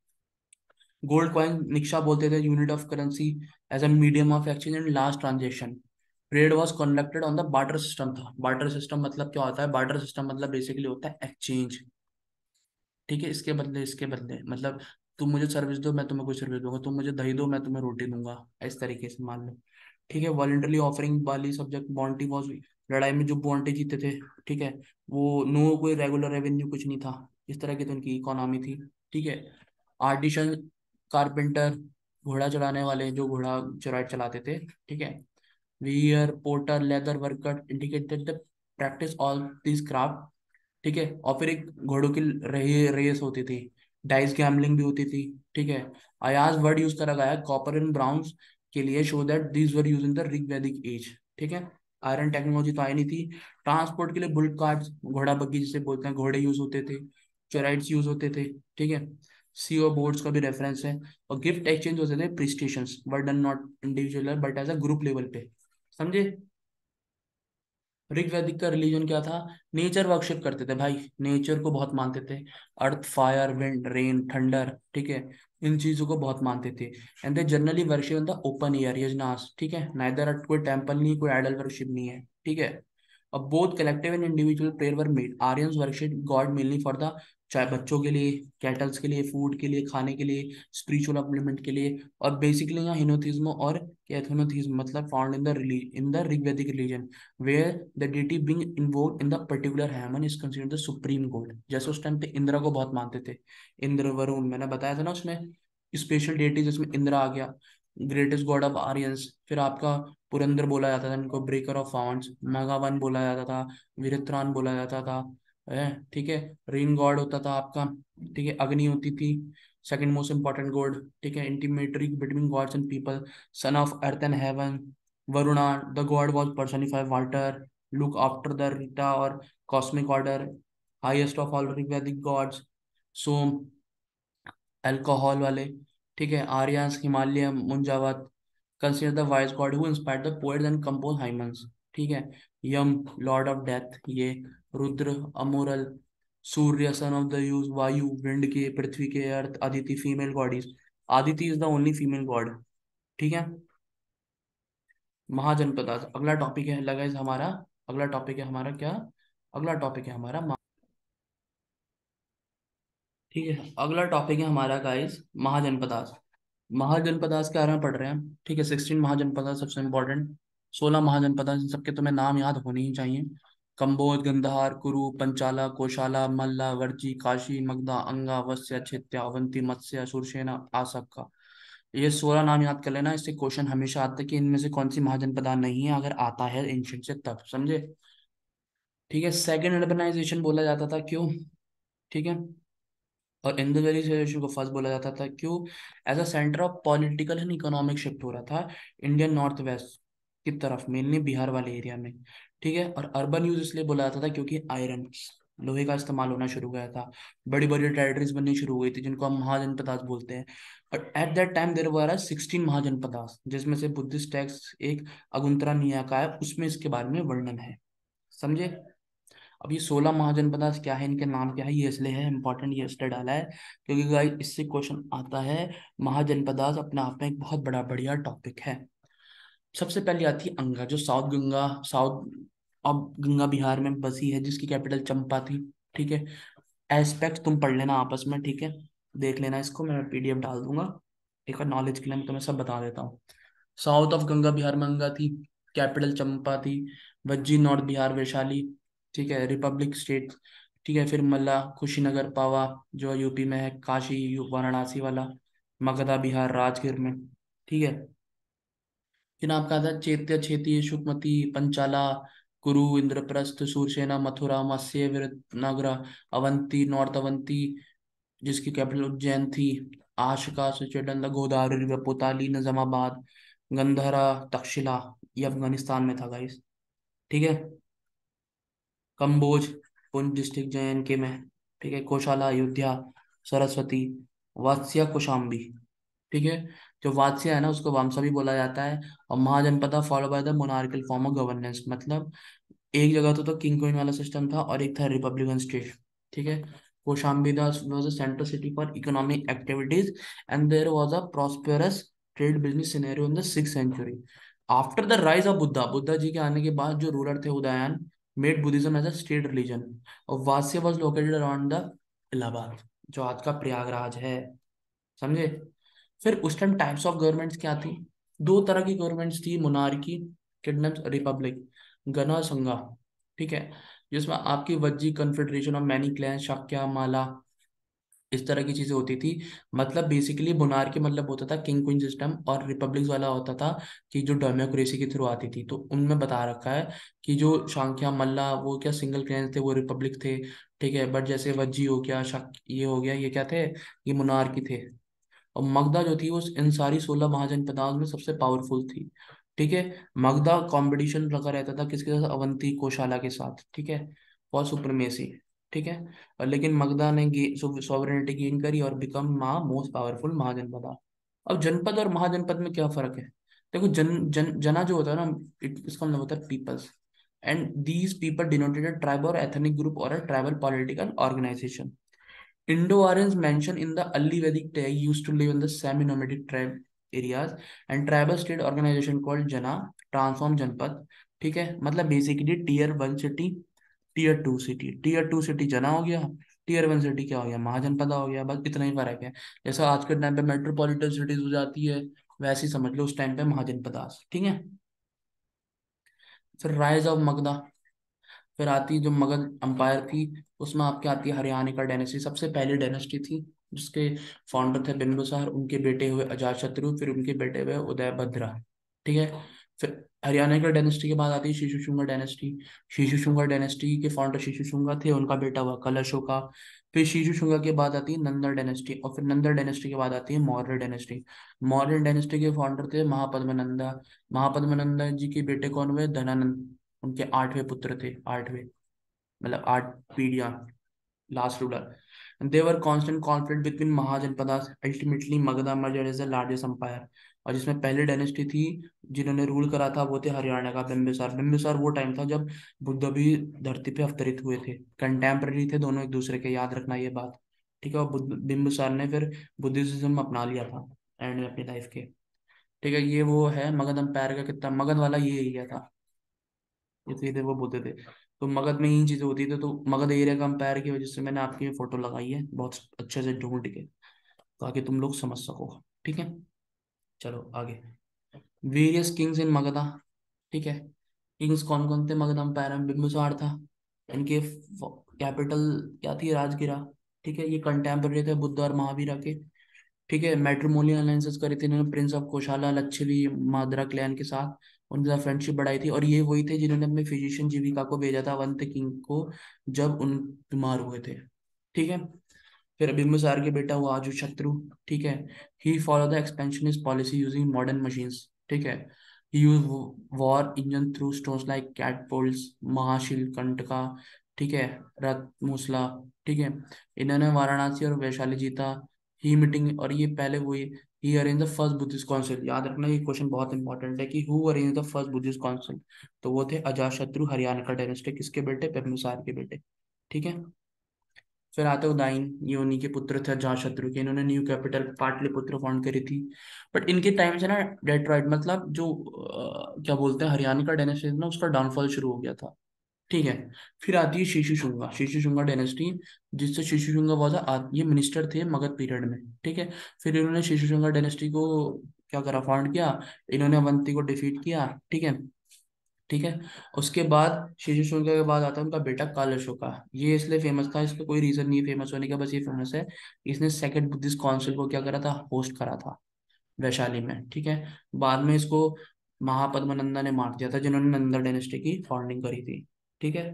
Speaker 1: Gold coin निक्शा बोलते थे, unit of currency as a medium of exchange and last transaction. Trade was conducted on the barter system था। Barter system मतलब क्या होता है, बार्टर सिस्टम मतलब बेसिकली होता है एक्सचेंज, ठीक है। इसके बदले इसके बदले, मतलब तुम मुझे सर्विस दो, मैं तुम्हें कोई सर्विस दूंगा, तुम मुझे दही दो, मैं तुम्हें रोटी दूंगा, इस तरीके से मान लो, ठीक है। वॉलंटरी ऑफरिंग वाली सब्जेक्ट बॉन्टी वॉज, लड़ाई में जो बॉन्टी जीते थे, ठीक है, वो नो कोई रेगुलर रेवेन्यू कुछ नहीं था, इस तरह की तो उनकी इकोनॉमी थी, ठीक है। आर्टिशन, कारपेंटर, घोड़ा चलाने वाले जो घोड़ा चराट चलाते थे, ठीक है। Weaver, potter, leather worker indicated the practice all this craft. ठीक है, और फिर एक घोड़ों की रेस होती थी, डाइस गैम्बलिंग भी होती थी। ठीक है, अयाज वर्ड यूज करा गया है कॉपर एंड ब्राउन्स के लिए, show that these were use in the Rigvedic age. ठीक है, आयरन टेक्नोलॉजी तो आई नहीं थी। ट्रांसपोर्ट के लिए बुल कार्ट्स, घोड़ा बग्गी जिसे बोलते हैं, घोड़े यूज होते थे। चोराइड्स यूज होते थे। ठीक है, सीओ बोर्ड्स का भी रेफरेंस है। और गिफ्ट एक्सचेंज होते थे, prestations were done not individual but as a group level पे। समझे? ऋग्वैदिक का रिलीजन क्या था? नेचर वर्शिप करते थे भाई, नेचर को बहुत मानते थे। Earth, fire, wind, rain, thunder, ठीक है, इन चीजों को बहुत मानते थे। And they generally worship in the open air, yajnas. ठीक है, नाइदर कोई टेम्पल नहीं, कोई आइडल वर्शिप नहीं है। ठीक है, अब both collective and individual prayer were made. Aryans worship god mainly for the, चाहे बच्चों के लिए, कैटल्स के लिए, फूड के लिए, खाने के लिए, स्पिरिचुअल अपलिमेंट के लिए। और बेसिकली यहाँ हिनोथिज्म और कैथोनोथिज्म मतलब found in the Rigvedic religion, where the deity being invoked in the particular heaven is considered the supreme god। जैसे उस टाइम पे इंद्र को बहुत मानते थे, इंद्र, वरुण, मैंने बताया था ना उसमें स्पेशल डेटी, जिसमें इंद्र आ गया, ग्रेटेस्ट गॉड ऑफ आर्यंस। फिर आपका पुरंदर बोला जाता था इनको, ब्रेकर ऑफ फाउंड्स, मगावन बोला जाता था, वीरत्रान बोला जाता था, है। ठीक है, रेन गॉड होता था आपका। ठीक है, अग्नि होती थी, सेकंड मोस्ट इंपॉर्टेंट गॉड। ठीक है, intermediary between gods and people, son of earth and heaven. Varuna, the god was personified Walter, look after the Rita or cosmic order, highest of all Vedic gods। Soma, alcohol वाले। ठीक है, Aryans, Himalaya, Munjavat, consider the wise god who inspired the poets and compose hymns. ठीक है, Yama, lord of death ये, Rudra, amoral, Surya, son of the यूज, Vayu, wind के, पृथ्वी के, earth, Aditi, female goddess. Aditi is the only female god. ठीक है, महाजनपद। अगला टॉपिक है लगा इस हमारा, अगला टॉपिक है हमारा क्या? अगला टॉपिक है हमारा ठीक है, अगला टॉपिक है हमारा गाइस महाजनपदास। महाजनपदास के बारे में पढ़ रहे हैं हम। ठीक है, 16 महाजनपदास सबसे इंपॉर्टेंट। 16 महाजनपदास, इन सबके तुम्हें नाम याद होने ही चाहिए। कंबोज, गंधार, कुरु, पंचाला, कोशाला, मल्ला, वर्ची, काशी, मगधा, अंगा, वत्स्य, छित्या, अवंती, मत्स्य, सुरसेना, आसक्का। ये 16 नाम याद कर लेना, इससे क्वेश्चन हमेशा आता है कि इनमें से कौन सी महाजनपदा नहीं है, अगर आता है एंशियंट से तब। समझे? ठीक है, सेकंड अर्बनाइजेशन बोला जाता था, क्यों? ठीक है, और इंडो वैली सिविलाइजेशन को फर्स्ट बोला जाता था, क्यों? As a centre of political and economic shift हो रहा था इंडियन नॉर्थ वेस्ट की तरफ, मेनली बिहार वाले एरिया में। ठीक है, और अर्बन यूज इसलिए बोला जाता था क्योंकि आयरन, लोहे का इस्तेमाल होना शुरू हो गया था, बड़ी बड़ी टेरिटरीज बननी शुरू हुई थी जिनको हम महाजनपदास बोलते हैं। और at that time there were 16 Mahajanapadas, जिसमें से बुद्धिस्ट टेक्स्ट एक अगुंतरा निकाय है, उसमें इसके बारे में वर्णन है। समझे? अब ये 16 महाजनपद क्या है, इनके नाम क्या है, ये इसलिए है इंपॉर्टेंट, ये इसलिए डाला है क्योंकि गाइस इससे क्वेश्चन आता है। महाजनपदास अपने आप में एक बहुत बड़ा बढ़िया टॉपिक है। सबसे पहले आती है अंगा, जो साउथ गंगा, साउथ अब गंगा बिहार में बसी है, जिसकी कैपिटल चंपा थी। ठीक है, एस्पेक्ट तुम पढ़ लेना आपस में। ठीक है, देख लेना इसको, मैं पीडीएफ डाल दूंगा, एक बार नॉलेज के लिए मैं तुम्हें सब बता देता हूँ। साउथ ऑफ गंगा बिहार में गंगा थी, कैपिटल चंपा थी। वज्जी नॉर्थ बिहार वैशाली। ठीक है, रिपब्लिक स्टेट। ठीक है, फिर मल्ला, कुशीनगर, पावा जो यूपी में है, काशी वाराणसी वाला, मगधा बिहार राजगीर में। ठीक है, फिर आपका आता है चैत्य, क्षेत्री, सुकमती, पंचाला, कुरु, इंद्रप्रस्थ, सूरसेना, मथुरा, मत्स्य, विरुद्नगर, अवंती, नॉर्थ अवंती जिसकी कैपिटल उज्जैन थी, आशका, सुचेतन, गोदावरी रिवर, पोताली, निजामाबाद, गंधरा, तक्षशिला, ये अफगानिस्तान में था गाइस। ठीक है, कंबोज, पुंछ डिस्ट्रिक्ट JNK में। ठीक है, कोशाला, अयोध्या, सरस्वती, वात्स्या, कौशाम्बी। ठीक है, जो वात्स्या है ना उसको वामसा भी बोला जाता है। और Mahajanapada follow by the monarchical form of governance, मतलब एक जगह तो किंग क्वीन वाला सिस्टम था और एक था रिपब्लिकन स्टेट। ठीक है, Kaushambi was a central city for economic activities and there was a prosperous trade business scenario in the 6th century। After the rise of Buddha, Buddha ji के आने के बाद जो रूलर थे Udayan made Buddhism as a state religion. और Vatsa was located around the Allahabad, जो आज का प्रयागराज है। समझे? फिर उस टाइम टाइप्स ऑफ गवर्नमेंट्स क्या थी? दो तरह की गवर्नमेंट्स थी, मोनार्की, किंगडम्स, रिपब्लिक, गण और संघा। ठीक है, जिसमें आपकी Vajji confederation of many clans, Shakya, Malla, इस तरह की चीजें होती थी। मतलब बेसिकली मोनार्की मतलब होता था किंग क्वीन सिस्टम, और रिपब्लिक वाला होता था कि जो डेमोक्रेसी के थ्रू आती थी। तो उनमें बता रखा है कि जो शांख्या मल्ला वो क्या सिंगल क्लैन थे, वो रिपब्लिक थे। ठीक है, बट जैसे वज्जी हो गया, शक ये हो गया, ये क्या थे, ये मोनार्की थे। और मगधा जो थी वो इन सारी 16 महाजनपदाओं में सबसे पावरफुल थी। ठीक है, मगधा कंपटीशन लगा रहता था किसके साथ, अवंती कोशाला के साथ। ठीक है, फॉर सुप्रीमेसी। ठीक है, और लेकिन मगधा ने सॉवरेनिटी गेन करी और बिकम मोस्ट पावरफुल महाजनपदा। अब जनपद और महाजनपद में क्या फर्क है? देखो, जना जो होता है ना, इसका मतलब होता है peoples, and these people denoted a tribe और एथनिक ग्रुप और a tribal political organisation. Indo-Aryans mentioned in the early Vedic day used to live in the semi-nomadic tribe areas, and tribal state organization called Jana transformed जनपद। ठीक है, मतलब basically tier 1 city, tier 2 city. Tier 2 city जना हो गया, tier 1 city क्या हो गया, महाजनपदा हो गया। बस इतना ही फर्क है। जैसा आज के टाइम पे मेट्रोपॉलिटन सिटीज हो जाती है, वैसे ही समझ लो उस टाइम पे महाजनपदा। ठीक है, फिर राइज ऑफ मगधा। फिर आती है जो मगध अंपायर थी, उसमें आपके आती है हरियाणा डायनेस्टी, सबसे पहली डायनेस्टी थी जिसके फाउंडर थे बिंदुसार, उनके बेटे हुए अजातशत्रु, फिर उनके बेटे हुए उदयभद्रा। ठीक है, फिर हरियाणा का डायनेस्टी के बाद आती है शीशुशुंगा डायनेस्टी। शीशुशुंगा डायनेस्टी के फाउंडर शीशुशुंगा थे, उनका बेटा हुआ कलशोका। फिर शीशुशुंगा के बाद आती है नंदर डायनेस्टी, और फिर नंदर डायनेस्टी के बाद आती है मौर्य डायनेस्टी। मौर्य डायनेस्टी के फाउंडर थे महापद्मनंदा। महापद्मनंदा जी के बेटे कौन हुए, धनानंद। उनके 8वें पुत्र थे, 8वें, मतलब 8 पीढ़ियां, last ruler. There were constant conflict between Mahajanapada, ultimately Magadha merger as the largest empire. और जिसमें पहले डायनेस्टी थी जिन्होंने रूल करा था वो थे हरियाणा का बिंबिसार। बिंबिसार वो टाइम था जब बुद्ध भी धरती पे अवतरित हुए थे, कंटेम्पररी थे दोनों एक दूसरे के, याद रखना ये बात। ठीक है, और बिंबिसार ने फिर बुद्धिज्म अपना लिया था एंड में अपनी लाइफ के। ठीक है, ये वो है मगध अंपायर का कितना, मगध वाला ये एरिया था, ये थे वो बोलते थे। तो मगध में यही चीजें होती थी। तो मगध एरिया कंपेयर की वजह से मैंने आपकी ये फोटो लगाई है बहुत अच्छे से ढूंढ के, ताकि तुम लोग समझ सको। ठीक है, चलो आगे। Various kings in Magadha. ठीक है, किंग्स कौन कौन थे मगध अंपायर में? बिंबिसार था, इनके कैपिटल क्या थी, राजगिरा। ठीक है, ये कंटेम्पररी थे बुद्ध और महावीरा के। ठीक है, मैट्रिमोनियल अलायंसेस करी थी इन्होंने prince of Kosala Lichchhavi Madra clan के साथ, उनके साथ फ्रेंडशिप बढ़ाई थी। और ये वही थे जिन्होंने अपने फिजिशियन जीविका को भेजा था अवंत किंग को जब उन बीमार हुए थे। ठीक है, फिर बिंबिसार के बेटा हुआ अजातशत्रु। ठीक है, he follow the expansionist policy using modern machines. ठीक है, he use war engine through stones like catapults, Mahashilakantaka. ठीक है, रथ मूसला। ठीक है, इन्होंने वाराणसी और वैशाली जीता। ही मीटिंग, और ये पहले हुई। He arrange the first Buddhist council. याद रखना ये क्वेश्चन बहुत इंपॉर्टेंट है कि who arrange the first Buddhist council. तो वो थे अजातशत्रु, हरियाणा का डायनेस्टी, किसके बेटे, बिंबिसार के बेटे। ठीक है, फिर आते उदयन, ये उन्हीं के पुत्र थे अजातशत्रु के, इन्होंने न्यू कैपिटल पाटलिपुत्र फाउंड करी थी। बट इनके टाइम से ना डेट्रॉइट, मतलब जो क्या बोलते हैं हरियाणा का डायनेस्टी ना, उसका डाउनफॉल शुरू हो गया था। ठीक है, फिर आती है शीशुशुंगा, शीशुशुंगा डायनेस्टी, जिससे शीशुशुंगा ये मिनिस्टर थे मगध पीरियड में। ठीक है, फिर इन्होंने शीशुशुंगा डायनेस्टी को क्या करा, फाउंड किया। इन्होंने अवंती को डिफीट किया। ठीक है, ठीक है, उसके बाद शीशुशुंगा के बाद आता है उनका बेटा काल अशोका। ये इसलिए फेमस था, इसका कोई रीजन नहीं है फेमस होने का, बस ये फेमस है, इसने सेकंड बुद्धिस्ट काउंसिल को क्या करा था, होस्ट करा था वैशाली में। ठीक है, बाद में इसको महापद्मनंदा ने मार दिया था, जिन्होंने नंदा डायनेस्टी की फाउंडिंग करी थी। ठीक है,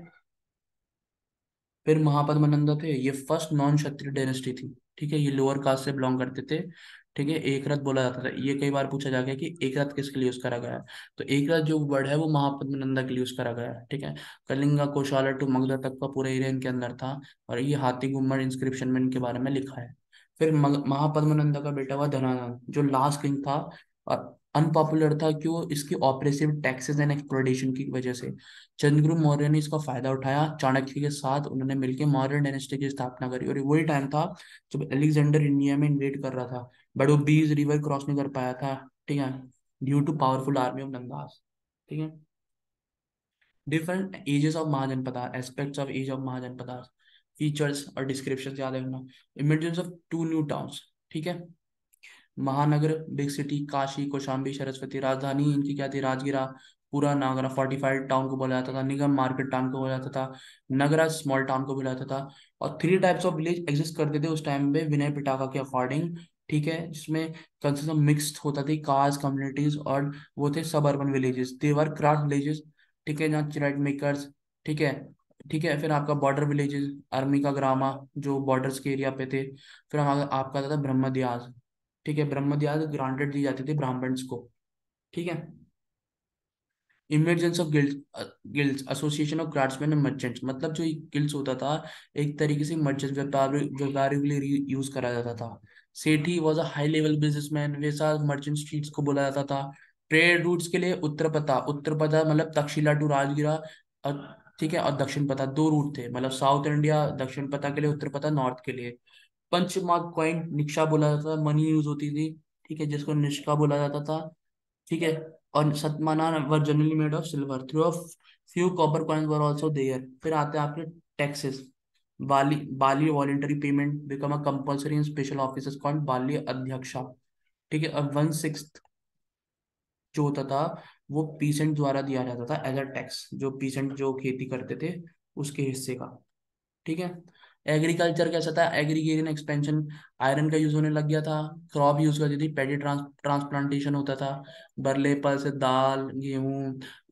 Speaker 1: फिर महापद्मनंद थे, ये फर्स्ट नॉन क्षत्रिय डायनेस्टी थी। ठीक है, ये लोअर कास्ट से बिलोंग करते थे। ठीक है, एक रथ बोला जाता था, ये कई बार पूछा जा गया कि एक रथ किसके लिए यूज करा गया है। तो एक रथ जो वर्ड है वो महापद्मनंदा के लिए यूज करा गया है। ठीक है, कलिंगा कोशाला टू मगधा तक का पूरा एरिया इनके अंदर था, और ये हाथी गुम्मट इंस्क्रिप्शन में इनके बारे में लिखा है। फिर महापद्मनंदा का बेटा हुआ धनानंद, जो लास्ट किंग था, और अनपॉपुलर था, क्यों, इसकी ऑपरेसिव टैक्सेस एंड एक्सप्लॉयटेशन की वजह से। चंद्रगुप्त मौर्य ने इसका फायदा उठाया, चाणक्य के साथ उन्होंने मिलकर मौर्य डायनेस्टी की स्थापना करी। और वही टाइम था जब अलेक्जेंडर इंडिया में इन्वेट कर रहा था, बट वो 20 रिवर क्रॉस नहीं कर पाया था। ठीक है, due to powerful army of Nandas. ठीक है, different ages of Mahajanapada, aspects of age of Mahajanapada, features और डिस्क्रिप्शन याद रखना। Emergence of 2 new towns. ठीक है, महानगर, बिग सिटी, काशी, कौशाम्बी, सरस्वती। राजधानी इनकी क्या थी, राजगिरा। पूरा नागरा फोर्टिफाइड टाउन को बोला जाता था, निगम मार्केट टाउन को बोला जाता था, नगरा स्मॉल टाउन को बोला जाता था। और three types of village exist करते थे उस टाइम पे विनय पिटाका के अकॉर्डिंग, ठीक है, जिसमें कंसेप्ट मिक्स्ड होता थी कास्ट कम्युनिटीज, और वो थे सब urban villages, there were craft villages, ठीक है, जहाँ चिराइट मेकर्स, ठीक है, ठीक है। फिर आपका बॉर्डर विलेजेस, आर्मी का ग्रामा, जो बॉर्डर्स के एरिया पे थे। फिर आपका आता था ब्रह्मदियास, ठीक है, ब्रह्मदियास ग्रांटेड दी जाती थी ब्राह्मण्स को, ठीक है। Emergence of guilds, association of craftsman and merchants, मतलब जो गिल्ड्स होता था एक तरीके से मर्चेंट्स, व्यापारियों के लिए यूज करा जाता था। Sethi was a high level businessman, वैसा मर्चेंट स्ट्रीट्स को बोला जाता था। ट्रेड रूट्स के लिए उत्तर पता, मतलब तक्षशिला टू राजगिरा, और ठीक है, और दक्षिण पता, दो रूट थे, मतलब साउथ इंडिया दक्षिण पता के लिए, उत्तर पता नॉर्थ के लिए। पंचमार्क कॉइन निक्शा बोला जाता था, मनी यूज होती थी, ठीक है, जिसको निष्का बोला जाता था, ठीक है। और Satamana were generally made of silver, through of few copper coins were also there. फिर आते हैं आपके taxes. Bali Bali voluntary payment become a compulsory in special office called Bali Adhyaksha, ठीक है। और 1/6 जो होता था वो पीसेंट द्वारा दिया जाता था एज अ टैक्स, जो पीसेंट जो खेती करते थे उसके हिस्से का, ठीक है। एग्रीकल्चर कैसा था, एग्रीगेशन एक्सपेंशन, आयरन का यूज होने लग गया था। क्रॉप यूज करती थी, पैडी ट्रांसप्लांटेशन होता था। बरले पल्स दाल गेहूं,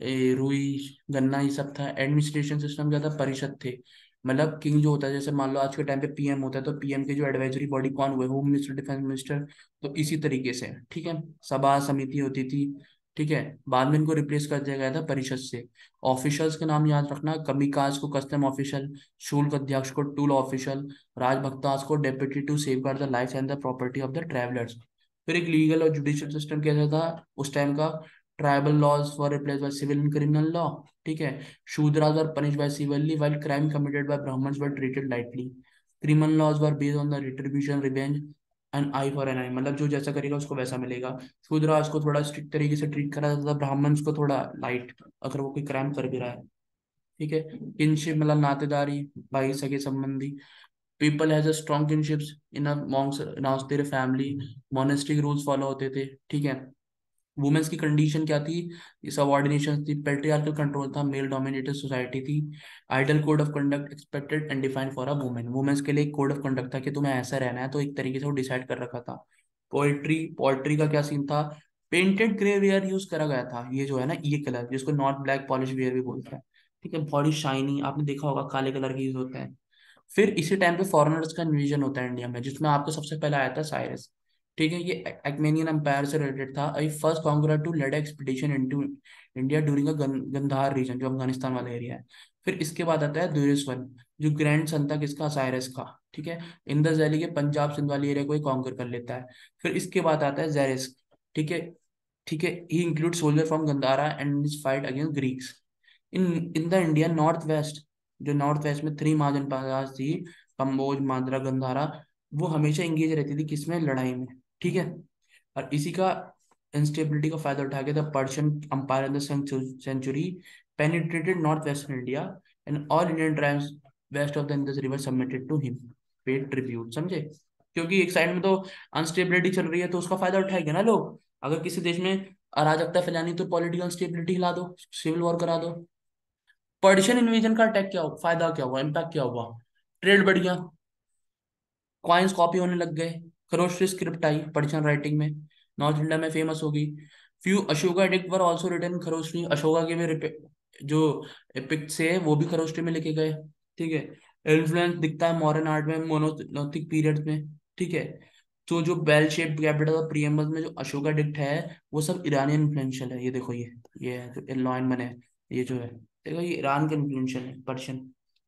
Speaker 1: रुई, गन्ना, ये सब था। एडमिनिस्ट्रेशन सिस्टम क्या था, परिषद थे, मतलब किंग जो होता है, जैसे मान लो आज के टाइम पे पीएम होता है, तो पीएम के जो एडवाइजरी बॉडी कौन हुए, होम मिनिस्टर, डिफेंस मिनिस्टर, तो इसी तरीके से, ठीक है। सभा समिति होती थी, ठीक है। बाद में इनको रिप्लेस कर दिया गया था परिषद से। ऑफिशियल्स के नाम याद रखना, कमिकाज को कस्टम ऑफिशियल, शुल्क अध्यक्ष को टूल ऑफिशियल, राजभक्तास को deputy to safeguard the life and the property of the travellers. फिर एक लीगल और जुडिशियल सिस्टम कैसा था उस टाइम का, tribal laws were replace by civil and criminal law, ठीक है। Shudras were punish by civilly while crime committed by Brahmins were treated lightly. Criminal laws were based on the retribution revenge and eye for an eye, मतलब जो जैसा करेगा उसको वैसा मिलेगा। शूद्रास को थोड़ा स्ट्रिक्ट तरीके से ट्रीट करा जाता था, ब्राह्मण्स को थोड़ा लाइट, अगर वो कोई क्राइम कर भी रहा है, ठीक है। किनशिप मतलब नातेदारी, भाई सगे संबंधी। People has a strong kinships in a monks announce their family, monastic rules follow होते थे, ठीक है। वुमेन्स की कंडीशन क्या थी, सबऑर्डिनेशन थी, पेट्रियार्कल कंट्रोल था, मेल डोमिनेटेड सोसाइटी थी। Ideal code of conduct expected and defined for a women, womens के लिए एक कोड ऑफ कंडक्ट था कि तुम्हें ऐसा रहना है, तो एक तरीके से वो डिसाइड कर रखा था। पोएट्री, पोएट्री का क्या सीन था, पेंटेड ग्रे वेयर यूज करा गया था, ये जो है ना ये कलर जिसको नॉट ब्लैक पॉलिश वेयर भी बोलते हैं, ठीक है। बॉडी शाइनी, आपने देखा होगा काले कलर के यूज होते हैं। फिर इसी टाइम पे फॉरेनर्स का इन्वेजन होता है इंडिया में, जिसमें आपको सबसे पहले आया था साइरस, ठीक है। ये एक्मेनियन एम्पायर से रिलेटेड था। I first conqueror to led expedition into India during a Gandhara region, जो अफगानिस्तान वाला एरिया है। फिर इसके बाद आता है दुर्स वन, जो ग्रैंड सन था किसका, साइरस का, ठीक है। इंदस वैली के पंजाब सिंध वाली एरिया को ही कॉन्कर कर लेता है। फिर इसके बाद आता है जेरिस, ठीक है, ठीक है। He include soldier from Gandhara and fight against Greeks in in the India north west. जो नॉर्थ वेस्ट में 3 महाजन जनपद थी, कंबोज, माद्रा, गंधारा, वो हमेशा इंगेज रहती थी किसमें, लड़ाई में, ठीक है। और इसी का इंस्टेबिलिटी का फायदा उठा के the Persian empire in the century penetrated north western India and all Indian tribes west of the Indus river submitted to him, paid tribute, समझे। क्योंकि एक साइड में तो अनस्टेबिलिटी चल रही है, तो उसका फायदा उठाएंगे ना लोग। अगर किसी देश में अराजकता फैलानी, तो पॉलिटिकल स्टेबिलिटी हिला दो, सिविल वॉर करा दो। पर्शियन इन्वेजन का अटैक क्या हुआ, फायदा क्या हुआ, इम्पैक्ट क्या हुआ, ट्रेड बढ़ गया, कॉइन्स कॉपी होने लग गए, खरोष्ट स्क्रिप्ट आई पर्शियन राइटिंग में, नॉर्थ इंडिया में फेमस होगी। Few Ashoka edict were also written Kharoshti, Ashoka के भी जो एपिक से है वो भी खरोष्टी में लिखे गए, ठीक है। इन्फ्लुएंस दिखता है मॉडर्न आर्ट में मोनोलिथिक पीरियड में, ठीक है। तो जो बेल शेप कैपिटल और प्रियम्बल में जो अशोका डिक्ट है, वो सब ईरानियन इन्फ्लुएंशियल है। ये देखो, ये है जो लाइन बने, ये जो है, देखो ये ईरान का इन्फ्लुएंशियल है, पर्शियन।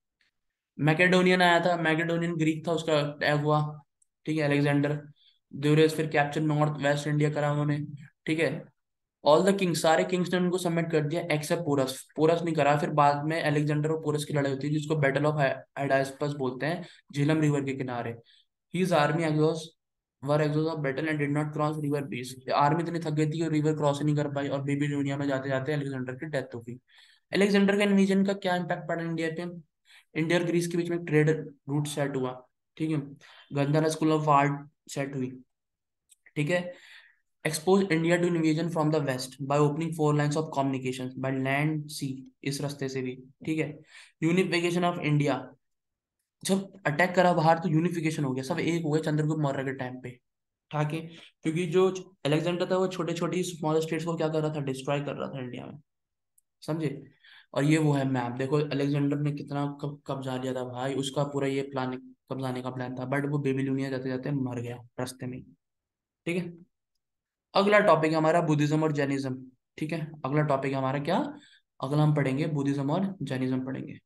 Speaker 1: मैकेडोनियन आया था, मैकेडोनियन ग्रीक था, उसका टैग हुआ, ठीक है, अलेक्जेंडर। ड्यूरेस फिर कैप्चर नॉर्थ वेस्ट इंडिया करा उन्होंने, ठीक है। ऑल द किंग्स, सारे किंग्स ने उनको सबमिट कर दिया एक्सेप्ट पोरस, पोरस नहीं करा। फिर बाद में अलेक्जेंडर और पोरस की लड़ाई होती है, जिसको बैटल ऑफ हाइडास्पस बोलते हैं, झेलम रिवर के किनारे। His army exhausted were exhausted of battle and did not cross river Beas, army इतनी थक गई थी और रिवर क्रॉस नहीं कर पाई, और बेबी दुनिया में जाते जाते अलेक्जेंडर की डेथ हो गई। अलेक्जेंडर का इन्वेजन का क्या इम्पैक्ट पड़ा इंडिया पे, इंडिया और ग्रीस के बीच में ट्रेड रूट सेट हुआ, ठीक है। Gandhara school of art set हुई, ठीक है। Expose India to invasion from the west by opening 4 lines of communication by land sea, इस रास्ते से भी, ठीक है। यूनिफिकेशन ऑफ इंडिया, जब अटैक करा बाहर तो यूनिफिकेशन हो गया, सब एक हो गए चंद्रगुप्त मौर्य के टाइम पे ठाके, क्योंकि जो अलेक्जेंडर था वो छोटे छोटे स्मॉल स्टेट्स को क्या कर रहा था, डिस्ट्रॉय कर रहा था इंडिया में, समझे। और ये वो है मैप, देखो अलेक्जेंडर ने कितना कब्जा लिया था भाई, उसका पूरा ये प्लान, कब्जाने का प्लान था, बट वो बेबीलोनिया जाते जाते मर गया रास्ते में, ठीक है। अगला टॉपिक है हमारा बुद्धिज्म और जैनिज्म, ठीक है। अगला टॉपिक है हमारा क्या, अगला हम पढ़ेंगे बुद्धिज्म और जैनिज्म पढ़ेंगे,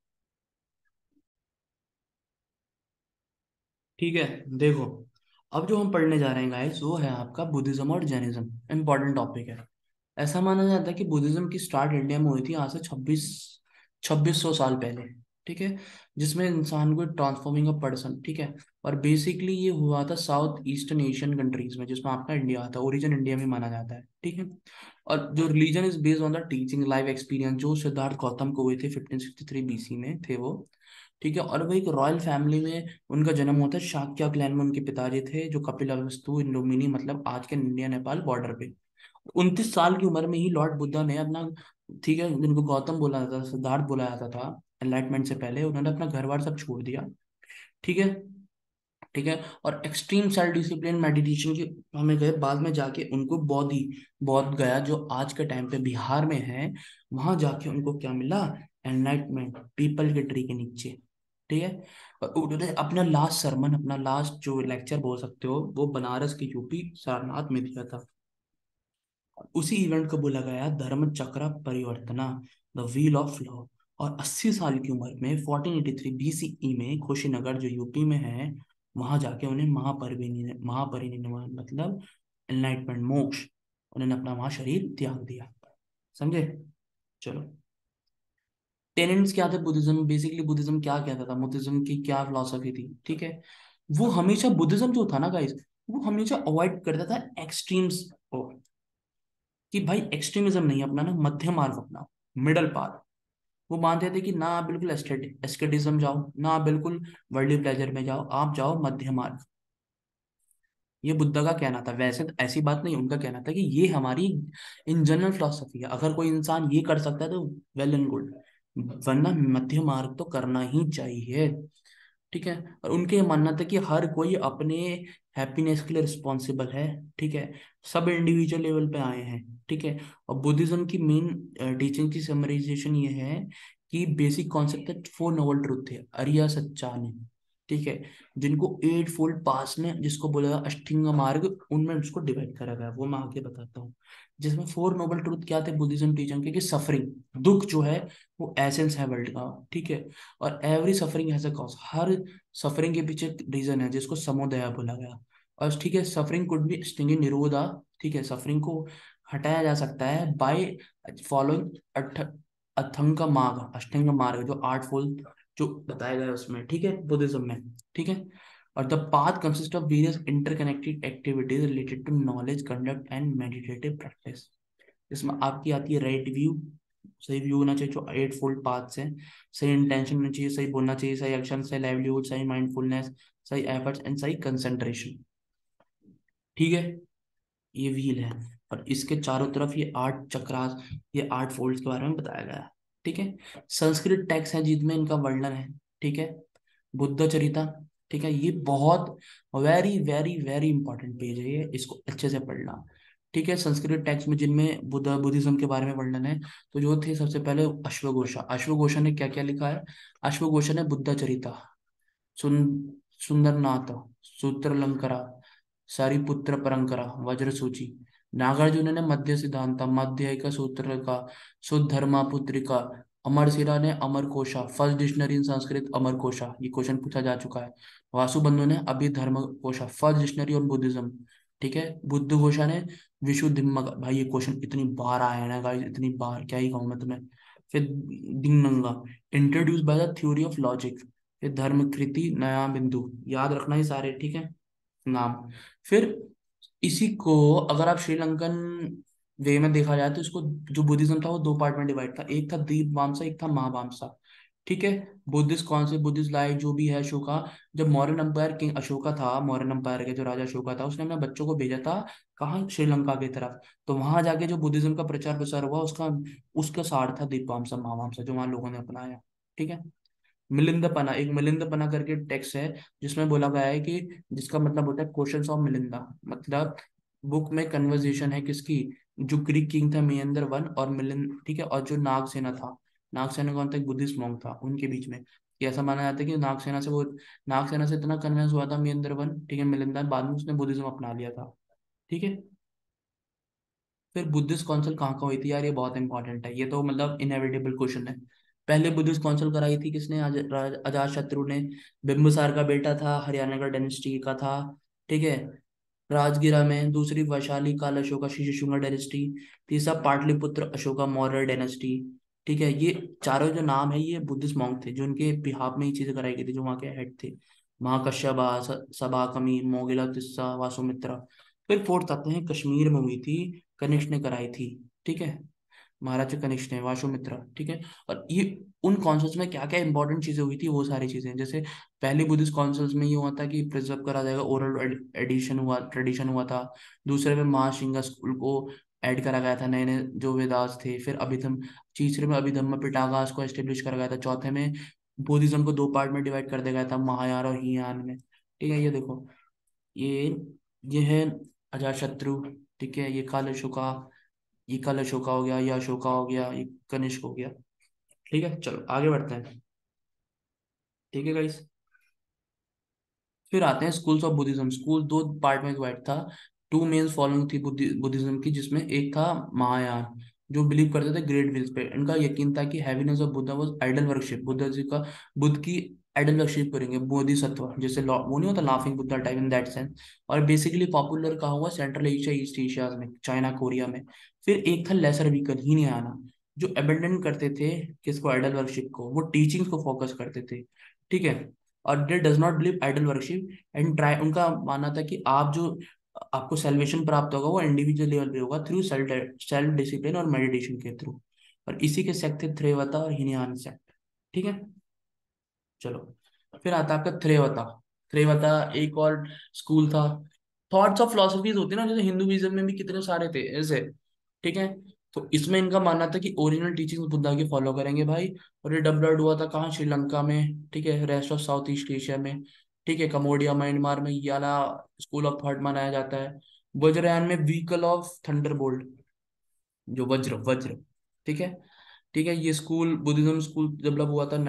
Speaker 1: ठीक है। देखो, अब जो हम पढ़ने जा रहे हैं गाइस वो है आपका बुद्धिज्म और जैनिज्म, इंपॉर्टेंट टॉपिक है। ऐसा माना जाता है कि बुद्धिज्म की स्टार्ट इंडिया में हुई थी आज से 2600 साल पहले, ठीक है। जिसमें इंसान को ट्रांसफॉर्मिंग अ पर्सन, ठीक है। और बेसिकली ये हुआ था साउथ ईस्टर्न एशियन कंट्रीज में, जिसमें आपका इंडिया आता है, ओरिजिन इंडिया में माना जाता है, ठीक है। और जो religion is based on the teaching life experience, जो सिद्धार्थ गौतम को हुए थे 1563 बीसी में थे वो, ठीक है। और वो एक रॉयल फैमिली में उनका जन्म हुआ था, शाक्या क्लैन में उनके पिताजी थे, जो कपिलवस्तु इन लुम्बिनी, मतलब आज के इंडिया नेपाल बॉर्डर पे। 29 साल की उम्र में ही लॉर्ड बुद्धा ने अपना, ठीक है, जिनको गौतम बोला जाता था, सिद्धार्थ बोला जाता था, एनलाइटमेंट से पहले उन्होंने अपना घर बार सब छोड़ दिया, ठीक है, ठीक है। और एक्सट्रीम सेल्फ डिसिप्लिन मेडिटेशन की हमें गए, बाद में जाके उनको बौद्धि, बौद्ध गया जो आज के टाइम पे बिहार में है, वहां जाके उनको क्या मिला, एनलाइटमेंट, पीपल के ट्री के नीचे, ठीक है। और उन्होंने अपना लास्ट सरमन, अपना लास्ट जो लेक्चर बोल सकते हो, वो बनारस के यूपी सारनाथ में दिया था। उसी इवेंट को बोला गया Dharma chakra pravartana, the wheel of law. और 80 साल की उम्र में 1483 बीसीई में कुशीनगर जो यूपी में है, वहां जाके उन्हें महापरिनिर्वाण मतलब एनलाइटमेंट, मोक्ष, उन्होंने अपना वहां शरीर त्याग दिया, समझे। चलो, टेनेंट्स क्या थे बुद्धिज्म, बेसिकली बुद्धिज्म क्या कहता था, बुद्धिज्म की क्या फिलोसफी थी, ठीक है। वो हमेशा बुद्धिज्म जो था ना गाइस, वो हमेशा अवॉइड करता था एक्सट्रीम्स को, कि भाई एक्सट्रीमिज्म नहीं अपनाना, मध्य मार्ग अपनाओ, मिडल पाथ। वो मानते थे कि ना बिल्कुल एस्केटिज्म जाओ, ना बिल्कुल वर्ल्डली प्लेजर में जाओ, आप जाओ मध्य मार्ग। ये बुद्धा का कहना था, वैसे तो ऐसी बात नहीं, उनका कहना था कि ये हमारी इन जनरल फिलोसफी है, अगर कोई इंसान ये कर सकता है तो वेल एंड गुड, वरना मध्य मार्ग तो करना ही चाहिए, ठीक है। और उनके ये मानना था कि हर कोई अपने हैप्पीनेस के लिए रिस्पॉन्सिबल है, ठीक है। सब इंडिविजुअल लेवल पे आए हैं, ठीक है। और बुद्धिज्म की मेन टीचिंग की समराइजेशन ये है कि बेसिक कॉन्सेप्ट है, 4 नोबल ट्रूथ है, अरिया सच्चा ने, ठीक है। जिनको 8 फोल्ड पास ने, जिसको बोला जाता अष्टांग मार्ग, उनमें उसको डिवाइड करा गया है, वो मैं आगे बताता हूँ। जिसमें 4 नोबल ट्रूथ क्या थे बुद्धिज्म टीचिंग के, कि सफरिंग, दुख जो है वो एसेंस है वर्ल्ड का, ठीक है। और every suffering has a cause, हर सफरिंग के पीछे रीजन है, जिसको समोदया बोला गया। और ठीक है, suffering could be sting nirodha, ठीक है, सफरिंग को हटाया जा सकता है बाय फॉलोइंग अथंग मार्ग, अष्टांग मार्ग, जो 8 फोल्ड जो बताया गया है उसमें, ठीक है, बुद्धिज्म में, ठीक है। और the path consist of various interconnected activities related to knowledge, conduct and meditative practice. इसमें आपकी आती है राइट व्यू, सही व्यू होना चाहिए, जो 8 फोल्ड पाथ है, सही इंटेंशन होना चाहिए, सही बोलना चाहिए, सही एक्शन, सही लाइवलीहुड, सही माइंडफुलनेस, सही एफर्ट्स एंड सही कंसंट्रेशन, ठीक है। ये व्हील है, और इसके चारों तरफ ये 8 चक्रास, ये 8 फोल्ड्स के बारे में बताया गया है, ठीक है। संस्कृत टेक्स्ट है जिसमें इनका वर्णन है, ठीक है। बुद्ध चरिता, ठीक है, ये बहुत very very very important page है ये, इसको अच्छे से पढ़ना, ठीक है। संस्कृत टेक्स्ट में जिनमें बुद्धिज्म के बारे में वर्णन है, तो जो थे सबसे पहले अश्वघोषा, अश्वघोषा ने क्या क्या लिखा है, अश्वघोषा ने बुद्ध चरिता, सुन सुंदरनाथ, सूत्रलंकरा, सारिपुत्र परंकरा, वज्र सूची। नागार्जुन ने मध्य सिद्धांत, मध्य एक सूत्र का, सुधर्मा पुत्रिका, अमरशिरा ने Amarakosha, first dictionary in Sanskrit Amarakosha, ये क्वेश्चन पूछा जा चुका है। वासुबंधु ने Abhidharmakosha, first dictionary on Buddhism, ठीक है। बुद्ध घोषा ने विशुद्धिमग, भाई ये क्वेश्चन इतनी बार आया है ना गाइस, इतनी बार क्या ही कहूँ मैं तुम्हें। फिर Dignaga, introduce by the theory of logic. फिर धर्मकृति, नया बिंदु, याद रखना ही सारे, ठीक है, नाम। फिर इसी को अगर आप श्रीलंकन वे में देखा जाए तो इसको, जो बुद्धिज्म था वो 2 पार्ट में डिवाइड था, एक था दीप वामसा, एक था महावामसा, ठीक है। बुद्धिस्ट कौन से बुद्धिस्ट लाइक जो भी है अशोका, जब मौर्यन अंपायर किंग अशोका था, मौर्यन अंपायर के जो राजा अशोका था, उसने अपने बच्चों को भेजा था कहाँ, श्रीलंका की तरफ। तो वहां जाके जो बुद्धिज्म का प्रचार प्रसार हुआ, उसका उसका सार था दीपवामसा महावामसा, जो वहां लोगों ने अपनाया। ठीक है। मिलिंदपना, एक मिलिंदपना करके टेक्स्ट है जिसमें बोला गया है कि, जिसका मतलब होता है क्वेश्चंस ऑफ मिलिंदा, मतलब बुक में कन्वर्सेशन है किसकी, जो ग्रीक किंग था मेयंदर वन और मिलिंद, ठीक है, और जो नागसेना था, नागसेना कौन था, एक बुद्धिस्ट मॉन्क था, उनके बीच में ये ऐसा माना जाता है कि नागसेना से इतना कन्विंस हुआ था मेयंदर वन, ठीक है, मिलिंदा, बाद में उसने बुद्धिज्म अपना लिया था। ठीक है। फिर बुद्धिस्ट काउंसिल कहाँ कहाँ हुई थी यार, ये बहुत इंपॉर्टेंट है, ये तो मतलब इनएविटेबल क्वेश्चन है। पहले बुद्धिस्ट काउंसिल कराई थी किसने, अजात शत्रु ने। बिंबिसार का बेटा था, हरियाणा का डायनेस्टी का था। ठीक है। राजगिरा में। दूसरी वैशाली काल अशोका शीशुशुंगा डायनेस्टी। तीसरा पाटलिपुत्र अशोका मौर्य डायनेस्टी। ठीक है। ये चारों जो नाम है, ये बुद्धिस्ट मॉन्क थे, जो उनके बिहाफ में ये चीजें कराई गई थी, जो वहाँ के हेड थे। महाकश्यपा, सभाकमी, मोगिला, तिस्सा, वासुमित्रा। फिर फोर्थ आते हैं, कश्मीर में हुई थी, कनिष्क ने कराई थी। ठीक है। महाराजा कनिष्क ने, वासुमित्रा। ठीक है। और ये उन कॉन्सल्स में क्या क्या इंपॉर्टेंट चीजें हुई थी, वो सारी चीजें, जैसे पहले बुद्धिस्ट कॉन्सल्स में ये हुआ था कि प्रिजर्व करा जाएगा, ओरल एडिशन हुआ, ट्रेडिशन हुआ था। दूसरे में महाशिंगा स्कूल को ऐड करा गया था, नए नए जो वेदास थे। फिर अभिधम, तीसरे में अभिधम्म पिटागास को एस्टेब्लिश करा गया था। चौथे में बुद्धिज्म को दो पार्ट में डिवाइड कर दिया गया था, महायान और हीनयान में। ठीक है। ये देखो, ये ये है अजातशत्रु। ठीक है। ये काल अशोका, ये काल अशोका हो गया, ये अशोका हो गया, ये कनिष्क हो गया। ठीक है, चलो आगे बढ़ते हैं। ठीक है गाइस। फिर आते हैं स्कूल्स ऑफ बुद्धिज्म। स्कूल दो पार्ट में डिवाइड था। टू मेन फॉलोइंग थी बुद्धिज्म की, जिसमें एक था महायान, जो बिलीव करते थे ग्रेट विल्स पे। इनका यकीन था कि heaviness of Buddha was idol worship, Buddha ji का, बुद्ध की आइडल वर्शिप करेंगे, बोधिसत्व, जैसे वो नहीं होता laughing Buddha type, in that sense. और बेसिकली पॉपुलर कहा हुआ सेंट्रल एशिया, ईस्ट एशिया में, चाइना, कोरिया में। फिर एक था लेसर वीकन, ही नहीं आना, जो अबेंडन करते थे किसको, आइडल वर्शिप को, वो टीचिंग्स को फोकस करते थे। ठीक है। और they does not believe idol worship and try, उनका मानना था कि आप जो, आपको सेल्वेशन प्राप्त होगा वो इंडिविजुअल लेवल पे होगा, थ्रू सेल्फ डिसिप्लिन और मेडिटेशन के थ्रू। और इसी के सेक्ट थे थ्रेवता और हीनयान सेक्ट। ठीक है। चलो, फिर आता है आपका थ्रेवता। थ्रेवता एक और स्कूल था। थॉट्स ऑफ फिलोसफीज होती है ना, जैसे हिंदुइज्म में भी कितने सारे थे ऐसे। ठीक है। तो इसमें इनका मानना था कि ओरिजिनल टीचिंग बुद्धा की फॉलो करेंगे भाई। और ये डेवलप्ड हुआ था कहाँ, श्रीलंका में। ठीक है। Rest of south east Asia में। ठीक है। कम्बोडिया, म्यांमार में याला स्कूल ऑफ थॉट मनाया जाता है। वज्रयान में व्हीकल ऑफ थंडरबोल्ट, जो वज्र वज्र। ठीक है। ठीक है। ये स्कूल, बुद्धिज्म स्कूल डेवलप हुआ था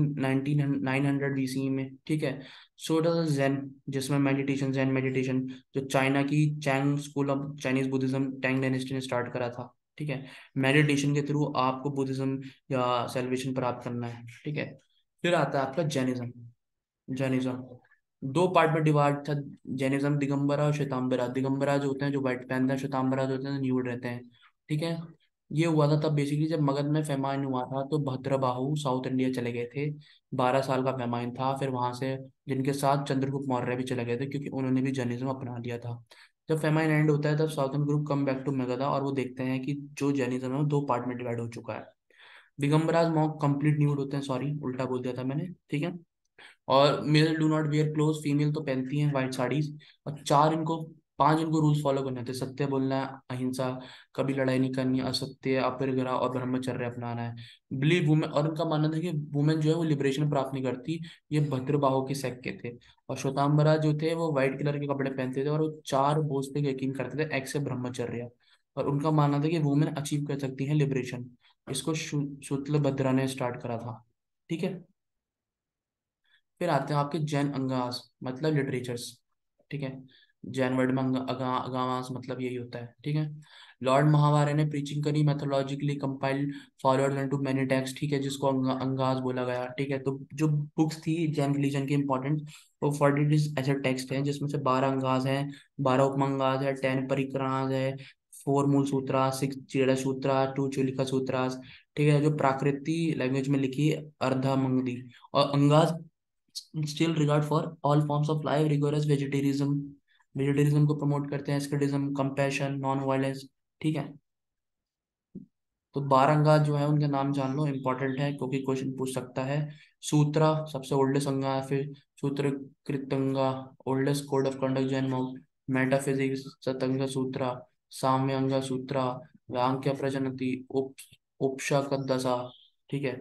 Speaker 1: 900 बीसी में। ठीक है। सो इट वाज जैन, जिसमें मेडिटेशन, जैन मेडिटेशन, जो चाइना की Chan school of Chinese Buddhism, Tang dynasty ने स्टार्ट करा था। ठीक है। मेडिटेशन के थ्रू आपको बुद्धिज्म या सेल्वेशन प्राप्त करना है। ठीक है। फिर आता है आपका जैनिज्म। जैनिज्म दो पार्ट में डिवाइड था। जैनिज्म दिगंबरा और श्वेतांबरा। दिगंबरा जो होते हैं जो व्हाइट पहनते हैं, श्वेतांबरा जो होते हैं न्यूड रहते हैं। ठीक है। ये हुआ था तब बेसिकली जब मगध में फेमाइन हुआ था, तो भद्रबाहु साउथ इंडिया चले गए थे। 12 साल का फेमाइन था, फिर वहां से, जिनके साथ चंद्रगुप्त मौर्य भी चले गए थे, क्योंकि उन्होंने भी जैनिज्म अपना लिया था। जब फेमाइन एंड होता है, तब southern group come back to Magadha, और वो देखते हैं कि जो जैनिज्म है वो दो पार्ट में डिवाइड हो चुका है। दिगंबराज मॉन्क कंप्लीट न्यूड होते हैं, सॉरी उल्टा बोल दिया था मैंने। ठीक है। और male do not wear cloth, female तो पहनती हैं व्हाइट साड़ीज। और पांच इनको रूल्स फॉलो करने होते हैं, सत्य बोलना है, अहिंसा, कभी लड़ाई नहीं करनी, असत्य, अपरिग्रह और ब्रह्मचर्य अपनाना है। बिलीव वुमेन, और इनका मानना था कि वुमेन जो है वो लिबरेशन प्राप्त नहीं करती। ये भद्रबाहु के सेक्ट के थे। और श्वेतांबरा जो थे वो व्हाइट कलर के कपड़े पहनते थे, और वो चार बोझ पे यकीन करते थे, एक से ब्रह्मचर्य। और उनका मानना था कि वुमेन अचीव कर सकती है लिबरेशन। इसको शुक्ल भद्रा ने स्टार्ट करा था। ठीक है। फिर आते हैं आपके जैन अंगास, मतलब लिटरेचर्स। ठीक है। जैन वर्ड में अगामास मतलब यही होता है। ठीक है। लॉर्ड महावारे ने प्रीचिंग करी, mythologically compiled, forward into many text. ठीक है। जिसको अंगास बोला गया। ठीक है। तो जो बुक्स थी जैन रिलीजन की इंपॉर्टेंट, वो 40 ऐसे टेक्स्ट हैं, जिसमें से 12 अंगास हैं, 12 उपमंगास है, 10 परिक्रास है, 4 मूल सूत्रा, 6 जेड़ा सूत्रा, 2 चुलिका सूत्रास। ठीक है। जो प्राकृति लैंग्वेज में लिखी अर्धामंगली। और Angas still regard for all forms of life, rigorous vegetarianism, vegetarianism को प्रमोट करते हैं, एस्केटिज्म, कंपैशन, नॉन वायलेंस। ठीक है। तो बारंगा जो है उनका नाम जान लो, इंपॉर्टेंट है क्योंकि क्वेश्चन पूछ सकता है। सूत्रा सबसे ओल्डेस्ट अंगा है, फिर Sutrakritanga, oldest code of conduct Jain monk, metaphysics सतंग सूत्रा, साम्यांगा सूत्रा, वाक्य प्रजनति, उपशाकत दशा, ठीक है,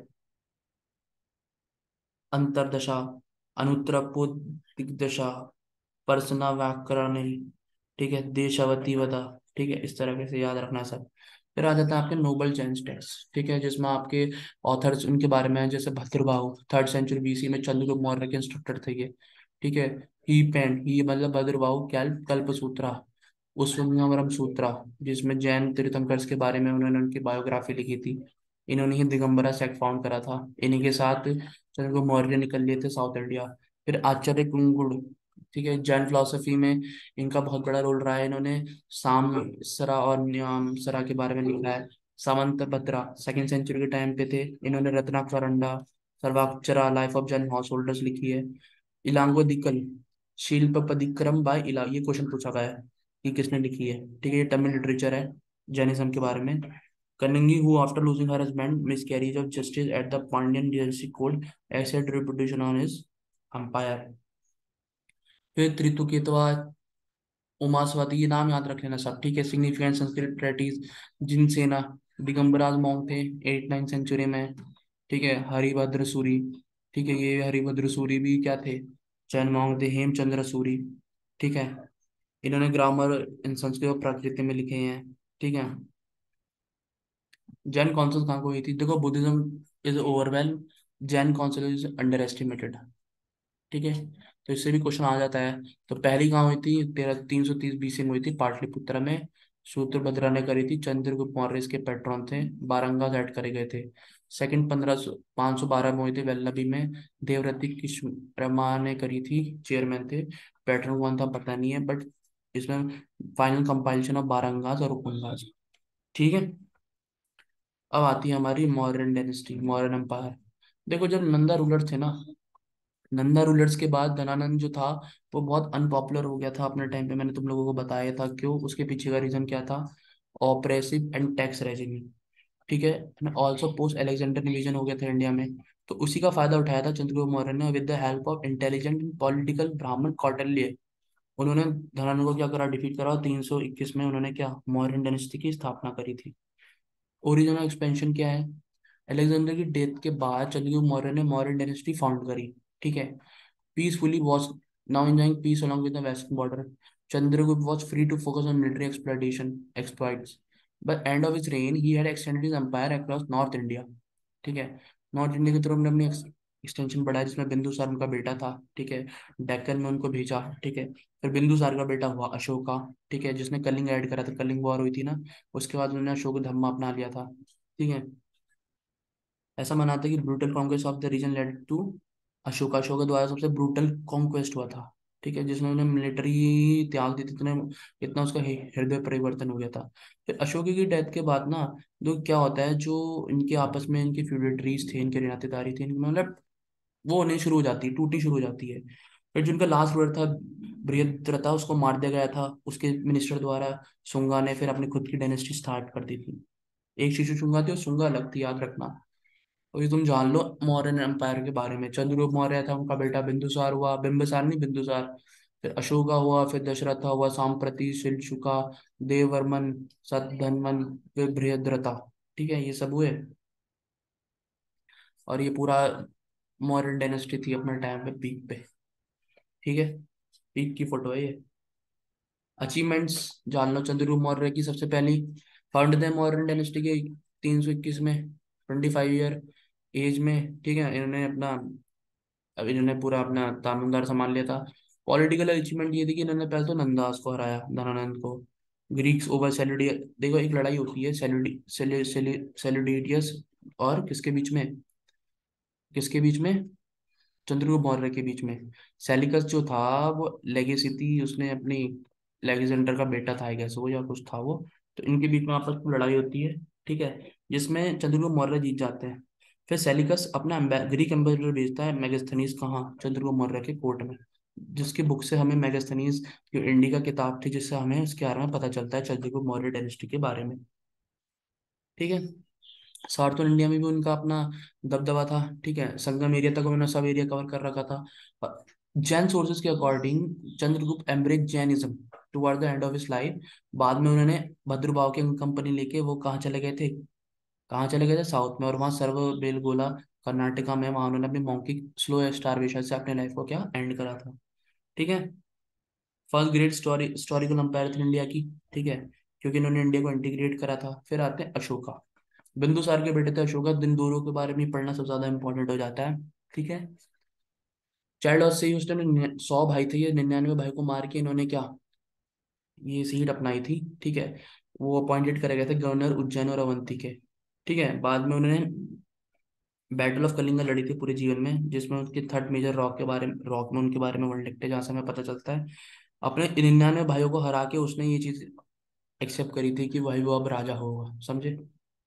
Speaker 1: अंतरदशा, अनुत्तरपो दिग्दशा, परसना व्याकरणी, ठीक है, देशावती वदा, ठीक है, इस तरीके से याद रखना सब। फिर आ जाता है आपके नोबल जेम्स टेक्स्ट, ठीक है, जिसमें आपके ऑथर्स उनके बारे में है, जैसे भद्रबाहु 3rd सेंचुरी बीसी में चंद्रगुप्त मौर्य के इंस्ट्रक्टर थे ये, ठीक है। ही पेन ही मतलब भद्रबाहु कल्प सूत्रा, उस्वंगमरम सूत्रा, जिसमें जैन तीर्थंकर्स के बारे में उन्होंने उनकी बायोग्राफी लिखी थी। इन्होंने ही दिगंबरा सेक्ट फाउंड करा था। इन्हीं के साथ चंद्रगुप्त मौर्य निकल लिए थे साउथ इंडिया। फिर आचार्य कुंगुड़, ठीक है, जैन फिलोसफी में इनका बहुत बड़ा रोल रहा है। इन्होंने सामसरा और न्यामसरा के बारे में लिखा है। सामंत भद्रा 2nd सेंचुरी के टाइम पे थे। इन्होंने रत्नाकरंडा, सर्वाक्षरा, life of Jain householders लिखी है। इलांगो दिकल, शिल्प पदिक्रम बाय इला, ये क्वेश्चन पूछा गया है कि किसने लिखी है, ठीक है, ये तमिल लिटरेचर है जैनिज्म के बारे में। Kannagi who after losing her husband miscarriage of justice at the Pandyan डीएससी कोड एसेड रिपुटेशन ऑन हिज अंपायर। फिर त्रितुकेतवा, उमास्वाति, ये नाम याद रख लेना सब, ठीक है। Significant Sanskrit treatise, Jinasena, Digambaras monk थे 8th 9th सेंचुरी में, ठीक है। हरिभद्र सूरी, ठीक है, ये हरिभद्र सूरी भी क्या थे, जैन मॉन्क थे। हेमचंद्र सूरी, ठीक है, इन्होंने ग्रामर इन संस्कृत और प्रकृति में लिखे हैं, ठीक है। जैन काउंसिल कहाँ को हुई थी, देखो, बुद्धिज्म इज ओवरवेल, Jain council is underestimated, ठीक है। तो इससे भी क्वेश्चन आ जाता है। तो पहली कहाँ हुई थी, 330 बीसी में हुई थी पाटलिपुत्र में, सूत्रभद्रा ने करी थी। चंद्रगुप्त मौर्य इसके पैट्रन थे, बारंगा ऐड करे गए थे। सेकंड 512 में हुई थी वेल्लभी में, देवरति कृष्णमा ने करी थी, चेयरमैन थे। पैटर्न कौन था पता नहीं है, बट इसमें फाइनल कंपाइलेशन ऑफ बारंगास और उपंगास, ठीक है। अब आती है हमारी मौर्यन डायनेस्टी, मौर्यन एम्पायर। देखो, जब नंदा रूलर थे ना, नंदा रूलर्स के बाद धनानंद जो था वो बहुत अनपॉपुलर हो गया था अपने टाइम पे। मैंने तुम लोगों को बताया था क्यों, उसके पीछे का रीजन क्या था, ऑपरेसिव एंड टैक्स रेजिम, ठीक है। ऑल्सो पोस्ट अलेक्जेंडर डिवीजन हो गया था इंडिया में। तो उसी का फायदा उठाया था चंद्रगुप्त मौर्य ने, with the help of intelligent and political Brahmin Kautilya. उन्होंने धनानंद को क्या करा, डिफीट करा, और 321 में उन्होंने क्या, मौर्यन डायनेस्टी की स्थापना करी थी। ओरिजिनल एक्सपेंशन क्या है, अलेक्जेंडर की डेथ के बाद चंद्रगुप्त मौर्य ने मौर्यन डायनेस्टी फाउंड करी, ठीक है। Peacefully was now enjoying peace along with the western border. Chandragupta was free to focus on military exploits. By end of his reign, he had extended his empire across North India. ठीक है, north India की तरफ उन्होंने अपनी extension बढ़ाया, जिसमें बिंदुसार उनका बेटा था, ठीक है। डेक्कन में उनको भेजा, ठीक है। फिर बिंदुसार का बेटा हुआ अशोका, ठीक है, जिसने कलिंग ऐड करा था, कलिंग वॉर हुई थी ना, उसके बाद उन्होंने अशोक धर्म अपना लिया था, ठीक है। ऐसा मानते हैं कि brutal conquest of the region led to Ashoka, Ashoka के द्वारा सबसे ब्रूटल कॉन्क्वेस्ट हुआ था, ठीक है, जिसने उन्हें मिलिट्री त्याग दी थी, इतने इतना उसका हृदय परिवर्तन हो गया था। फिर अशोक की डेथ के बाद ना, जो क्या होता है, जो इनके आपस में इनकी फ्यूडेटरीज थे, इनके रिश्तेदारी थे, इनकी मतलब वो होने शुरू हो जाती है, टूटनी शुरू हो जाती है। फिर जिनका लास्ट रूलर था बृहद्रथा, उसको मार दिया गया था उसके मिनिस्टर द्वारा। शुंगा ने फिर अपनी खुद की डायनेस्टी स्टार्ट कर दी थी। एक शिशु शुंगा थी और शुंगा अलग थी, याद रखना। और ये तुम जान लो मौर्यन एम्पायर के बारे में, चंद्रगुप्त मौर्य था, उनका बेटा बिंदुसार हुआ, बिंबिसार नहीं बिंदुसार, फिर अशोका हुआ, फिर दशरथा हुआ, सांप्रति, शिलशुका, देववर्मन, सतधन्वन, फिर बृहद्रथा, ठीक है, ये सब हुए। और ये पूरा मौर्यन डायनेस्टी थी अपने टाइम पे पीक पे, ठीक है। पीक की फोटो है ये। अचीवमेंट्स जान लो चंद्रगुप्त मौर्य की, सबसे पहली फाउंड द मौर्यन डायनेस्टी के 321 में, 25 ईयर एज में, ठीक है, इन्होंने अपना, अब इन्होंने पूरा अपना तामिलनाडु संभाल लिया था। पॉलिटिकल अचीवमेंट ये थी कि इन्होंने पहले तो नंदास को हराया, धनानंद को। ग्रीक्स ओवर सेल्यूडी, देखो एक लड़ाई होती है सेल्यूडियस और किसके बीच में, चंद्रगुप्त मौर्य के बीच में। सेलिकस जो था वो लेगेसी थी, उसने अपनी लेगेजेंडर का बेटा था आई गेस वो, या कुछ था वो। तो इनके बीच में आपस में लड़ाई होती है, ठीक है, जिसमें चंद्रगुप्त मौर्य जीत जाते हैं। फिर सेलिकस अपना ग्रीक एम्बेसडर भेजता है मेगास्थनीज, कहाँ, चंद्रगुप्त मौर्य के कोर्ट में, जिसकी बुक से हमें मेगास्थनीज जो इंडिका किताब थी, जिससे हमें उसके बारे में पता चलता है चंद्रगुप्त मौर्य डायनेस्टी के बारे में, ठीक है। साउथर्न इंडिया में भी उनका अपना दबदबा था, ठीक है, संगम एरिया तक उन्होंने सब एरिया कवर कर रखा था। जैन सोर्सेज के according Chandragupta embraced Jainism toward the end of his life. बाद में उन्होंने भद्रभाव की कंपनी लेके वो कहाँ चले गए थे, कहाँ चले गए थे, साउथ में, और वहाँ सर्व बेलगोला कर्नाटका में, वहाँ उन्होंने अपनी मॉन्किक स्लो स्टारवेशन से अपने लाइफ को क्या एंड करा था। ठीक है। फर्स्ट ग्रेट हिस्टोरिकल अंपायर थे इंडिया की। ठीक है, क्योंकि इन्होंने इंडिया को इंटीग्रेट करा था। फिर आते हैं अशोका, बिंदुसार के बेटे थे अशोका। दिन दूरों के बारे में पढ़ना सबसे ज्यादा इंपॉर्टेंट हो जाता है। ठीक है। चाइल्ड हाउस से ही उस टाइम 100 भाई थे, ये 99 भाई को मार के इन्होंने क्या, ये सीट अपनाई थी। ठीक है। वो अपॉइंटेड करे गए थे गवर्नर उज्जैन और अवंती के। ठीक है। बाद में उन्होंने बैटल ऑफ कलिंगा लड़ी थी पूरे जीवन में, जिसमें उनके थर्ड मेजर रॉक में उनके बारे में वर्ल्ड लिखते हैं, जहाँ से हमें पता चलता है अपने 99 भाइयों को हरा के उसने ये चीज एक्सेप्ट करी थी कि भाई वो अब राजा होगा, समझे।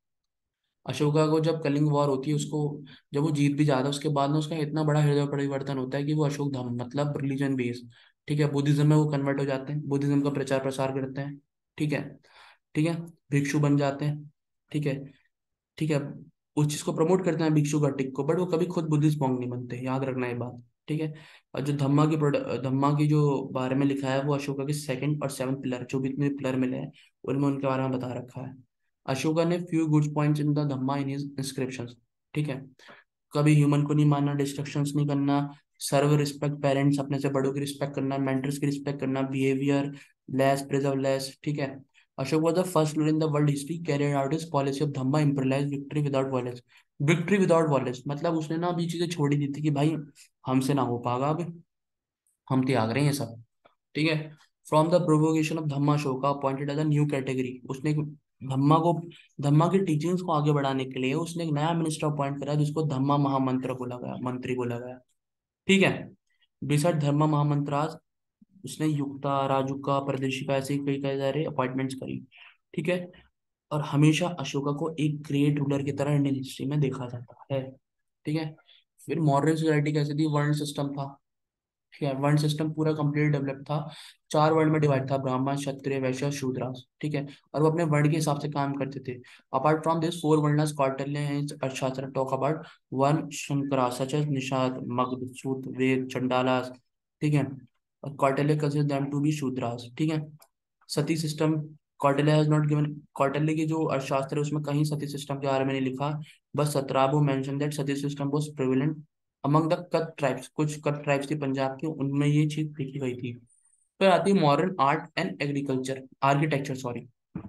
Speaker 1: अशोका को जब कलिंग वॉर होती है उसको, जब वो जीत भी जाता है, उसके बाद में उसका इतना बड़ा हृदय परिवर्तन होता है कि वो अशोक धर्म मतलब रिलीजन बेस, ठीक है, बुद्धिज्म में वो कन्वर्ट हो जाते हैं, बुद्धिज्म का प्रचार प्रसार करते हैं। ठीक है। ठीक है। भिक्षु बन जाते हैं। ठीक है। ठीक है। उस चीज को प्रमोट करते हैं भिक्षु घटिक को, बट वो कभी खुद बुद्धिस्ट मॉन्क नहीं बनते, याद रखना ये बात। ठीक है। और जो धम्मा की जो बारे में लिखा है वो अशोका के सेकंड और सेवंथ पिलर, जो भी इतने पिलर मिले हैं उनमें उनके बारे में बता रखा है। अशोका ने few good points in the Dhamma in his inscriptions. ठीक है। कभी ह्यूमन को नहीं मानना, डिस्ट्रक्शंस नहीं करना, सर्व रिस्पेक्ट, पेरेंट्स अपने से बड़ों की रिस्पेक्ट करना, मेंटर्स की रिस्पेक्ट करना, बिहेवियर लेस प्रिजर्व लेस। ठीक है। Ashok was the first ruler in the world history carried out his policy of Dhamma imperialized victory without violence। Victory without violence मतलब उसने ना अभी चीजें छोड़ ही दी थी कि भाई हमसे ना हो पाएगा अब, हम त्याग रहे हैं ये सब। ठीक है। From the provocation of Dhamma Ashoka appointed as a new category. उसने धम्मा को, धम्मा की टीचिंग्स को आगे बढ़ाने के लिए उसने एक नया मिनिस्टर अपॉइंट करा जिसको धम्मा महामंत्र बोला गया, मंत्री बोला गया। ठीक है। बिसाइड धर्मा महामंत्रास उसने युक्ता, राजुका, प्रदेशिका ऐसे ही कई कई सारे अपॉइंटमेंट्स करी। ठीक है। और हमेशा अशोका को एक ग्रेट रूलर की तरह इंडियन हिस्ट्री में देखा जाता है। ठीक है। फिर मॉडर्न सोसाइटी कैसे थी, वर्ण सिस्टम था। ठीक है। वर्ण सिस्टम पूरा कंप्लीट डेवलप था। 4 वर्ण में डिवाइड था, ब्राह्मण, क्षत्रिय, वैश्य, शूद्रास। ठीक है। और वो अपने वर्ण के हिसाब से काम करते थे। अपार्ट फ्रॉम दिस 4 वर्णास कौटिल्य हैं अर्थशास्त्र टॉक अबाउट वन शंकरा सच एज निषाद, मगध, सूत, वेद, चंडालास। ठीक है। और Kautilya consider them to be शूद्रास। ठीक है। Sati system, Kautilya has not given, Kautilya की जो अर्थशास्त्र है उसमें कहीं सती सिस्टम के बारे में नहीं लिखा। बस Strabo mention that sati system was prevalent among the cut tribes, कुछ कट ट्राइब्स थी पंजाब की, उनमें ये चीज लिखी गई थी। फिर आती है modern art and agriculture, architecture sorry.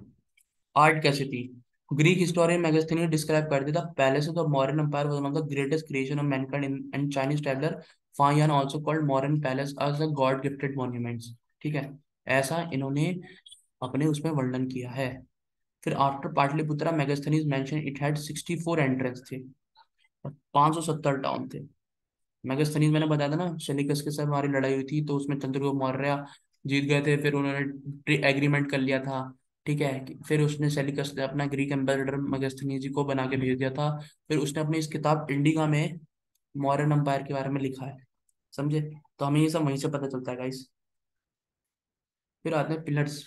Speaker 1: Art कैसी थी, ग्रीक हिस्टोरियन मेगास्थनीज डिस्क्राइब करते the palace of the modern empire was one of the greatest creation of mankind and Chinese traveller Fahien also called modern palace as the god gifted monuments. ठीक है। ऐसा इन्होंने अपने उसमें वर्णन किया है। फिर after Pataliputra Megasthenes mention it had 64 entrance थे और 570 टाउन थे। मेगास्थनीज मैंने बताया था ना, सेलिकस के साथ हमारी लड़ाई हुई थी तो उसमें चंद्रगुप्त मौर्य जीत गए थे, फिर उन्होंने एग्रीमेंट कर लिया था। ठीक है। फिर उसने सेलिकस ने अपना ग्रीक एम्बेसडर मेगास्थनीज जी को बना के भेज दिया था। फिर उसने अपनी इस किताब इंडिका में मौर्यन एम्पायर के बारे में लिखा है, समझे। तो हमें ये सब वहीं से पता चलता है गाइस। फिर आते हैं pillars.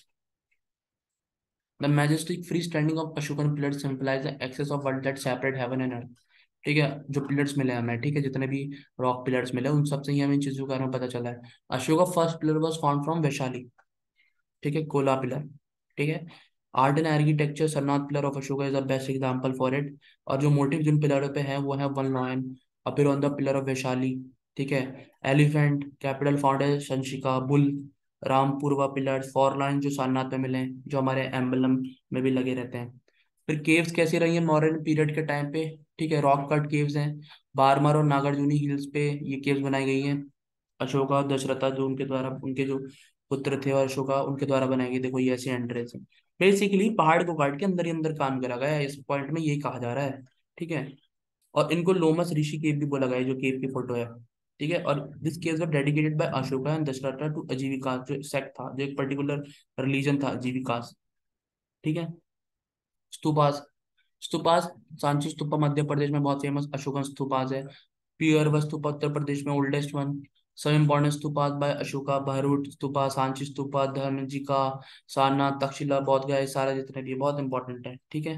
Speaker 1: The majestic free standing of Ashokan pillars symbolise the axis of world that separate heaven and earth. ठीक है। जो पिलर्स मिले हमें, ठीक है, जितने भी रॉक पिलर्स मिले उन सबसे ही हमें इन चीजों के बारे में पता चला है। Ashoka first pillar was found from Vaishali. ठीक है, कोला पिलर। ठीक है। Art and architecture Sarnath pillar of Ashoka is the best example for it. और जो मोटिव जिन पिलरों पे है वो है one lion appear on the pillar of Vaishali. ठीक है। Elephant, capital foundation, Sankisa, bull, Rampurva pillars, four lion जो सारनाथ में मिले हैं, जो हमारे एम्बलम में भी लगे रहते हैं। फिर केव्स कैसी रही है मॉडर्न पीरियड के टाइम पे, ठीक है, रॉक कट केव्स हैं। बारमर और नागार्जुनी हिल्स पे ये केव्स बनाई गई हैं। अशोका और दशरथा जो उनके द्वारा, उनके जो पुत्र थे और अशोका उनके द्वारा बनाई गई, देखो ये ऐसी एंट्रेंस है। बेसिकली पहाड़ को काट के अंदर ही अंदर काम करा गया है, इस पॉइंट में यही कहा जा रहा है। ठीक है। और इनको लोमस ऋषि केव भी बोला गया है, जो केव की फोटो है। ठीक है। और this caves were dedicated by Ashoka and Dasharatha to Ajivika, जो सेक्ट था, जो एक पर्टिकुलर रिलीजन था अजीविकास। ठीक है। स्तूपास, स्तूपास, सांची स्तूपा मध्य प्रदेश में बहुत फेमस अशोकन स्तूपास है। पियर स्तूपा उत्तर प्रदेश में ओल्डेस्ट वन। सब इम्पोर्टेंट स्तूपास बाय अशोका, भरूच स्तूपा, सांची स्तूपा, धर्मजिका, सारनाथ, तक्षशिला, बौद्ध गया, ये सारे जितने भी बहुत इंपॉर्टेंट है। ठीक है।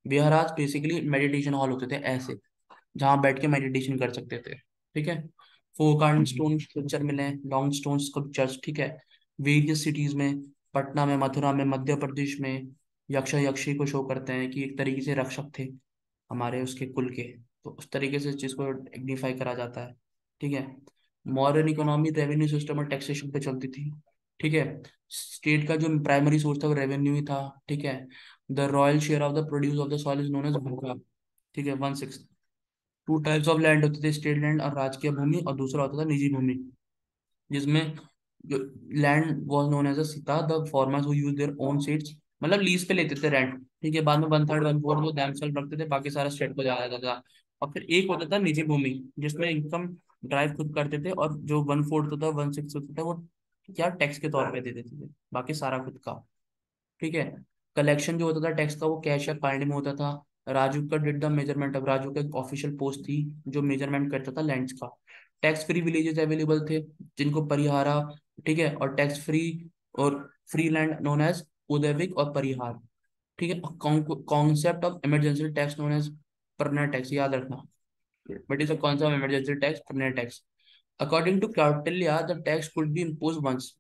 Speaker 1: विहाराज बेसिकली मेडिटेशन हॉल होते थे ऐसे, जहाँ बैठ के मेडिटेशन कर सकते थे। ठीक है। फोक आर्ट स्टोन स्कल्पचर मिले, लॉन्ग स्टोन स्कल्पचर्स। ठीक है। वेरियस सिटीज में, पटना में, मथुरा में, मध्य प्रदेश में, यक्ष यक्षी को शो करते हैं कि एक तरीके से रक्षक थे हमारे उसके कुल के। तो उस तरीके से इस चीज को डिग्निफाई करा जाता है। ठीक है। मॉडर्न इकोनॉमी रेवेन्यू सिस्टम और टैक्सेशन पे चलती थी। ठीक है। स्टेट का जो प्राइमरी सोर्स था वो रेवेन्यू ही था। ठीक है। The royal share of the produce of the soil is known as भूखा। ठीक है। 1/6। टू टाइप्स ऑफ लैंड होते थे, स्टेट लैंड और राजकीय भूमि, और दूसरा होता था निजी भूमि, जिसमें जो land was known as a सीता, the farmers who use their own seeds, मतलब लीज पे लेते थे रेंट। ठीक है। बाद में 1/3 1/4 वो themselves रखते थे, बाकी सारा स्टेट को जाया जाता था। और फिर एक होता था निजी भूमि, जिसमें इनकम ड्राइव खुद करते थे, और जो 1/4 होता था, 1/6 होता था, वो क्या टैक्स के तौर पे दे देते थे, बाकी सारा खुद का। ठीक है। कलेक्शन जो होता था टैक्स का, वो कैश या कार्ड में होता था। राजू का डिड द मेजरमेंट, अब राजू का एक ऑफिशियल पोस्ट थी जो मेजरमेंट करता था लैंड्स का। टैक्स फ्री विलेजेस अवेलेबल थे, जिनको परिहारा। ठीक है। और टैक्स फ्री और फ्री लैंड नोन एज उदयविक और परिहार। ठीक है। Concept of emergency tax known as परना टैक्स, याद रखना। But is a concept of emergency tax, परना tax. According to Kautilya the tax could be impose once,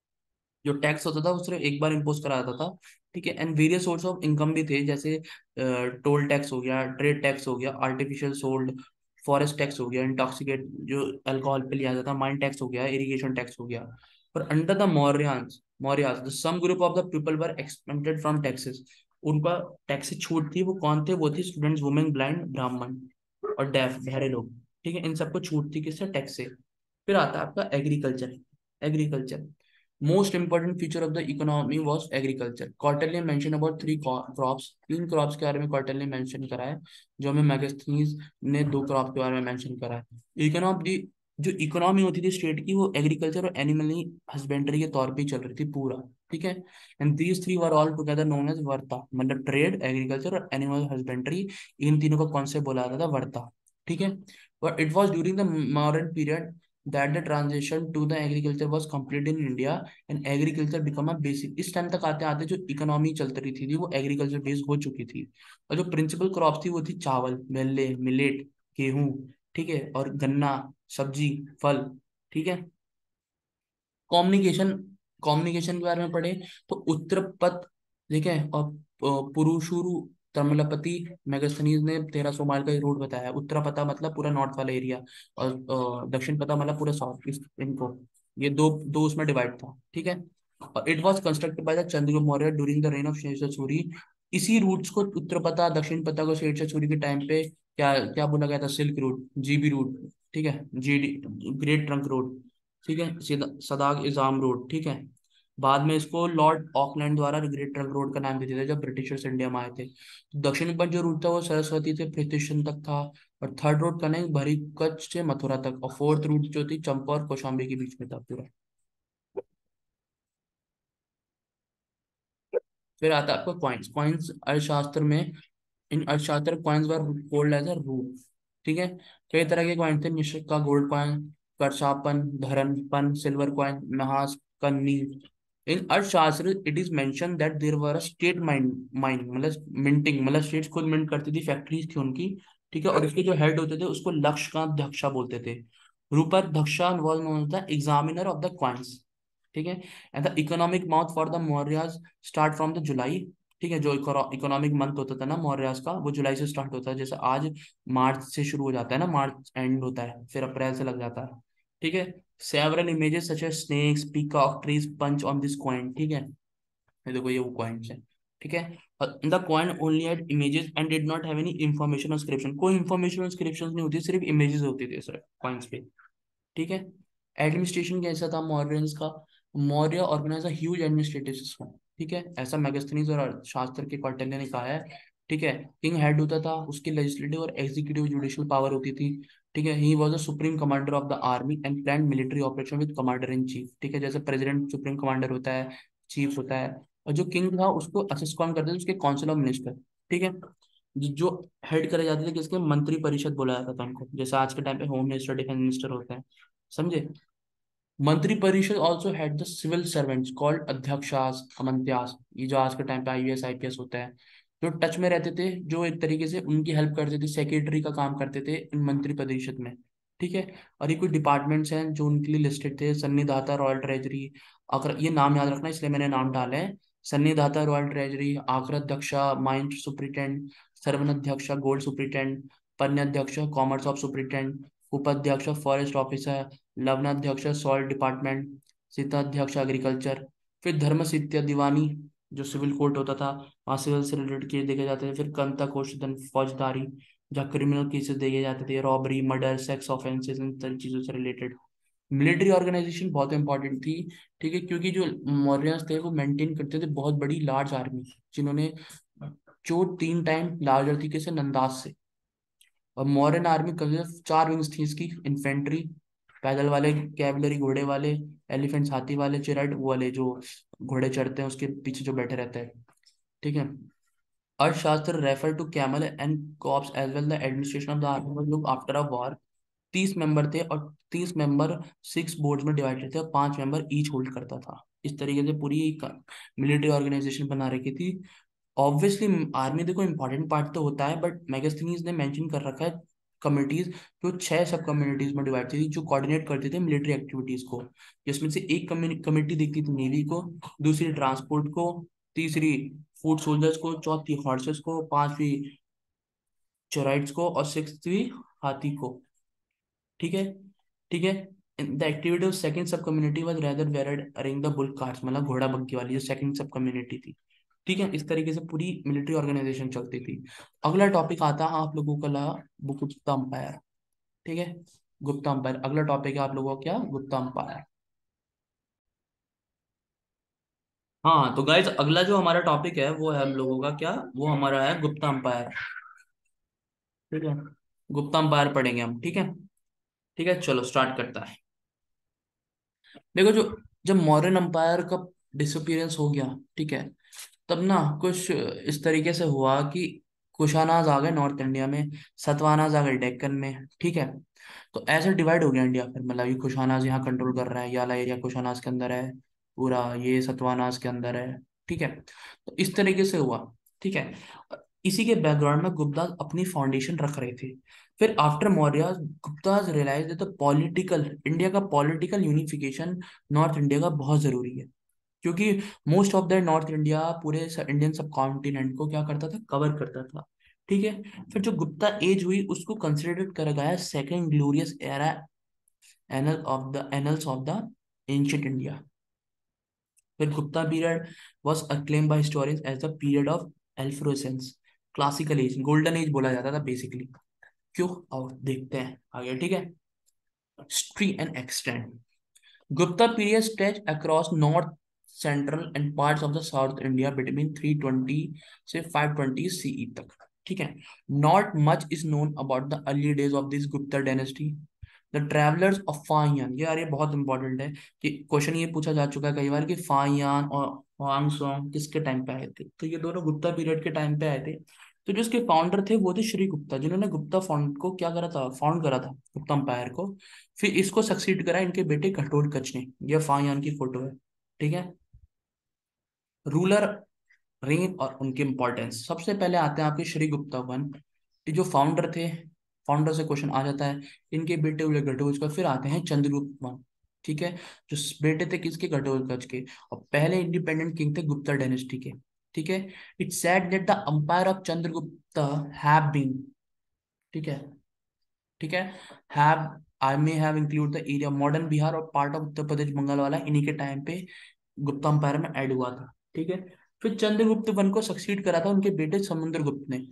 Speaker 1: जो टैक्स होता था वो सिर्फ एक बार इम्पोज करा जाता था। ठीक है। And various source of income भी थे, जैसे टोल टैक्स हो गया, ट्रेड टैक्स हो गया, आर्टिफिशियल सोल्ड, फॉरेस्ट टैक्स हो गया, इंटॉक्सिकेट जो अल्कोहल पे लिया जाता है, माइन टैक्स हो गया, इरिगेशन टैक्स हो गया। पर under the Mauryas the some group of the people were expended from taxes, उनका टैक्स से छूट थी। वो कौन थे? वो थी स्टूडेंट्स, वुमेन, ब्लाइंड, ब्राह्मण और डेफ, बहरे लोग। ठीक है। इन सबको छूट थी किससे? टैक्स से। फिर आता है आपका agriculture. Agriculture most important feature of the economy was agriculture. Kautilya mention about 3 crops, 3 crops के बारे में कौटिल्य मेंशन करा है, जो हमें मैगस्थनीज ने 2 क्रॉप के बारे में मेंशन करा है। इकोनॉमी, जो इकोनॉमी होती थी स्टेट की, वो एग्रीकल्चर और एनिमल हस्बेंड्री के तौर पे ही चल रही थी पूरा। ठीक है। And these three were all together known as वर्ता, मतलब ट्रेड, एग्रीकल्चर और एनिमल हस्बेंड्री, इन तीनों का कॉन्सेप्ट बोला जाता था वर्ता। ठीक है। But it was during the modern period that the transition to the agriculture was complete in India and agriculture become a basic। इस टाइम तक आते आते जो इकोनॉमी चलती रही थी वो एग्रीकल्चर बेस्ड हो चुकी थी। और जो प्रिंसिपल क्रॉप थी वो थी चावल, मिल्ले, मिलेट, गेहूं। ठीक है। और गन्ना, सब्जी, फल। ठीक है। कम्युनिकेशन, कम्युनिकेशन के बारे में पढ़े तो उत्तरपथ। ठीक है। और पुरुषुरु तमिलपति मेगास्थनीज ने 1300 माइल का रूट बताया है। उत्तरा पता मतलब पूरा नॉर्थ वाला एरिया, और दक्षिण पता मतलब पूरा साउथ ईस्ट, इनको ये दो दो उसमें डिवाइड था। ठीक है। और it was constructed by the Chandragupta Maurya during the reign of Sher Shah Suri. इसी रूट्स को, उत्तर पता, दक्षिण पता को, शेरशाह सूरी के टाइम पे क्या क्या बोला गया था? Silk route, GB route. ठीक है। GD, great trunk road. ठीक है। सदाग इजाम रोड। ठीक है। बाद में इसको लॉर्ड ऑकलैंड द्वारा ग्रेट ट्रंक रोड का नाम दे दिया था जब ब्रिटिशर्स इंडिया में आए थे। तो दक्षिण पर जो रूट था वो सरस्वती से पृथ्वी तक था। और थर्ड रूट कनेक्ट भरी कच्छ से मथुरा तक, और फोर्थ रूट जो थी चंपा और कौशाम्बी के बीच में था पूरा। फिर आता है आपको कॉइन्स। कॉइन्स अर्थशास्त्र में, in Arthashastra coins were called as a route. ठीक है। कई तरह के कॉइन थे, निश्चित का गोल्ड कॉइन, करछापन, धरनपन, सिल्वर कॉइन, नहास, कन्नी। In Arthashastra it is mention that there were a state mining, मतलब मिंटिंग, मतलब स्टेट खुद मिंट करती थी, फैक्ट्रीज थी उनकी। ठीक है। और इसके जो हेड होते थे उसको लक्षकांत धक्षा बोलते थे। रूपक धक्षा was known as the examiner of the coins. ठीक है। And the economic mouth for the Mauryas start from the July. ठीक है। जो इकोनॉमिक मंथ होता था ना मौर्यास का, वो जुलाई से स्टार्ट होता है। जैसे आज मार्च से शुरू हो जाता है ना, मार्च एंड होता है, फिर अप्रैल से लग जाता है। ठीक है। Several images such as snakes, peacock, trees punch on this coin. ठीक है। ये देखो, ये वो कॉइन्स है। ठीक है। The coin only had images and did not have any information, inscription, कोई इंफॉर्मेशन इंस्क्रिप्शन नहीं होती, सिर्फ इमेजेस होती थी सर कॉइन्स पे। ठीक है। एडमिनिस्ट्रेशन कैसा था मौर्यंस का? Maurya organise huge administrative system. ठीक है। ऐसा मैगस्थनीज और शास्त्र के कौटिल्य ने कहा है। ठीक है। किंग हेड होता था, उसकी लेजिस्लेटिव और एग्जीक्यूटिव जुडिशियल पावर होती थी। ठीक है। He was the supreme commander of the army and plan military operation with commander in chief. ठीक है। जैसे प्रेसिडेंट सुप्रीम कमांडर होता है, चीफ होता है, और जो किंग था उसको असिस्ट कौन करते थे? उसके काउंसिल ऑफ मिनिस्टर। ठीक है। जो हेड करे जाते थे किसके? मंत्री परिषद बोला जाता था उनको, जैसे आज के टाइम पे होम मिनिस्टर, डिफेंस मिनिस्टर होते हैं। समझे? Mantri Parishad also had the civil servants called अध्यक्षास, अमंत्यास, ये जो आज के टाइम पे आईएएस आईपीएस होता है। जो टच में रहते थे, जो एक तरीके से उनकी हेल्प करते थे, सेक्रेटरी का काम करते थे इन मंत्री परिषद में। ठीक है। और ये कुछ डिपार्टमेंट्स हैं जो उनके लिए लिस्टेड थे: सन्निधाता रॉयल ट्रेजरी, अगर ये नाम याद रखना इसलिए मैंने नाम डाले हैं: सन्निधाता रॉयल ट्रेजरी, आग्राध्यक्षा माइंस सुप्रिटेंडेंट, सर्वनाध्यक्षा गोल्ड सुप्रिटेंडेंट, पन्याध्यक्ष कॉमर्स ऑफ सुप्रिटेंडेंट, उपाध्यक्ष फॉरेस्ट ऑफिसर, लवणाध्यक्ष सॉल्ट डिपार्टमेंट, शीताध्यक्ष एग्रीकल्चर। फिर धर्म सित्या दीवानी, जो सिविल कोर्ट होता था, वहाँ सिविल से रिलेटेड केस देखे जाते थे। फिर कंता कोषधन फौजदारी, जहाँ क्रिमिनल केसेस देखे जाते थे, रॉबरी, मर्डर, सेक्स ऑफेंसेस, इन सारी चीजों से रिलेटेड। मिलिट्री ऑर्गेनाइजेशन बहुत इंपॉर्टेंट थी। ठीक है, क्योंकि जो मौर्यंस थे वो मेंटेन करते थे बहुत बड़ी लार्ज आर्मी, जिन्होंने जो 3 टाइम लार्जर थी कैसे नंदास से। और मौर्यन आर्मी का सिर्फ 4 विंग्स थी इसकी: इन्फेंट्री, पैदल वाले, कैवलरी घोड़े वाले, एलिफेंट्स हाथी वाले, चिराइट वो वाले जो घोड़े चढ़ते हैं उसके पीछे जो बैठे रहते हैं। ठीक है। Arthashastra refer to camel and corps as well the administration of the army look after a war. 30 member थे और 30 मेंबर 6 बोर्ड्स में डिवाइडेड थे और 5 मेंबर ईच होल्ड करता था। इस तरीके से पूरी मिलिट्री ऑर्गेनाइजेशन बना रखी थी। ऑब्वियसली आर्मी देखो इंपॉर्टेंट पार्ट तो होता है, बट मेगास्थनीज ने मेंशन कर रखा है कमिटीज, जो 6 सब कम्युनिटीज में डिवाइड थी जो कोऑर्डिनेट करती थी मिलिट्री एक्टिविटीज को। जिसमें से एक कमेटी देखती थी नेवी को, दूसरी ट्रांसपोर्ट को, तीसरी फूड सोल्जर्स को, चौथी हॉर्सेस को, पांचवी चोराइट्स को, और सिक्सथी हाथी को। ठीक है। ठीक है। The activity of second sub community was rather varied arrange the bull cars, मतलब घोड़ा बग्गी वाली जो सेकंड सब कम्युनिटी थी। ठीक है, इस तरीके से पूरी मिलिट्री ऑर्गेनाइजेशन चलती थी। अगला टॉपिक आता है आप लोगों का गुप्ता अंपायर। ठीक है, गुप्ता अंपायर अगला टॉपिक है आप लोगों का, क्या? गुप्ता अंपायर। हाँ तो गाइज अगला जो हमारा टॉपिक है वो है हम लोगों का क्या, वो हमारा है गुप्ता अंपायर। ठीक है, गुप्ता अंपायर पढ़ेंगे हम। ठीक है। ठीक है, चलो स्टार्ट करता है। देखो, जो जब मौर्यन अंपायर का डिसअपियरेंस हो गया, ठीक है, तब ना कुछ इस तरीके से हुआ कि कुशानाज आ गए नॉर्थ इंडिया में, सतवानाज आ गए डेक्कन में। ठीक है। तो ऐसे डिवाइड हो गया इंडिया फिर, मतलब ये कुशानाज यहाँ कंट्रोल कर रहा है, ये वाला एरिया कुशानाज के अंदर है, पूरा ये सतवानाज के अंदर है। ठीक है। तो इस तरीके से हुआ। ठीक है। इसी के बैकग्राउंड में गुप्ता अपनी फाउंडेशन रख रहे थे। फिर after Maurya, Gupta realise that the political India का पॉलिटिकल यूनिफिकेशन नॉर्थ इंडिया का बहुत जरूरी है। क्योंकि most of the north India पूरे इंडियन सब कॉन्टिनेंट को क्या करता था, कवर करता था। ठीक है। फिर जो गुप्ता एज हुई उसको कंसिडर करा गया second glorious era, annals of the ancient India. फिर Gupta period was acclaimed by historians as the period of efflorescence, classical age, golden age बोला जाता था बेसिकली। क्यों? और देखते हैं आगे। ठीक है। History and extent, Gupta period stretched across north, central and parts of the South India between 320 से 520 CE तक। ठीक है। Not much is known about the early days of this Gupta dynasty. The travelers of Fahien, ये यार ये बहुत important है कि क्वेश्चन ये पूछा जा चुका है कई बार कि फाहियान और हुआंग सॉन्ग किसके टाइम पे आए थे, तो ये दोनों गुप्ता पीरियड के टाइम पे आए थे। तो जो इसके फाउंडर थे वो थे श्री गुप्ता, जिन्होंने गुप्ता फाउंड को क्या करा था, फाउंड करा था गुप्ता एम्पायर को। फिर इसको सक्सीड करा इनके बेटे घटोत्कच ने। ये फाहियान की फोटो है। ठीक है। रूलर, रेन और उनकी इंपॉर्टेंस, सबसे पहले आते हैं आपके श्री गुप्ता वन। ये जो फाउंडर थे, फाउंडर से क्वेश्चन आ जाता है, इनके बेटे हुए घटोत्कच। फिर आते हैं चंद्रगुप्त वन। ठीक है। जो बेटे थे किसके, घटोत्कच के, और पहले इंडिपेंडेंट किंग थे गुप्ता डायनेस्टी के। ठीक है। It's said that the empire of Chandragupta have been, ठीक है, ठीक है, have, I may have include the area modern Bihar और पार्ट ऑफ उत्तर प्रदेश बंगाल वाला, इन्हीं के टाइम पे गुप्ता अंपायर में ऐड हुआ था। ठीक है। फिर चंद्रगुप्त वन को सक्सीड करा था उनके बेटे समुद्रगुप्त ने।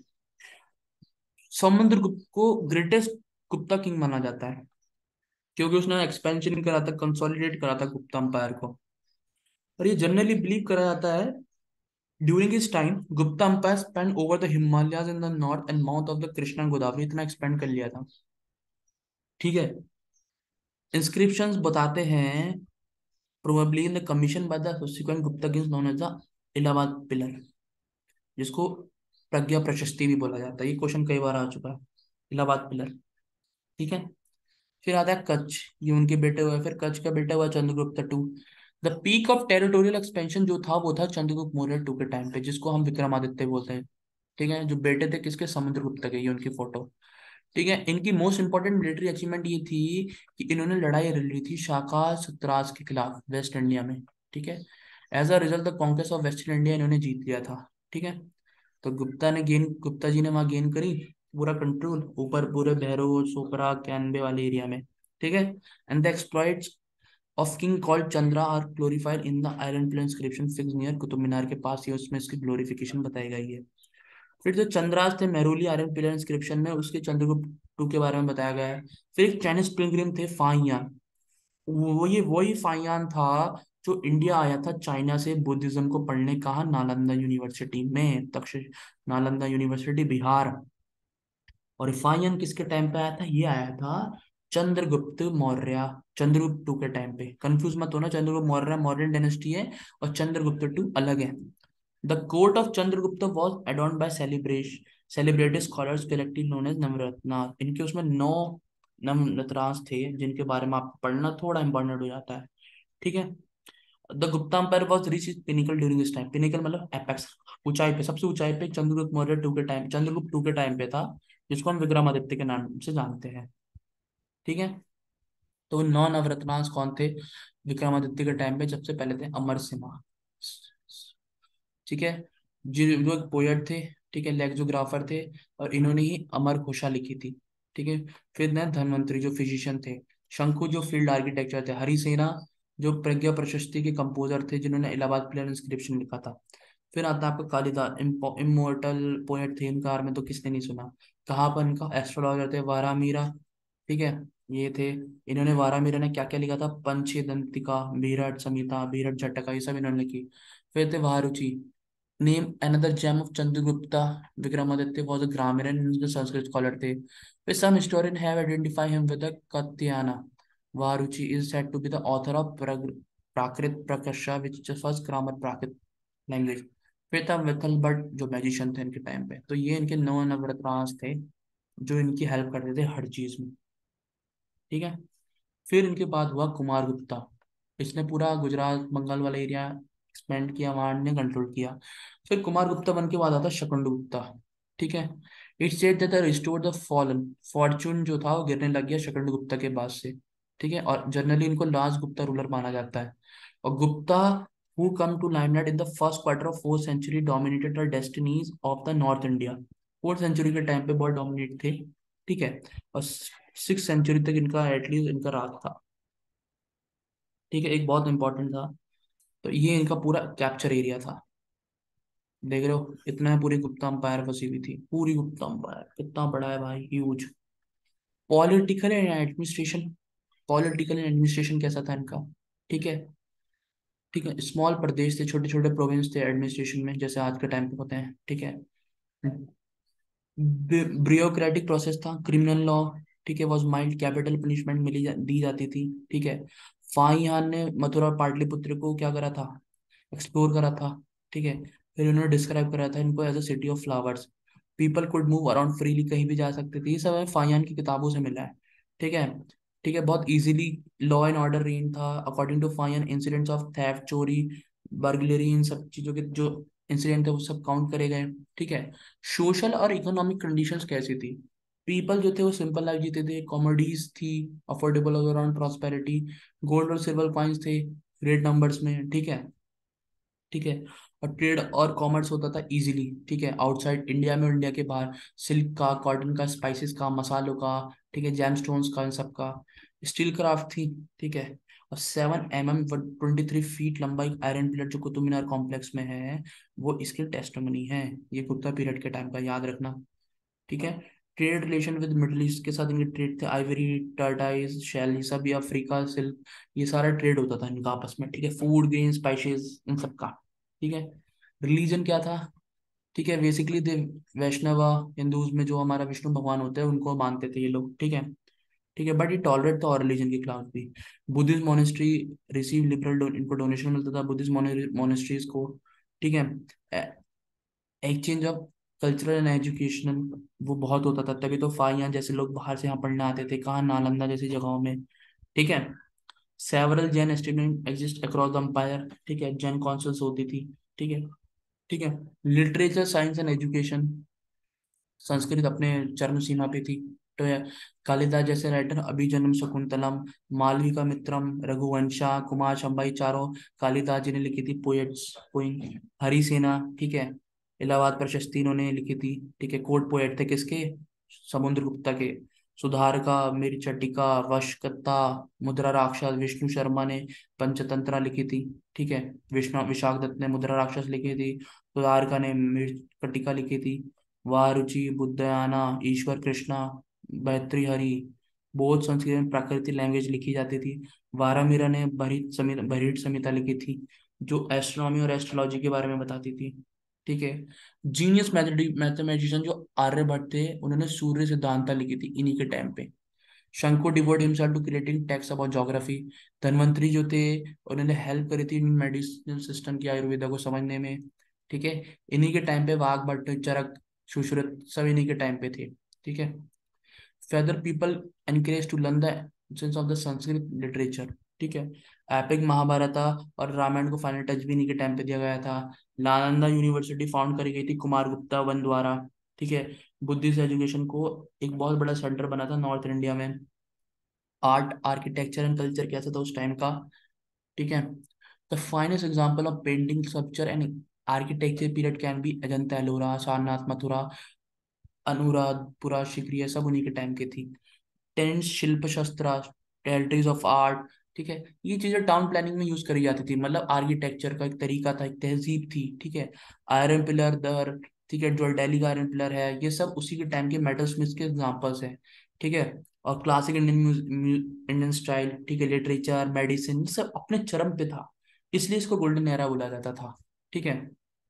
Speaker 1: समुद्रगुप्त को ग्रेटेस्ट गुप्ता किंग माना जाता है, क्योंकि उसने एक्सपेंशन करा था, कंसोलिडेट करा था गुप्ता अंपायर को। और ये जनरली बिलीव करा जाता है ड्यूरिंग इस time Gupta empire spend over the Himalayas in the north and mouth of the Krishna Godavari, इतना एक्सपेंड कर लिया था। ठीक है। इंस्क्रिप्शंस बताते हैं probably in the commission by the subsequent Gupta kings known as the Allahabad pillar, जिसको प्रज्ञा प्रशस्ति भी बोला जाता है। ये क्वेश्चन कई बार आ चुका है, इलाहाबाद पिलर। ठीक है। फिर आता है कच्छ, ये उनके बेटे हुए। फिर कच्छ का बेटा हुआ Chandragupta two. The peak of territorial expansion जो था वो था चंद्रगुप्त मौर्य टू के टाइम पे, जिसको हम विक्रमादित्य बोलते हैं। ठीक है, जो बेटे थे किसके, समुद्रगुप्त के, ये उनकी फोटो। ठीक है, इनकी मोस्ट इंपॉर्टेंट मिलिट्री अचीवमेंट ये थी कि इन्होंने लड़ाई लड़ी थी शाका सतराज के खिलाफ वेस्ट इंडिया में। ठीक है, as a result the conquest of western India इन्होंने जीत लिया था। ठीक है, तो गुप्ता जी ने वहां गेन करी पूरा कंट्रोल ऊपर पूरे भैरव सोपरा कैनबे वाले एरिया में। ठीक है, and the exploits of king called Chandra are glorified in the iron pillar inscription fix near Qutub Minar के पास, ये उसमें इसकी ग्लोरिफिकेशन बताई गई है। फिर जो चंद्रास थे मेहरौली आयरन पिलर इंस्क्रिप्शन में, उसके चंद्रगुप्त टू के बारे में बताया गया है। फिर एक चाइनीज पिलग्रिम थे फाहियान, वो ये वही फाहियान था जो इंडिया आया था चाइना से बुद्धिज्म को पढ़ने, कहा, नालंदा यूनिवर्सिटी में, तक्षशिला नालंदा यूनिवर्सिटी बिहार। और फाहियान किसके टाइम पे आया था, ये आया था चंद्रगुप्त मौर्य, चंद्रगुप्त टू के टाइम पे। कंफ्यूज मत होना, चंद्रगुप्त मौर्य मॉडर्न डायनेस्टी है और चंद्रगुप्त टू अलग है। The court of Chandragupta was adorned by celebrated scholars collectively known as Navratna. इनके उसमें 9 नवरत्नास थे जिनके बारे में आपको पढ़ना थोड़ा इंपॉर्टेंट हो जाता है। ठीक है, the Gupta empire was reach is pinnacle during this time, pinnacle मतलब एपेक्स, ऊंचाई पे, सबसे ऊंचाई पे चंद्रगुप्त मौर्य टू के टाइम, चंद्रगुप्त टू के टाइम पे था, जिसको हम विक्रमादित्य के नाम से जानते हैं। ठीक है, तो 9 नवरत्नास कौन थे विक्रमादित्य के टाइम पे? सबसे पहले थे अमर सिन्हा। ठीक है, जो एक पोएट थे, ठीक है, लेक्सोग्राफर थे, और इन्होंने ही अमर घोषा लिखी थी। ठीक है, फिर न धनवंतरी जो फिजिशियन थे, शंकु जो फील्ड आर्किटेक्चर थे, हरिसेना जो प्रज्ञा प्रशस्ति के कंपोजर थे जिन्होंने इलाहाबाद प्लेन इंस्क्रिप्शन लिखा था। फिर आता है आपका कालिदास, इमोर्टल पोएट थे, इनका बारे में तो किसने नहीं सुना। कहाँ पर इनका एस्ट्रोलॉजर थे, वारामीरा। ठीक है, ये थे, इन्होंने वारामीरा ने क्या क्या लिखा था, पंचदंतिका, विराट संहिता, विराट झटका, ये सब इन्होंने की। फिर थे Vararuchi, name another gem of Chandragupta, Vikramaditya was a grammar and Sanskrit scholar थे। फिर some historian have identified him with the Katyayana। Varuchi is said to be the author of Prakrit Prakasha which is the first grammar Prakrit language। फिर था विथल भट्ट जो magician थे इनके time पे। तो ये इनके 9 नवरत्नास थे जो इनकी हेल्प करते थे हर चीज में। ठीक है, फिर इनके बाद हुआ कुमार गुप्ता, इसने पूरा गुजरात बंगाल वाला एरिया एक्सपेंड किया, वहां ने कंट्रोल किया। फिर कुमार गुप्ता बन के बाद आता शकंड गुप्ता। ठीक है, it said that restore the fallen, fortune जो था वो गिरने लग गया शकंड गुप्ता के बाद से। ठीक है, और जनरली इनको लास्ट गुप्ता रूलर माना जाता है। और Gupta who come to limelight in the first quarter of 4th century dominated the destinies of the north India. 4th century के टाइम पे बहुत डोमिनेट थे। ठीक है, और 6th century तक इनका एटलीस्ट इनका राज था। ठीक है, एक बहुत इंपॉर्टेंट था, तो ये इनका पूरा कैप्चर एरिया था। देख रहे हो, इतना है, पूरी गुप्ता अंपायर फंसी हुई थी, पूरी गुप्ता अंपायर कितना बड़ा है भाई, huge. Political and administration, political and administration कैसा था इनका? ठीक है, ठीक है, स्मॉल प्रदेश थे, छोटे छोटे प्रोविंस थे एडमिनिस्ट्रेशन में, जैसे आज के टाइम पे होते हैं। ठीक है, ब्यूरोक्रेटिक प्रोसेस था, क्रिमिनल लॉ, ठीक है, वॉज माइल्ड, कैपिटल पनिशमेंट दी जाती थी। ठीक है, फाहियान ने मथुरा और पाटलिपुत्र को क्या करा था, एक्सप्लोर करा था। ठीक है, फिर उन्होंने डिस्क्राइब करा था इनको as a city of flowers, people could move around freely, कहीं भी जा सकते थे। ये सब हमें फाहियान की किताबों से मिला है। ठीक है, ठीक है, बहुत easily law and order reign था according to Fahien. Incidents of theft, चोरी, बर्गलरी, इन सब चीजों के जो इंसिडेंट थे वो सब काउंट करे गए। ठीक है, सोशल और इकोनॉमिक कंडीशंस कैसी थी, पीपल जो थे वो सिंपल लाइफ जीते थे, कॉमोडिटीज थी अफोर्डेबल अराउंड प्रॉस्पेरिटी, गोल्ड और सिल्वर कॉइन्स थे ग्रेट नंबर्स में। ठीक है, ठीक है, और ट्रेड और कॉमर्स होता था इजीली। ठीक है, आउटसाइड इंडिया में और इंडिया के बाहर, सिल्क का, कॉटन का, स्पाइसेस का, मसालों का, ठीक है, जैम स्टोन्स का, इन सब का। स्टील क्राफ्ट थी। ठीक है, और 7 mm 23 फीट लंबा एक आयरन प्लेट जो कुतुब मीनार कॉम्प्लेक्स में है, वो इसकी टेस्टमनी है। ये गुप्ता पीरियड के टाइम का, याद रखना। ठीक है, trade relation with middle east के साथ इनके ट्रेड थे, आइवरी, टर्टाइज, शेल, ये सब, ये अफ्रीका सिल्क, ये सारा ट्रेड होता था इनका आपस में। ठीक है, फूड ग्रेन स्पाइसेस इन सब का। ठीक है, रिलीजन क्या था? ठीक है, बेसिकली दे वैष्णव, हिंदूज में जो हमारा विष्णु भगवान होते हैं उनको मानते थे ये लोग। ठीक है, ठीक है, बट ये टॉलरेट था और रिलीजन के खिलाफ भी। बुद्धिस्ट मोनेस्ट्री रिसीव लिबरल, इनको डोनेशन मिलता था बुद्धिस्ट मोनेस्ट्रीज को। ठीक है, exchange of cultural and educational वो बहुत होता था, तभी तो फाइयां जैसे लोग बाहर से यहाँ पढ़ने आते थे, कहाँ, नालंदा जैसी जगहों में। ठीक है, several Jain establishment exist across the empire. ठीक है, जैन काउंसिल्स होती थी। ठीक है, ठीक है, literature, science and education, Sanskrit अपने चरम सीमा पे थी। तो कालिदास जैसे राइटर अभिजनम शकुंतलम, मालविका मित्रम, रघुवंशा, कुमार संभव, चारों कालिदास जी ने लिखी थी पोएट्स पोइम। हरिसेना, ठीक है, इलाहाबाद प्रशस्ति इन्होंने लिखी थी। ठीक है, कोर्ट पोएट थे किसके? समुद्रगुप्ता के। सुधारका, मिर्चटिका, वशकता, मुद्रा राक्षस, विष्णु शर्मा ने पंचतंत्रा लिखी थी। ठीक है, विष्णु विशाख दत्त ने मुद्रा राक्षस लिखी थी। सुधारका ने मिर्चकटिका लिखी थी। वारुचि, बुद्धयाना, ईश्वर कृष्णा, भर्तृहरि, बहुत संस्कृत में प्राकृतिक लैंग्वेज लिखी जाती थी। वारामिरा ने भरीट संहिता लिखी थी, जो एस्ट्रोनॉमी और एस्ट्रोलॉजी के बारे में बताती थी। ठीक है, जीनियस मैथमेटिशियन जो आर्यभट्ट थे, उन्होंने सूर्य सिद्धांता लिखी थी इन्हीं के टाइम पे। Shanku devote himself to creating text about geography. Dhanvantari जो थे, उन्होंने हेल्प करी थी मेडिसिनल सिस्टम की, आयुर्वेदा को समझने में। ठीक है, इन्हीं के टाइम पे वाघभट्ट, चरक, सुश्रुत सब इन्हीं के टाइम पे थे। ठीक है, further people encourage to learn the sense of the Sanskrit literature. ठीक है, एपिक महाभारता और रामायण को फाइनल टच भी इन्हीं के टाइम पे दिया गया था। नालंदा यूनिवर्सिटी फाउंड करी गई थी कुमार गुप्ता वन द्वारा। ठीक है, बुद्धिस्ट एजुकेशन को एक बहुत बड़ा सेंटर बना था नॉर्थ इंडिया में। आर्ट, आर्किटेक्चर एंड कल्चर कैसा था उस टाइम का? ठीक है, the finest example of painting, sculpture and architecture period can be Ajanta Ellora, Sarnath, Mathura, Anuradhapura, Sikri, सब उन्हीं के टाइम की थी। टेंस, शिल्प शास्त्र, टेरिटरीज ऑफ आर्ट। ठीक है, ये चीजें टाउन प्लानिंग में यूज करी जाती थी, मतलब आर्किटेक्चर का एक तरीका था, एक तहजीब थी। ठीक है, आयरन पिलर दर, ठीक है, जो दिल्ली का आयरन पिलर है, ये सब उसी के टाइम के मेटल स्मिथ के एग्जांपल्स हैं। ठीक है, और क्लासिक इंडियन स्टाइल, ठीक है, लिटरेचर, मेडिसिन, सब अपने चरम पे था, इसलिए इसको गोल्डन एरा बोला जाता था। ठीक है,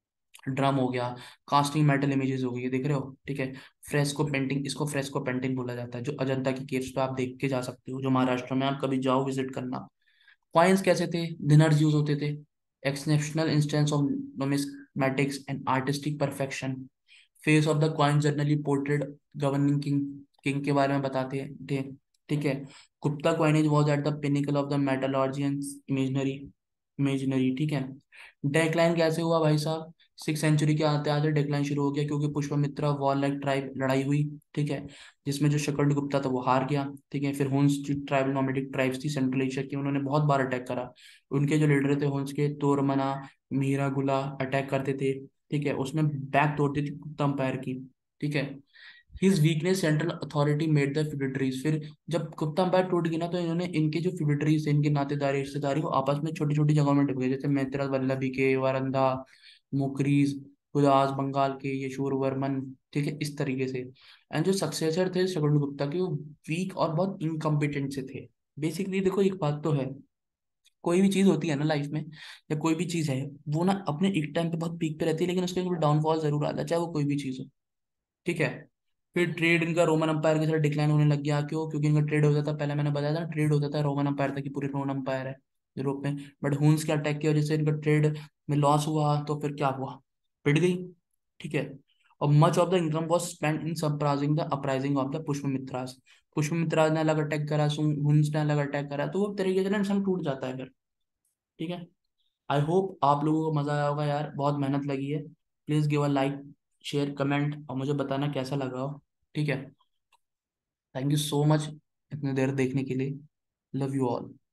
Speaker 1: ड्रम हो गया, कास्टिंग मेटल इमेजेस हो गई, ये देख रहे हो? ठीक है, फ्रेस्को पेंटिंग, इसको फ्रेस्को पेंटिंग बोला जाता है, जो अजंता की केव्स पे आप देख के जा सकते हो, जो महाराष्ट्र में, आप कभी जाओ विजिट करना। कॉइन्स कैसे थे? दिनर्स यूज होते थे। Exceptional instance of numismatics and artistic perfection. Face of the coin generally portrait governing king, king के बारे में बताते थे। ठीक है, Gupta coinage was at the pinnacle of the metallurgy and imaginary imaginary. ठीक है, डेक्लाइन कैसे हुआ भाई साहब? 6th सेंचुरी के आते आते डेक्लाइन शुरू हो गया, क्योंकि पुष्पमित्रा वॉर ट्राइब लड़ाई हुई। ठीक है, जिसमें जो शकल्ड गुप्ता था वो हार गया। ठीक है, फिर हुन्स जो ट्राइबल नॉमेडिक ट्राइब्स थी सेंट्रल एशिया की, उन्होंने बहुत बार अटैक करा। उनके जो लीडर थे हुन्स के, तोरमना, मीरा गुला, अटैक करते थे। ठीक है, उसमें बैक तोड़ती थी गुप्ता एम्पायर की। ठीक है, his weakness central authority made the feudatories. फिर जब गुप्ता एम्पायर टूट गई ना, तो इन्होंने इनके जो फ्यूडिटरीज थे, इनके नातेदारी रिश्तेदारी, वो आपस में छोटी छोटी जगहों में डिप गए, जैसे मैत्रेय वल्लभी के, वारंधा, मुकरीज, उदास बंगाल के, यशोर वर्मन। ठीक है, इस तरीके से। एंड जो सक्सेसर थे शकुंड गुप्ता के, वो वीक और बहुत इनकम्पिटेंट से थे। बेसिकली देखो, एक बात तो है, कोई भी चीज होती है ना लाइफ में, या कोई भी चीज है, वो ना अपने एक टाइम पे बहुत पीक पे रहती है, लेकिन उसका डाउनफॉल जरूर आता है, चाहे वो कोई भी चीज हो। ठीक है, फिर ट्रेड इनका रोमन अम्पायर के साथ डिक्लाइन होने लग गया। क्यों? क्योंकि इनका ट्रेड होता था, पहले मैंने बताया था, ट्रेड होता था रोमन अम्पायर था, कि पूरी रोमन अम्पायर है यूरोप में। बट हुन्स के अटैक की वजह से इनका ट्रेड में लॉस हुआ, तो फिर क्या हुआ? पिट गई। ठीक है, और much of the income was spend in surprising the uprising of the Pushyamitras. Pushyamitras ने अलग अटैक करा, हुन्स ने अलग अटैक करा, तो वो तरीके से ना इंसान टूट जाता है फिर। ठीक है, आई होप आप लोगों को मजा आया होगा यार, बहुत मेहनत लगी है। Please give a like, share, comment, और मुझे बताना कैसा लगा हो। ठीक है, थैंक यू सो मच इतनी देर देखने के लिए। Love you all.